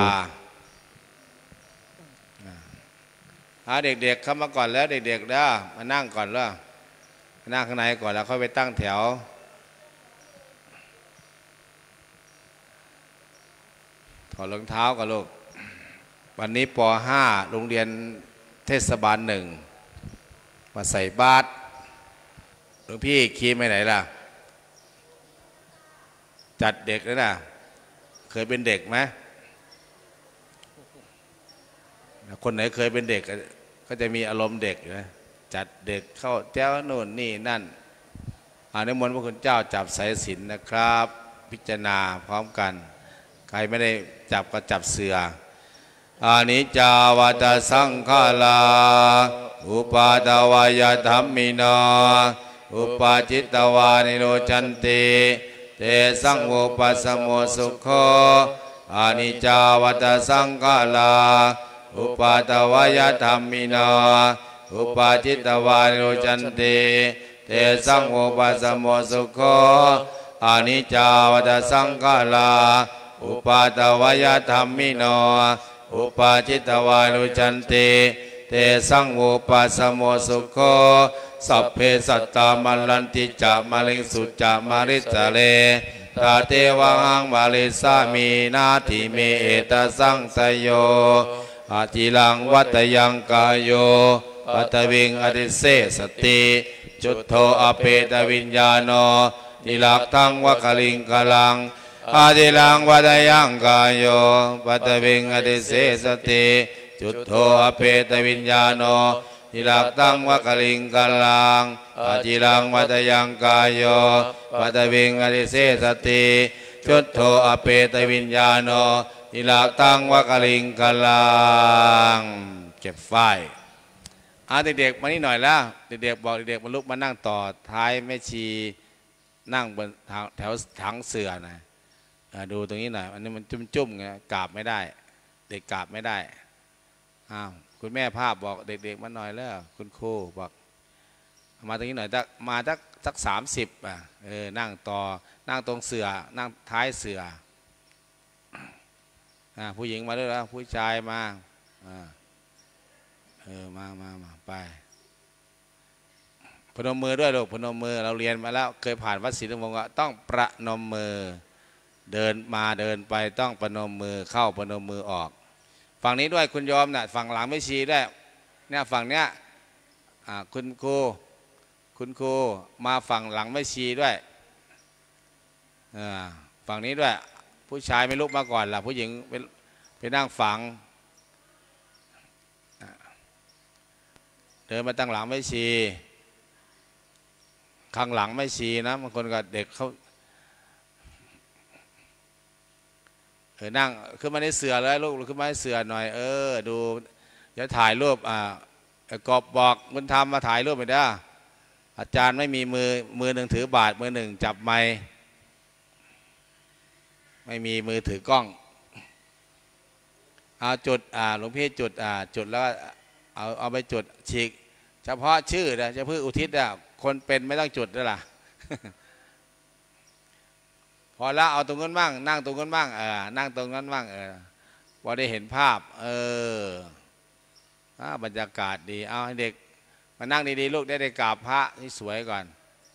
เด็กๆเข้ามาก่อนแล้วเด็กๆนะมานั่งก่อนแล้วมานั่งข้างในก่อนแล้วค่อยไปตั้งแถวถอดรองเท้ากันลูกวันนี้ป ห้าโรงเรียนเทศบาลหนึ่งมาใส่บาตรหลวงพี่คีมไปไหนล่ะจัดเด็กแล้วนะเคยเป็นเด็กไหมคนไหนเคยเป็นเด็กก็จะมีอารมณ์เด็กนะจัดเด็กเข้าแจ้วโน่นนี่นั่นอานิมนต์พระคุณเจ้าจับสายสิญจน์นะครับพิจารณาพร้อมกันใครไม่ได้จับก็จับเสืออานิจจาวัฏสังขาราอุปาทวายธัมมินาอุปาจิตตวานิโรจันติเตสังโวปัสสโมสุขโขอานิจจาวัฏสังขาราอุปาทวายธัมมินาอุปาจิตตวานิโรจันติเตสังโวปัสสโมสุขโขอานิจจาวัฏสังขาราอุปาทวายธัมมินาอุปาจิตตวานิโรจันติเตสังโวปัสสโมสุขโขสัพเพสัตตามัลลันติจามาลิสุจามาริสเลตาเทวังมาลิสามีนาทิเมเอตสังสยโยอาทิลังวัตยังกายโยปัตวิงอดิเสสติจุตโธอเปตวิญญาโนนิลักทังวะคลิงกลังอาทิลังวัตยังกายโยปัตวิงอดิเสสติจุตโธอเปตวิญญาโนนิลักทังวะคลิงกลังอาทิลังวัตยังกายโยปัตวิงอดิเสสติจุตโธอเปตวิญญาโนนิลักทังวะคลิงกลังเก็บไฟอาเด็กๆมานี่หน่อยแล้วเด็กๆบอกเด็กๆมาลุกมานั่งต่อท้ายแม่ชีนั่งบนแถวถังเสือนะดูตรงนี้หน่อยอันนี้มันจุ่มๆไงกราบไม่ได้เด็กกราบไม่ได้อ้าวคุณแม่ภาพบอกเด็กๆมาหน่อยแล้วคุณครูบอกมาตรงนี้หน่อยมาสักสักสามสิบอ่ะเออนั่งต่อนั่งตรงเสือนั่งท้ายเสืออ่าผู้หญิงมาด้วยแล้วผู้ชายมาอ่าเออมามามาไปพนมมือด้วยลูกพนมมือเราเรียนมาแล้วเคยผ่านวัดศรีลมวงศ์ก็ต้องประนมมือเดินมาเดินไปต้องประนมมือเข้าประนมมือออกฝั่งนี้ด้วยคุณโยมน่ะฝั่งหลังไม่ชี้ด้วยเนี่ยฝั่งเนี้ยอ่าคุณครูคคุณครูมาฝั่งหลังแม่ชีด้วยฝั่งนี้ด้วยผู้ชายไม่ลุกมาก่อนล่ะผู้หญิงไปไปนั่งฝังเดินมาตั้งหลังแม่ชีข้างหลังแม่ชีนะบางคนก็เด็กเขาเออนั่งขึ้นมาในเสือเลยลูกขึ้นมาในเสือหน่อยเออดูเดี๋ยวถ่ายรูปอ่ากอบบอกบุญธรรมมาถ่ายรูปไปได้อาจารย์ไม่มีมือมือหนึ่งถือบาทมือหนึ่งจับไม้ไม่มีมือถือกล้องเอาจุดอ่าหลวงพี่จุดอ่าจุดแล้วเอาเอาไปจุดฉีกเฉพาะชื่อนะเฉพาะอุทิศอ่ะคนเป็นไม่ต้องจุดด้วยล่ะ พอแล้วเอาตรงนั้นบ้างนั่งตรงนั้นบ้างเออนั่งตรงนั้นบ้างเออพอได้เห็นภาพเออบรรยากาศดีเอาให้เด็กมานั่งดีๆลูกได้ได้กราบพระที่สวยก่อน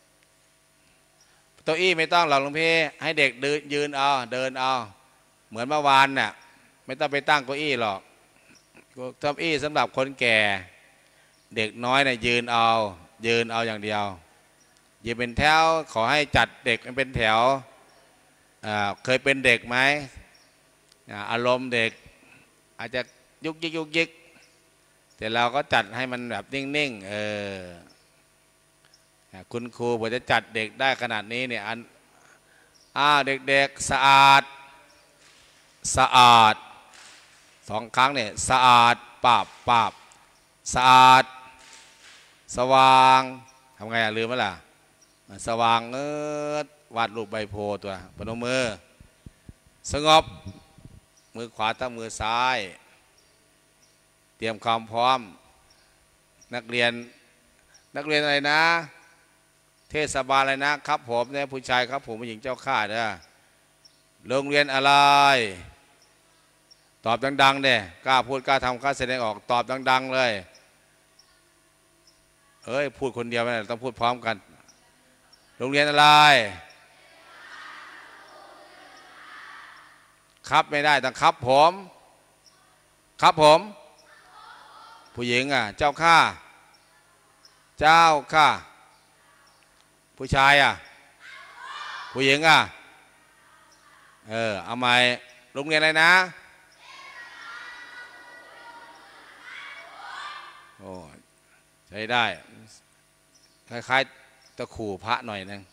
โต๊ะอี้ไม่ต้องหรอกหลวงพี่ให้เด็กเดินยืนเอาเดินเอาเหมือนเมื่อวานน่ะไม่ต้องไปตั้งเก้าอี้หรอกเก้าอี้สำหรับคนแก่เด็กน้อยน่ะยืนเอายืนเอาอย่างเดียวยืนเป็นแถวขอให้จัดเด็กเป็นแถวเคยเป็นเด็กไหมอารมณ์เด็กอาจจะยุกยิกยุกยิกแต่เราก็จัดให้มันแบบนิ่งๆเออคุณครูผมจะจัดเด็กได้ขนาดนี้เนี่ยอันอ้าวเด็กๆสะอาดสะอาดสองครั้งเนี่ยสะอาดปาบปาบสะอาดสว่างทำไงอะลืมไหมล่ะสว่างเออวาดรูปใบโพตัวปนมือสงบมือขวาตั้งมือซ้ายเตรียมความพร้อมนักเรียนนักเรียนอะไรนะเทศบาลอะไรนะครับผมเนี่ยผู้ชายครับผมผู้หญิงเจ้าข้าเด้อโรงเรียนอะไรตอบดังๆเด้กล้าพูดกล้าทำกล้าแสดงออกตอบดังๆเลยเอ้ยพูดคนเดียวไม่ได้ต้องพูดพร้อมกันโรงเรียนอะไรครับไม่ได้ต้องครับผมครับผมผู้หญิงอ่ะเจ้าข้าเจ้าข้าผู้ชายอ่ะผู้หญิงอ่ะเออเอาใหม่โรงเรียนอะไรนะโอ้ใช้ได้คล้ายๆตะขู่พระหน่อยนึง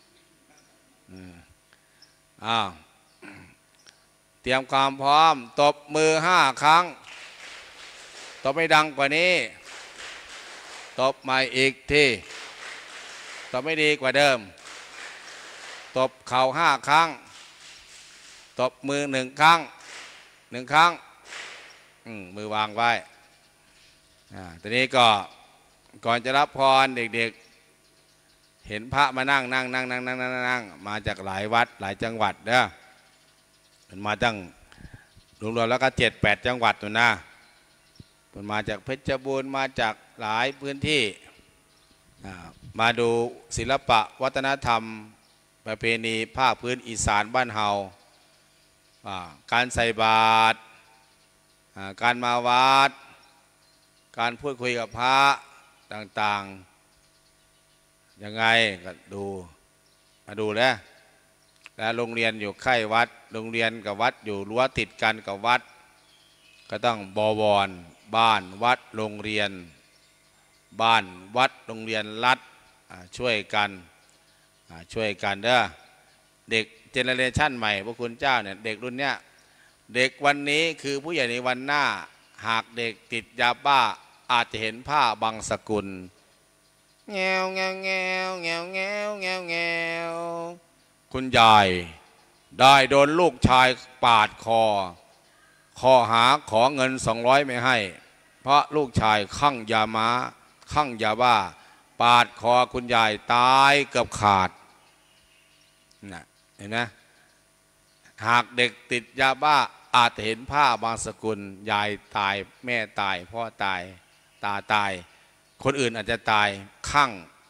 อ้าวเตรียมความพร้อมตบมือห้าครั้งตบไม่ดังกว่านี้ตบใหม่อีกทีตบไม่ดีกว่าเดิมตบเข่าห้าครั้งตบมือหนึ่งครั้งหนึ่งครั้งมือวางไว้ตอนนี้ก็ก่อนจะรับพรเด็กๆเห็นพระมานั่งนั่งนั่งนั่งนั่งนั่งนั่งมาจากหลายวัดหลายจังหวัดเด้อมันมาตั้งรวมๆแล้วก็เจ็ดแปดจังหวัดตัวนะมันมาจากเพชรบูรณ์มาจากหลายพื้นที่มาดูศิลปะวัฒนธรรมประเพณีภาคพื้นอีสานบ้านเฮาการใส่บาตรการมาวัดการพูดคุยกับพระต่างๆยังไงก็ดูมาดูแล้วแล้วโรงเรียนอยู่ใกล้วัดโรงเรียนกับวัดอยู่รั้วติดกันกับวัดก็ต้องบวรบ้านวัดโรงเรียนบ้านวัดโรงเรียนรัฐช่วยกันช่วยกันเด้อเด็กเจเนอเรชันใหม่พระคุณเจ้าเนี่ยเด็กรุ่นเนี้ยเด็กวันนี้คือผู้ใหญ่ในวันหน้าหากเด็กติดยาบ้าอาจจะเห็นผ้าบางสกุลแงวแงวแงวแงวแงวแงวแงวคุณยายได้โดนลูกชายปาดคอข้อหาขอเงินสองร้อยไม่ให้เพราะลูกชายคลั่งยาม้าคลั่งยาบ้าปาดคอคุณยายตายเกือบขาดน่ะเห็นไหมหากเด็กติดยาบ้าอาจจะเห็นผ้าบางสกุลยายตายแม่ตายพ่อตายตาตายคนอื่นอาจจะตายคลั่ง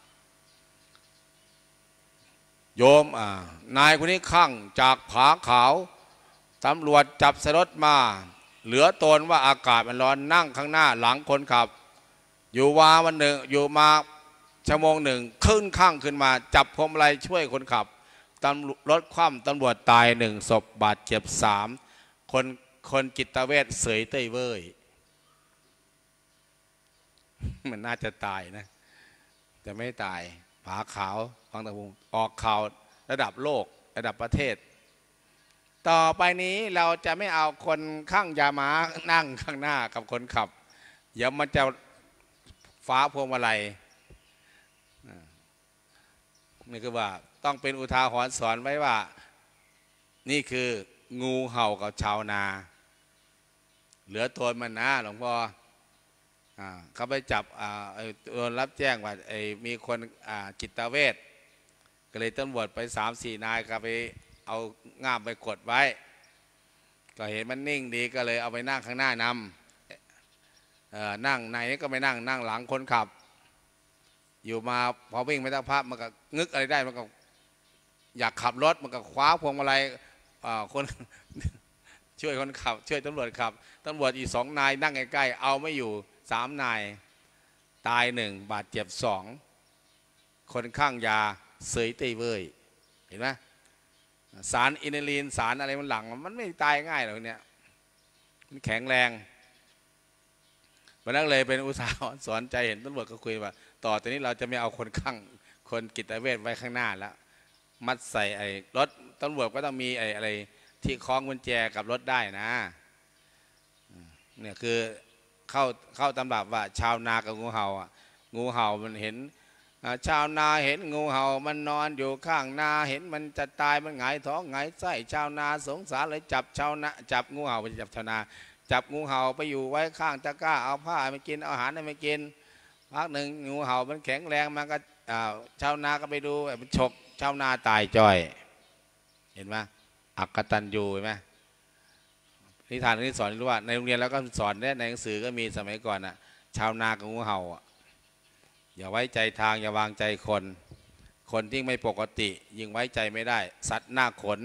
โยมอ่านายคนนี้คลั่งจากผาขาวตำรวจจับใส่รถมาเหลือตนว่าอากาศมันร้อนนั่งข้างหน้าหลังคนขับอยู่วาวันหนึ่งอยู่มาชั่วโมงหนึ่งขึ้นข้างขึ้นมาจับพวงมาลัยช่วยคนขับตำรวจรถคว่ำตำรวจตายหนึ่งศพบาดเจ็บสามคนคนจิตเวชเสยเต้ยเว้ยมันน่าจะตายนะแต่ไม่ตายผาขาวฟังตะพุงออกข่าวระดับโลกระดับประเทศต่อไปนี้เราจะไม่เอาคนข้างยาม้านั่งข้างหน้ากับคนขับเดี๋ยวมันจะฟ้าพวงมาลัยนี่คือว่าต้องเป็นอุทาหรณ์สอนไว้ว่านี่คืองูเห่ากับชาวนาเหลือตัวมันนะหลวงพ่อเขาไปจับโดนรับแจ้งว่ามีคนจิตเวชก็เลยตำรวจไปสามสี่นายก็ไปเอาง่ามไปกดไว้ก็เห็นมันนิ่งดีก็เลยเอาไปนั่งข้างหน้านำนั่งในนี้ก็ไม่นั่งนั่งหลังคนขับอยู่มาพอวิ่งไปสักพักมันก็งึกอะไรได้มันก็อยากขับรถมันก็คว้าพวงมาลัยคนช่วยคนขับช่วยตำรวจขับตำรวจอีกสองนายนั่งใกล้ๆเอาไม่อยู่สามนายตายหนึ่งบาดเจ็บสองคนข้างยาเสยเต้ยเว้ยเห็นไหมสารอินูลินสารอะไรมันหลังมันไม่ตายง่ายหรอกเนี่ยมันแข็งแรงวันนั้นเลยเป็นอุตสาหสอนใจเห็นตำรวจก็คุยว่าต่อจากนี้เราจะไม่เอาคนข้างคนจิตเวชไว้ข้างหน้าแล้วมัดใส่ไอ้รถตำรวจก็ต้องมีไอ้อะไรที่คล้องกุญแจกับรถได้นะเนี่ยคือเข้าเข้าตำรับว่าชาวนากับงูเห่าอ่ะงูเห่ามันเห็นชาวนาเห็นงูเห่ามันนอนอยู่ข้างนาเห็นมันจะตายมันหงายท้องหงายไส้ชาวนาสงสารเลยจับชาวนาจับงูเห่าไปจับชาวนาจับงูเห่าไปอยู่ไว้ข้างตะกร้าเอาผ้าไปกินเอาอาหารไปกินพักหนึ่งงูเห่ามันแข็งแรงมันก็ชาวนาก็ไปดูมันฉกชาวนาตายจ้อยเห็นไหมอักตันยูเห็นไหมนิทานนี้สอนรู้ว่าในโรงเรียนแล้วก็สอนในหนังสือก็มีสมัยก่อนอ่ะชาวนากับงูเห่าอย่าไว้ใจทางอย่าวางใจคนคนที่ไม่ปกติยิ่งไว้ใจไม่ได้สัตว์หน้าขน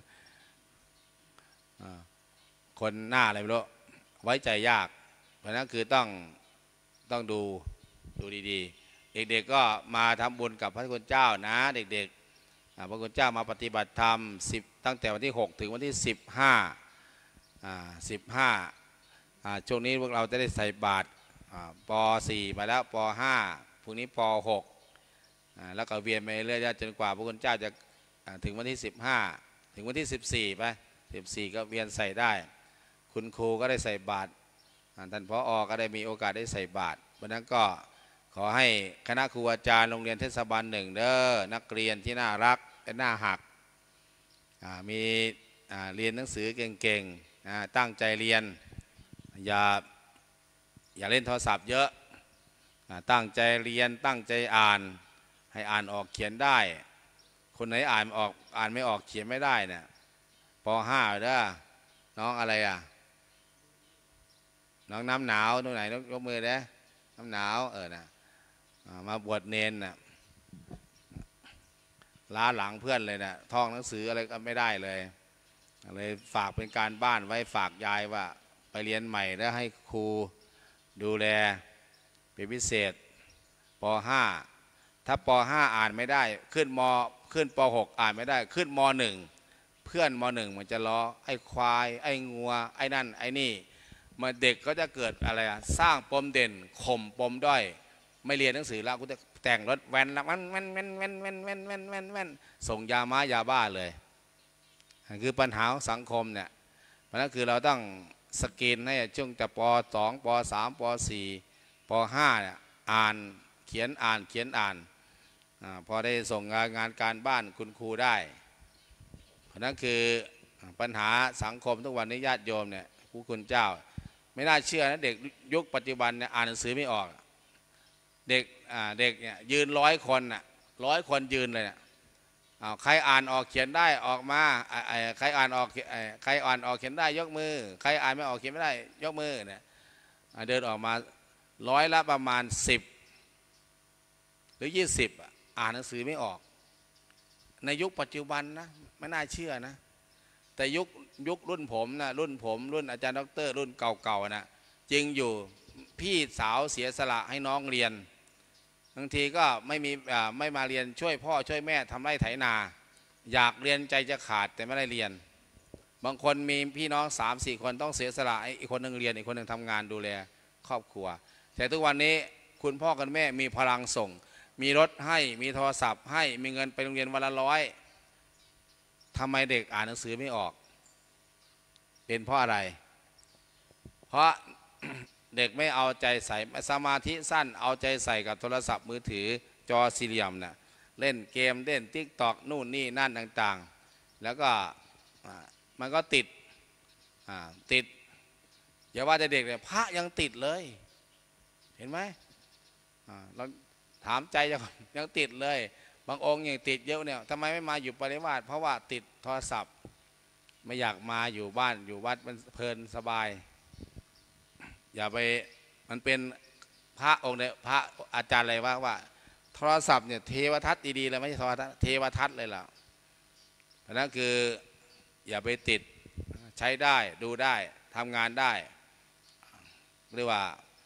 คนหน้าอะไรไม่รู้ไว้ใจยากเพราะนั้นคือต้องต้องดูดูดีๆเด็กๆก็มาทำบุญกับพระคุณเจ้านะเด็กๆพระคุณเจ้ามาปฏิบัติธรรมสิบตั้งแต่วันที่หกถึงวันที่สิบห้าสิบห้าช่วงนี้พวกเราจะได้ใส่บาตรปสี่ไปแล้วปห้าพรุ่งนี้ปหกแล้วก็เวียนไปเรื่อยๆจนกว่าพระคุณเจ้าจะถึงวันที่สิบห้าถึงวันที่สิบสี่ไปสิบสี่ก็เวียนใส่ได้คุณครูก็ได้ใส่บาตรท่านผอ.ก็ได้มีโอกาสได้ใส่บาตรวันนั้นก็ขอให้คณะครูอาจารย์โรงเรียนเทศบาลหนึ่งเด้อนักเรียนที่น่ารักและน่าหักมีเรียนหนังสือเก่งๆตั้งใจเรียนอย่าอย่าเล่นโทรศัพท์เยอะตั้งใจเรียนตั้งใจอ่านให้อ่านออกเขียนได้คนไหนอ่านออกอ่านไม่ออกเขียนไม่ได้เนี่ยปห้าเด้อน้องอะไรอ่ะน้องน้ำหนาวตรงไหนยกมือเด้น้ำหนาวเออนะมาบวชเนนน่ะล้าหลังเพื่อนเลยนะท่องหนังสืออะไรก็ไม่ได้เลยเลยฝากเป็นการบ้านไว้ฝากยายว่าไปเรียนใหม่แล้วให้ครูดูแลเป็นพิเศษปห้าถ้าปห้าอ่านไม่ได้ขึ้นมขึ้นปหกอ่านไม่ได้ขึ้นมหนึ่งเพื่อนมหนึ่งมันจะล้อไอ้ควายไอ้งัวไอ้นั่นไอ้นี่มาเด็กก็จะเกิดอะไรอะสร้างปมเด่นข่มปมด้อยไม่เรียนหนังสือแล้วกูจะแต่งรถแว้นแล้วแว้นแว้นแว้นแว้นแว้นแว้นแว้นแว้นแว้นส่งยาม้ายาบ้าเลยคือปัญหาของสังคมเนี่ยเพราะนั้นคือเราต้องสกรีนให้ช่วงแต่ปสองปสามปสี่ปห้าเนี่ยอ่านเขียนอ่านเขียนอ่านอพอได้ส่งงานงานการบ้านคุณครูได้เพราะนั้นคือปัญหาสังคมทุกวันนี้ญาติโยมเนี่ยผู้คุณเจ้าไม่น่าเชื่อนะเด็กยุคปัจจุบันเนี่ยอ่านหนังสือไม่ออกเด็กเด็กเนี่ยยืนร้อยคนน่ะร้อยคนยืนเลยเนี่ยใครอ่านออกเขียนได้ออกมาใครอ่านออกใครอ่านออกเขียนได้ยกมือใครอ่านไม่ออกเขียนไม่ได้ยกมือเนี่ยเดินออกมาร้อยละประมาณสิบหรือยี่สิบอ่านหนังสือไม่ออกในยุคปัจจุบันนะไม่น่าเชื่อนะแต่ยุคยุครุ่นผมนะรุ่นผมรุ่นอาจารย์ด็อกเตอร์รุ่นเก่าๆนะจริงอยู่พี่สาวเสียสละให้น้องเรียนบางทีก็ไม่มีไม่มาเรียนช่วยพ่อช่วยแม่ทำไร่ไถนา อยากเรียนใจจะขาดแต่ไม่ได้เรียนบางคนมีพี่น้องสามสี่คนต้องเสียสละอีกคนหนึ่งเรียนอีกคนหนึ่งทำงานดูแลครอบครัวแต่ทุกวันนี้คุณพ่อกับแม่มีพลังส่งมีรถให้มีโทรศัพท์ให้มีเงินไปโรงเรียนวันละร้อยทำไมเด็กอ่านหนังสือไม่ออกเป็นเพราะอะไรเพราะ เด็กไม่เอาใจใส่สมาธิสั้นเอาใจใส่กับโทรศัพท์มือถือจอสี่เหลี่ยมน่ะเล่นเกมเล่นติ๊กตอกนู่นนี่นั่นต่างๆแล้วก็มันก็ติดติดอย่าว่าแต่เด็กเลยพระยังติดเลยเห็นไหมเราถามใจจะยังติดเลยบางองค์ยังติดเยอะเนี่ยทำไมไม่มาอยู่ปริวาสเพราะว่าติดโทรศัพท์ไม่อยากมาอยู่บ้านอยู่วัดมันเพลินสบายอย่าไปมันเป็นพระองค์เนี่ยพระอาจารย์อะไรว่าว่าโทรศัพท์เนี่ยเทวทัศน์ดีๆเลยไม่ใช่โทรทัศน์เทวทัศน์เลยล่ะเพราะนั้นคืออย่าไปติดใช้ได้ดูได้ทำงานได้เรียกว่า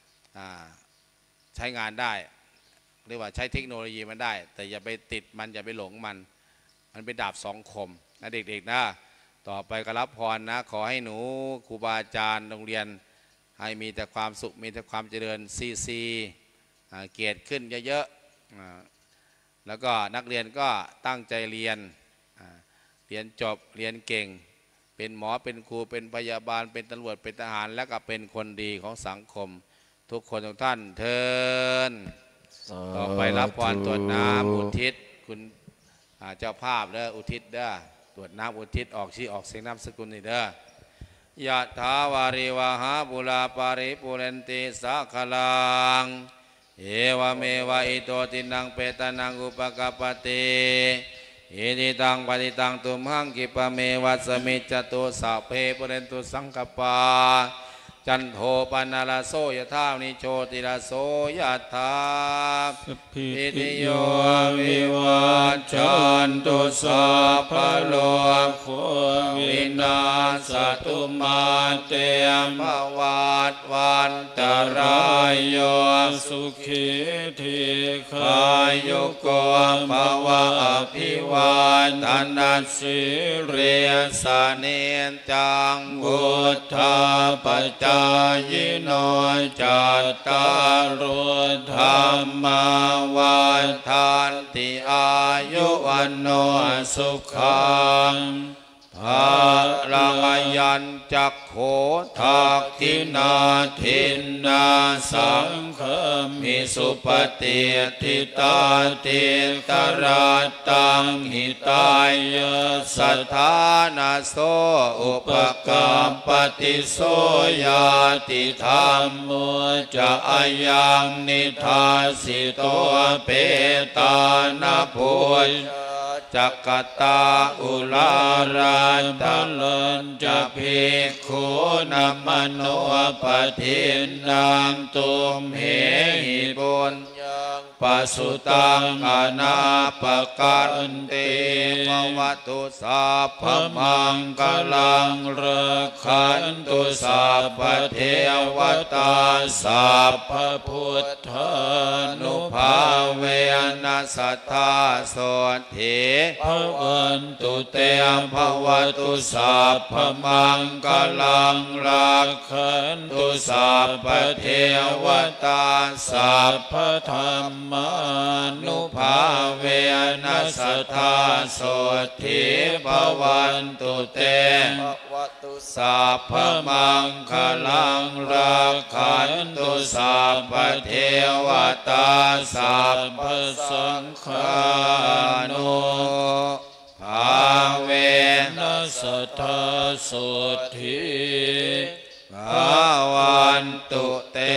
ใช้งานได้เรียกว่าใช้เทคโนโลยีมันได้แต่อย่าไปติดมันอย่าไปหลงมันมันเป็นดาบสองคมนะเด็กๆนะต่อไปก็รับพรนะขอให้หนูครูบาอาจารย์โรงเรียนให้มีแต่ความสุขมีแต่ความเจริญซีซีเกียรติขึ้นเยอะๆแล้วก็นักเรียนก็ตั้งใจเรียนเรียนจบเรียนเก่งเป็นหมอเป็นครูเป็นพยาบาลเป็นตำรวจเป็นทหารแล้วก็เป็นคนดีของสังคมทุกคนทุกท่านเทินต่อไปรับพรตรวจน้ำอุทิศคุณเจ้าภาพเด้ออุทิศเด้อตรวจน้ำอุทิศออกชื่อออกเสียงนามสกุลนี่เด้อยะถาวาริวหาบุราปาริปุเรนติสัคลังเอวเมวะอิโตตินังเปตานังอุปกปติอิทิตังปฏิตังตุมหังกิปะเมวัสมิจจตุสัพเพปุเรนตุสังกปาจันโทปนาลโสยถานิโชติลโสยถาพิติโยวิวัจจันตุสัพพะโลกโควินาศตุมาเตมวัฏวันตรายโยสุขีทีขายุโกภวะอภิวาทนาสิเรสเนจังวุฒาปจายโนจัตตารโอธรรมวันทันติอายุวันโนสุขังภาลังยัญจักโขทักขินาทินนาสังฆมิสุปฏิทิตาติตราตังหิตายสัทธานาโสอุปกัมปติโสยาติธรรมโมจะอายังนิทาสิโตเปตานาพุชจักตาอุลาราตัลนจะภิกขุนัมมโนปทินังตุมเหหิบุญยังปัสสุตังอนาปกันติภวตุสัพพมังคลังรักขันตุสัพพเทวตาสัพพพุทธานุภาเวนัสสัทธาโสถิภวันตุเตภวตุสัพพมังคลังรักขันตุสัพพเทวตาสัพพธรรมานุภาเวนัสสัทธาโสถิภวันตุเตภวตุสัพพมังคลังรักขันตุสัพพเทวตาสัพพสังฆานุภาเวนัสสัทธาโสถิภวันตุเต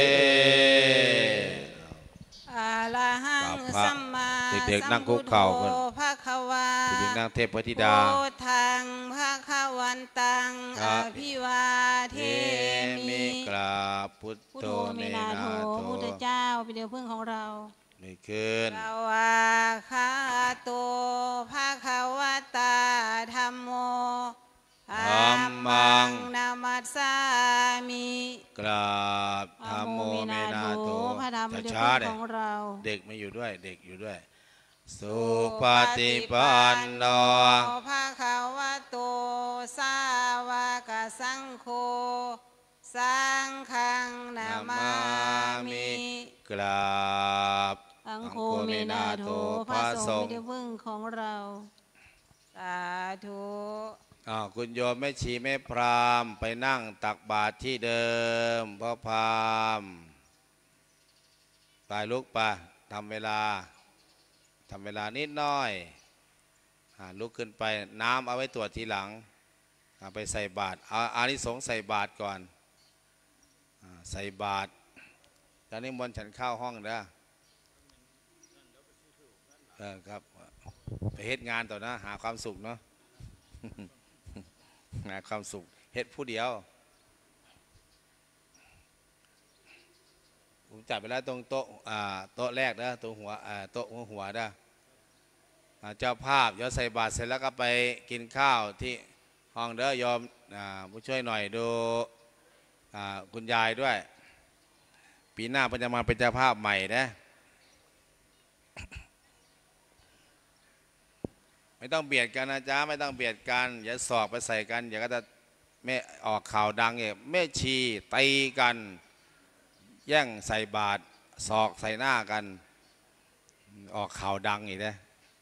อะระหังสัมมาเด็กๆนั่งคุกเข่ากันภะคะวาเด็กๆนั่งเทพธิดาโพธังภะคะวันตังอภิวาเทมิกราบพุทพุทโธโธเมนาโถพุทธเจ้าเป็นเดียวพึ่งของเราไม่ขึ้นสวาคาโตภะคะวะตาธัมโมธัมมังนามัสสามิกราบธัมโมเมนาโถพระธรรมเป็นเดียวพึ่งของเราเด็กมาอยู่ด้วย เด็กอยู่ด้วย สุปฏิปันโนภะคะวะโตสาวกสังโฆสังฆังนามามิกราบอังโฆเมนาโถพระสงฆ์ที่พึ่งของเราสาธุอ้าวคุณโยมแม่ชีแม่พราหมณ์ไปนั่งตักบาตรที่เดิมพ่อพราหมณ์ไปลุกไปทำเวลาทำเวลานิดหน่อยอ่าลุกขึ้นไปน้ำเอาไว้ตรวจทีหลังเอาไปใส่บาตรเอาอานิสงส์ใส่บาตรก่อนอ่าใส่บาตรแล้วนิมนต์ฉันเข้าห้องเด้อเออครับไปเฮ็ดงานต่อนะหาความสุขเนาะ หาความสุขเฮ็ดผู้เดียวผมจัดไปแล้วตรงโต๊ะอ่าโต๊ะแรกนะตรงหัวอ่าโต๊ะหัวหัวนะอ่าเจ้าภาพเดี๋ยวใส่บาตรเสร็จแล้วก็ไปกินข้าวที่ห้องเด้อยอมอ่าผู้ช่วยหน่อยดูอ่าคุณยายด้วยปีหน้าเพิ่นจะมาเป็นเจ้าภาพใหม่นะไม่ต้องเบียดกันนะจ๊ะไม่ต้องเบียดกันอย่าสอบไปใส่กันอย่าก็จะแม่ออกข่าวดังเนี่ยแม่ชีตีกันแย่งใส่บาตรศอกใส่หน้ากันออกข่าวดังอีกนะ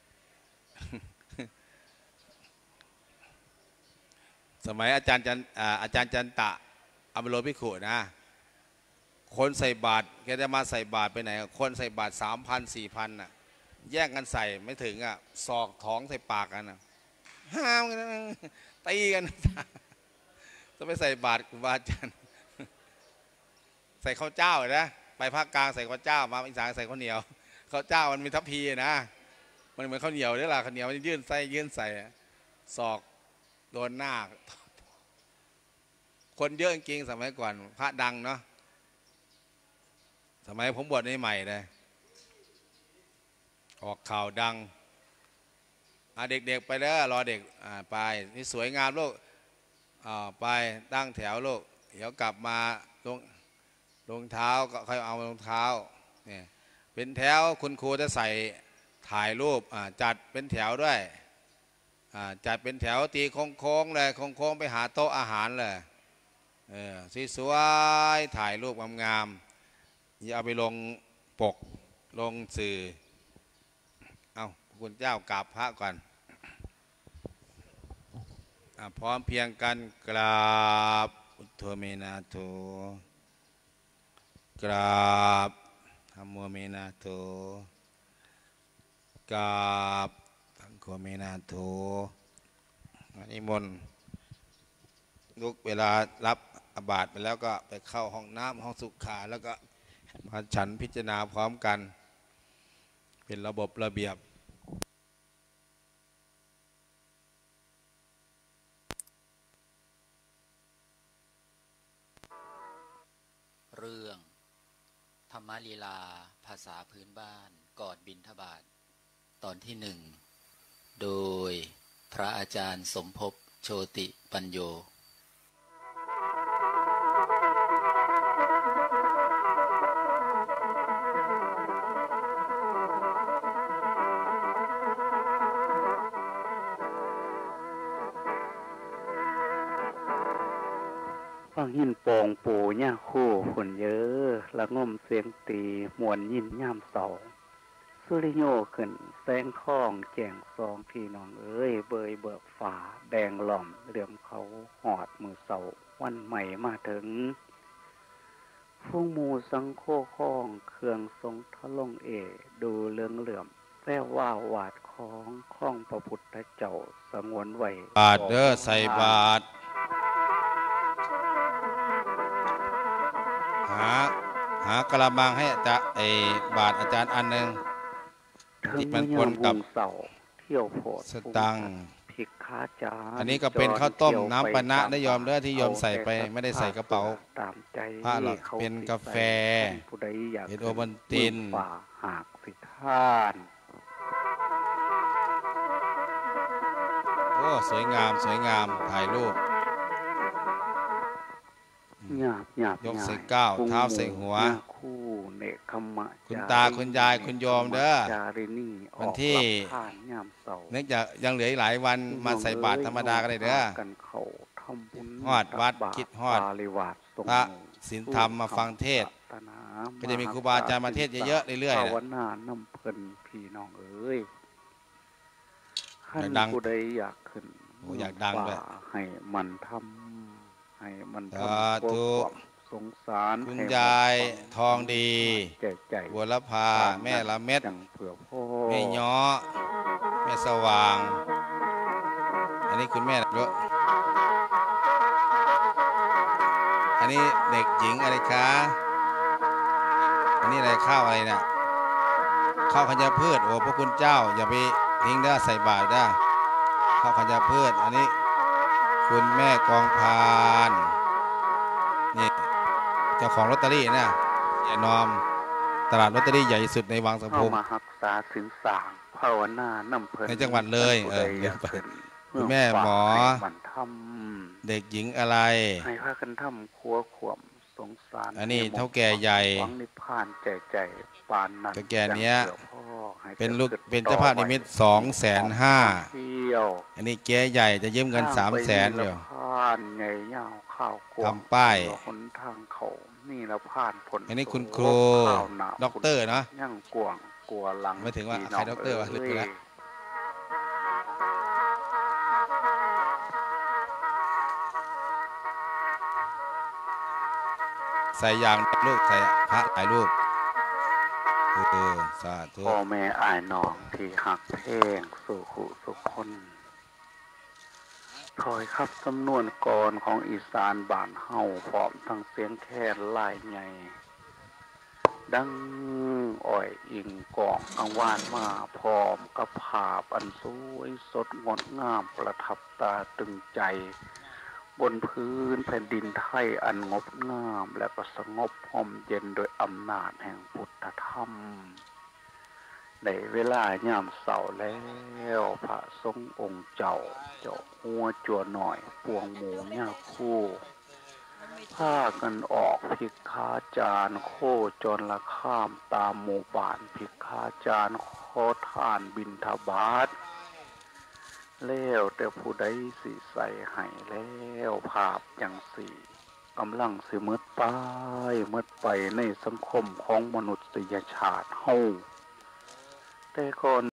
สมัยอาจารย์จันอาจารย์จันตะอมโลภิกขุนะคนใส่บาตรแกจะมาใส่บาตรไปไหนคนใส่บาตรสามพันสี่พันน่ะแย่งกันใส่ไม่ถึงอ่ะศอกท้องใส่ปากกันน่ะห้ามกันตีกันจะไปใส่บาตรครูบาอาจารย์ใส่ข้าวเจ้านะไปภาคกลางใส่ข้าวเจ้ามาอีสานใส่ข้าวเหนียวข้าวเจ้ามันมีทัพพีนะมันเหมือนข้าวเหนียวนี่แหละข้าวเหนียวมันยื่นใส่ยื่นใส่ศอกโดนหน้าคนเยอะจริงๆสมัยก่อนพระดังเนาะสมัยผมบวชใหม่ๆเลยออกข่าวดังเด็กๆไปแล้วรอเด็กไปนี่สวยงามลูกไปตั้งแถวลูกเดี๋ยวกลับมาลงรองเท้าก็ค่อยเอารองเท้าเนี่ยเป็นแถวคุณครูจะใส่ถ่ายรูปจัดเป็นแถวด้วยจัดเป็นแถวตีโค้งๆเลยโค้งๆไปหาโต๊ะอาหารเลยเออสวยๆถ่ายรูปงามๆอย่าเอาไปลงปกลงสื่อเอาคุณเจ้ากราบพระก่อนพร้อมเพียงกันกราบอุทโธเมนาโถกราบธัมโมเมนาโถกราบสังโฆเมนาโถนิมนต์ลุกเวลารับบาตรไปแล้วก็ไปเข้าห้องน้ำห้องสุขาแล้วก็มาฉันพิจารณาพร้อมกันเป็นระบบระเบียบเรื่องธรรมลีลาภาษาพื้นบ้านก่อนบิณฑบาตตอนที่หนึ่งโดยพระอาจารย์สมภพโชติปัญโยฟังยินโป่งปูย่าคู่ฝนเยอะละง่มเสียงตีมวนยินย่ามเสาสุริโยขึ้นแสงข้องแจ่งซองพี่น้องเอ้ยเบยเบิกฝาแดงหล่อมเหลื่อมเขาหอดมือเสาวันใหม่มาถึงฟุ้งมูสังโคข้องเครื่องทรงทะลงเอดูเลืองเหลื่อมแววว่าหวาดของข้องพระพุทธเจ้าสงวนไว้บาทเด้อใส่บาทหาหากระมังให้จะไอบาทอาจารย์อันหนึ่งที่มันปนกับเสาเที่ยวโพดสตังผิกขาจาอันนี้ก็เป็นข้าวต้มน้ำปนะได้ยอมเด้อที่ยอมใส่ไปไม่ได้ใส่กระเป๋าผ้าหรอกเป็นกาแฟเป็นโอวัลตินหากสิท่านโอ้สวยงามสวยงามถ่ายรูปหยาบหยาบยกใส่ก้าวเท้าใส่หัวคู่เนกคำมะคุณตาคุณยายคุณโยมเด้อจารินีอวันอกที่รับผ่านยามเสาร์เนื่องจากยังเหลืออีกหลายวันมาใส่บาตรธรรมดาก็ได้เด้อกันเขาทำบุญฮอดวัดตักบาตรคิดฮอดปาริวาสทรงพระหมู่ศีลธรรมมาฟังเทศน์ปรารถนาก็จะมีครูบาอาจารย์มาเทศน์เยอะๆเรื่อยๆภานะวนาน้ำเพิ่นพี่น้องเอ้ยอยากดังผู้ใดอยากขึ้นโอ้อยากดังด้วยป่าให้มันทำให้มันทำสาธุความสงสารคุณให้มันยายฟัทองดีแก่ใจบัวละพาแม่ละเม็ดจังเผื่อพ่อแม่ย้อแม่สว่าง อันนี้คุณแม่ด้วยอันนี้เด็กหญิงอะไรคะอันนี้อะไรข้าวอะไรเนี่ยข้าวขยะพืชโอ้พระคุณเจ้าอย่าไปทิ้งเด้อใส่บาตรเด้อข้าวขยะพืชอันนี้คุณแม่กองพานนี่เจ้าของลอตเตอรี่นะอย่านอมตลาดลอตเตอรี่ใหญ่ที่สุดในวังสะเข้าพุงมารักษาสินสางภาวนาน้ำเพิ่นในจังหวัดเลยผู้เอใดออยากขึ้นคุณแม่หมอให้มันทเด็กหญิงอะไรำให้พากันทำครัวขวมสงสารอันนี้ให้หมเท่าแก่ใหญ่หวังนิพพานใจใจปานนั้นเท่าแก่เนี้ยจังผื่อพ่อให้เป็นลูกกิดเป็นเจ้าภาพนิมิตสองแสนห้าเที่ยวอันนี้เก๊ใหญ่จะยืมเงินสามแสนเดียวทางไปนี่ละพานใหญ่ยาวข้าวกวางทำป้ายหนทางเขานี่ละพานผลอันนี้คุณครูข้าวหนาด็อกเตอร์เนอะย่างกวางกลัวหลังไม่ถึงว่าพี่ใครด็อกเตอร์วะน้งลึกไปแล้ว ใส่ยางลูกใส่พระหลายรูปเออสาธุพ่อแม่อายน้องที่หักเพลงสู่ขุสุคนคอยครับสำนวนกรของอีสานบ้านเฮาพร้อมทั้งเสียงแคนลายใหญ่ดังอ่อยอิงกองกังวานมาพร้อมกับภาพอันสวยสดงดงามประทับตาตึงใจ บนพื้นแผ่นดินไทยอันงดงามและก็สงบห่มเย็นโดยอำนาจแห่งพุทธธรรมในเวลายามเสาร์แล้วพระสงฆ์องค์เจ้าเจ้าหัวจัวหน่อยปวงหมูย่าคู่พากันออกพิกขาจารโคจรละข้ามตามหมู่บ้านพิกขาจารขอทานบิณฑบาตแล้วแต่ผู้ใดสิใส่ให้แล้วภาพอย่างสี่กำลังสิมืดไปมืดไปในสังคมของมนุษยชาติเฮาแต่ก่อน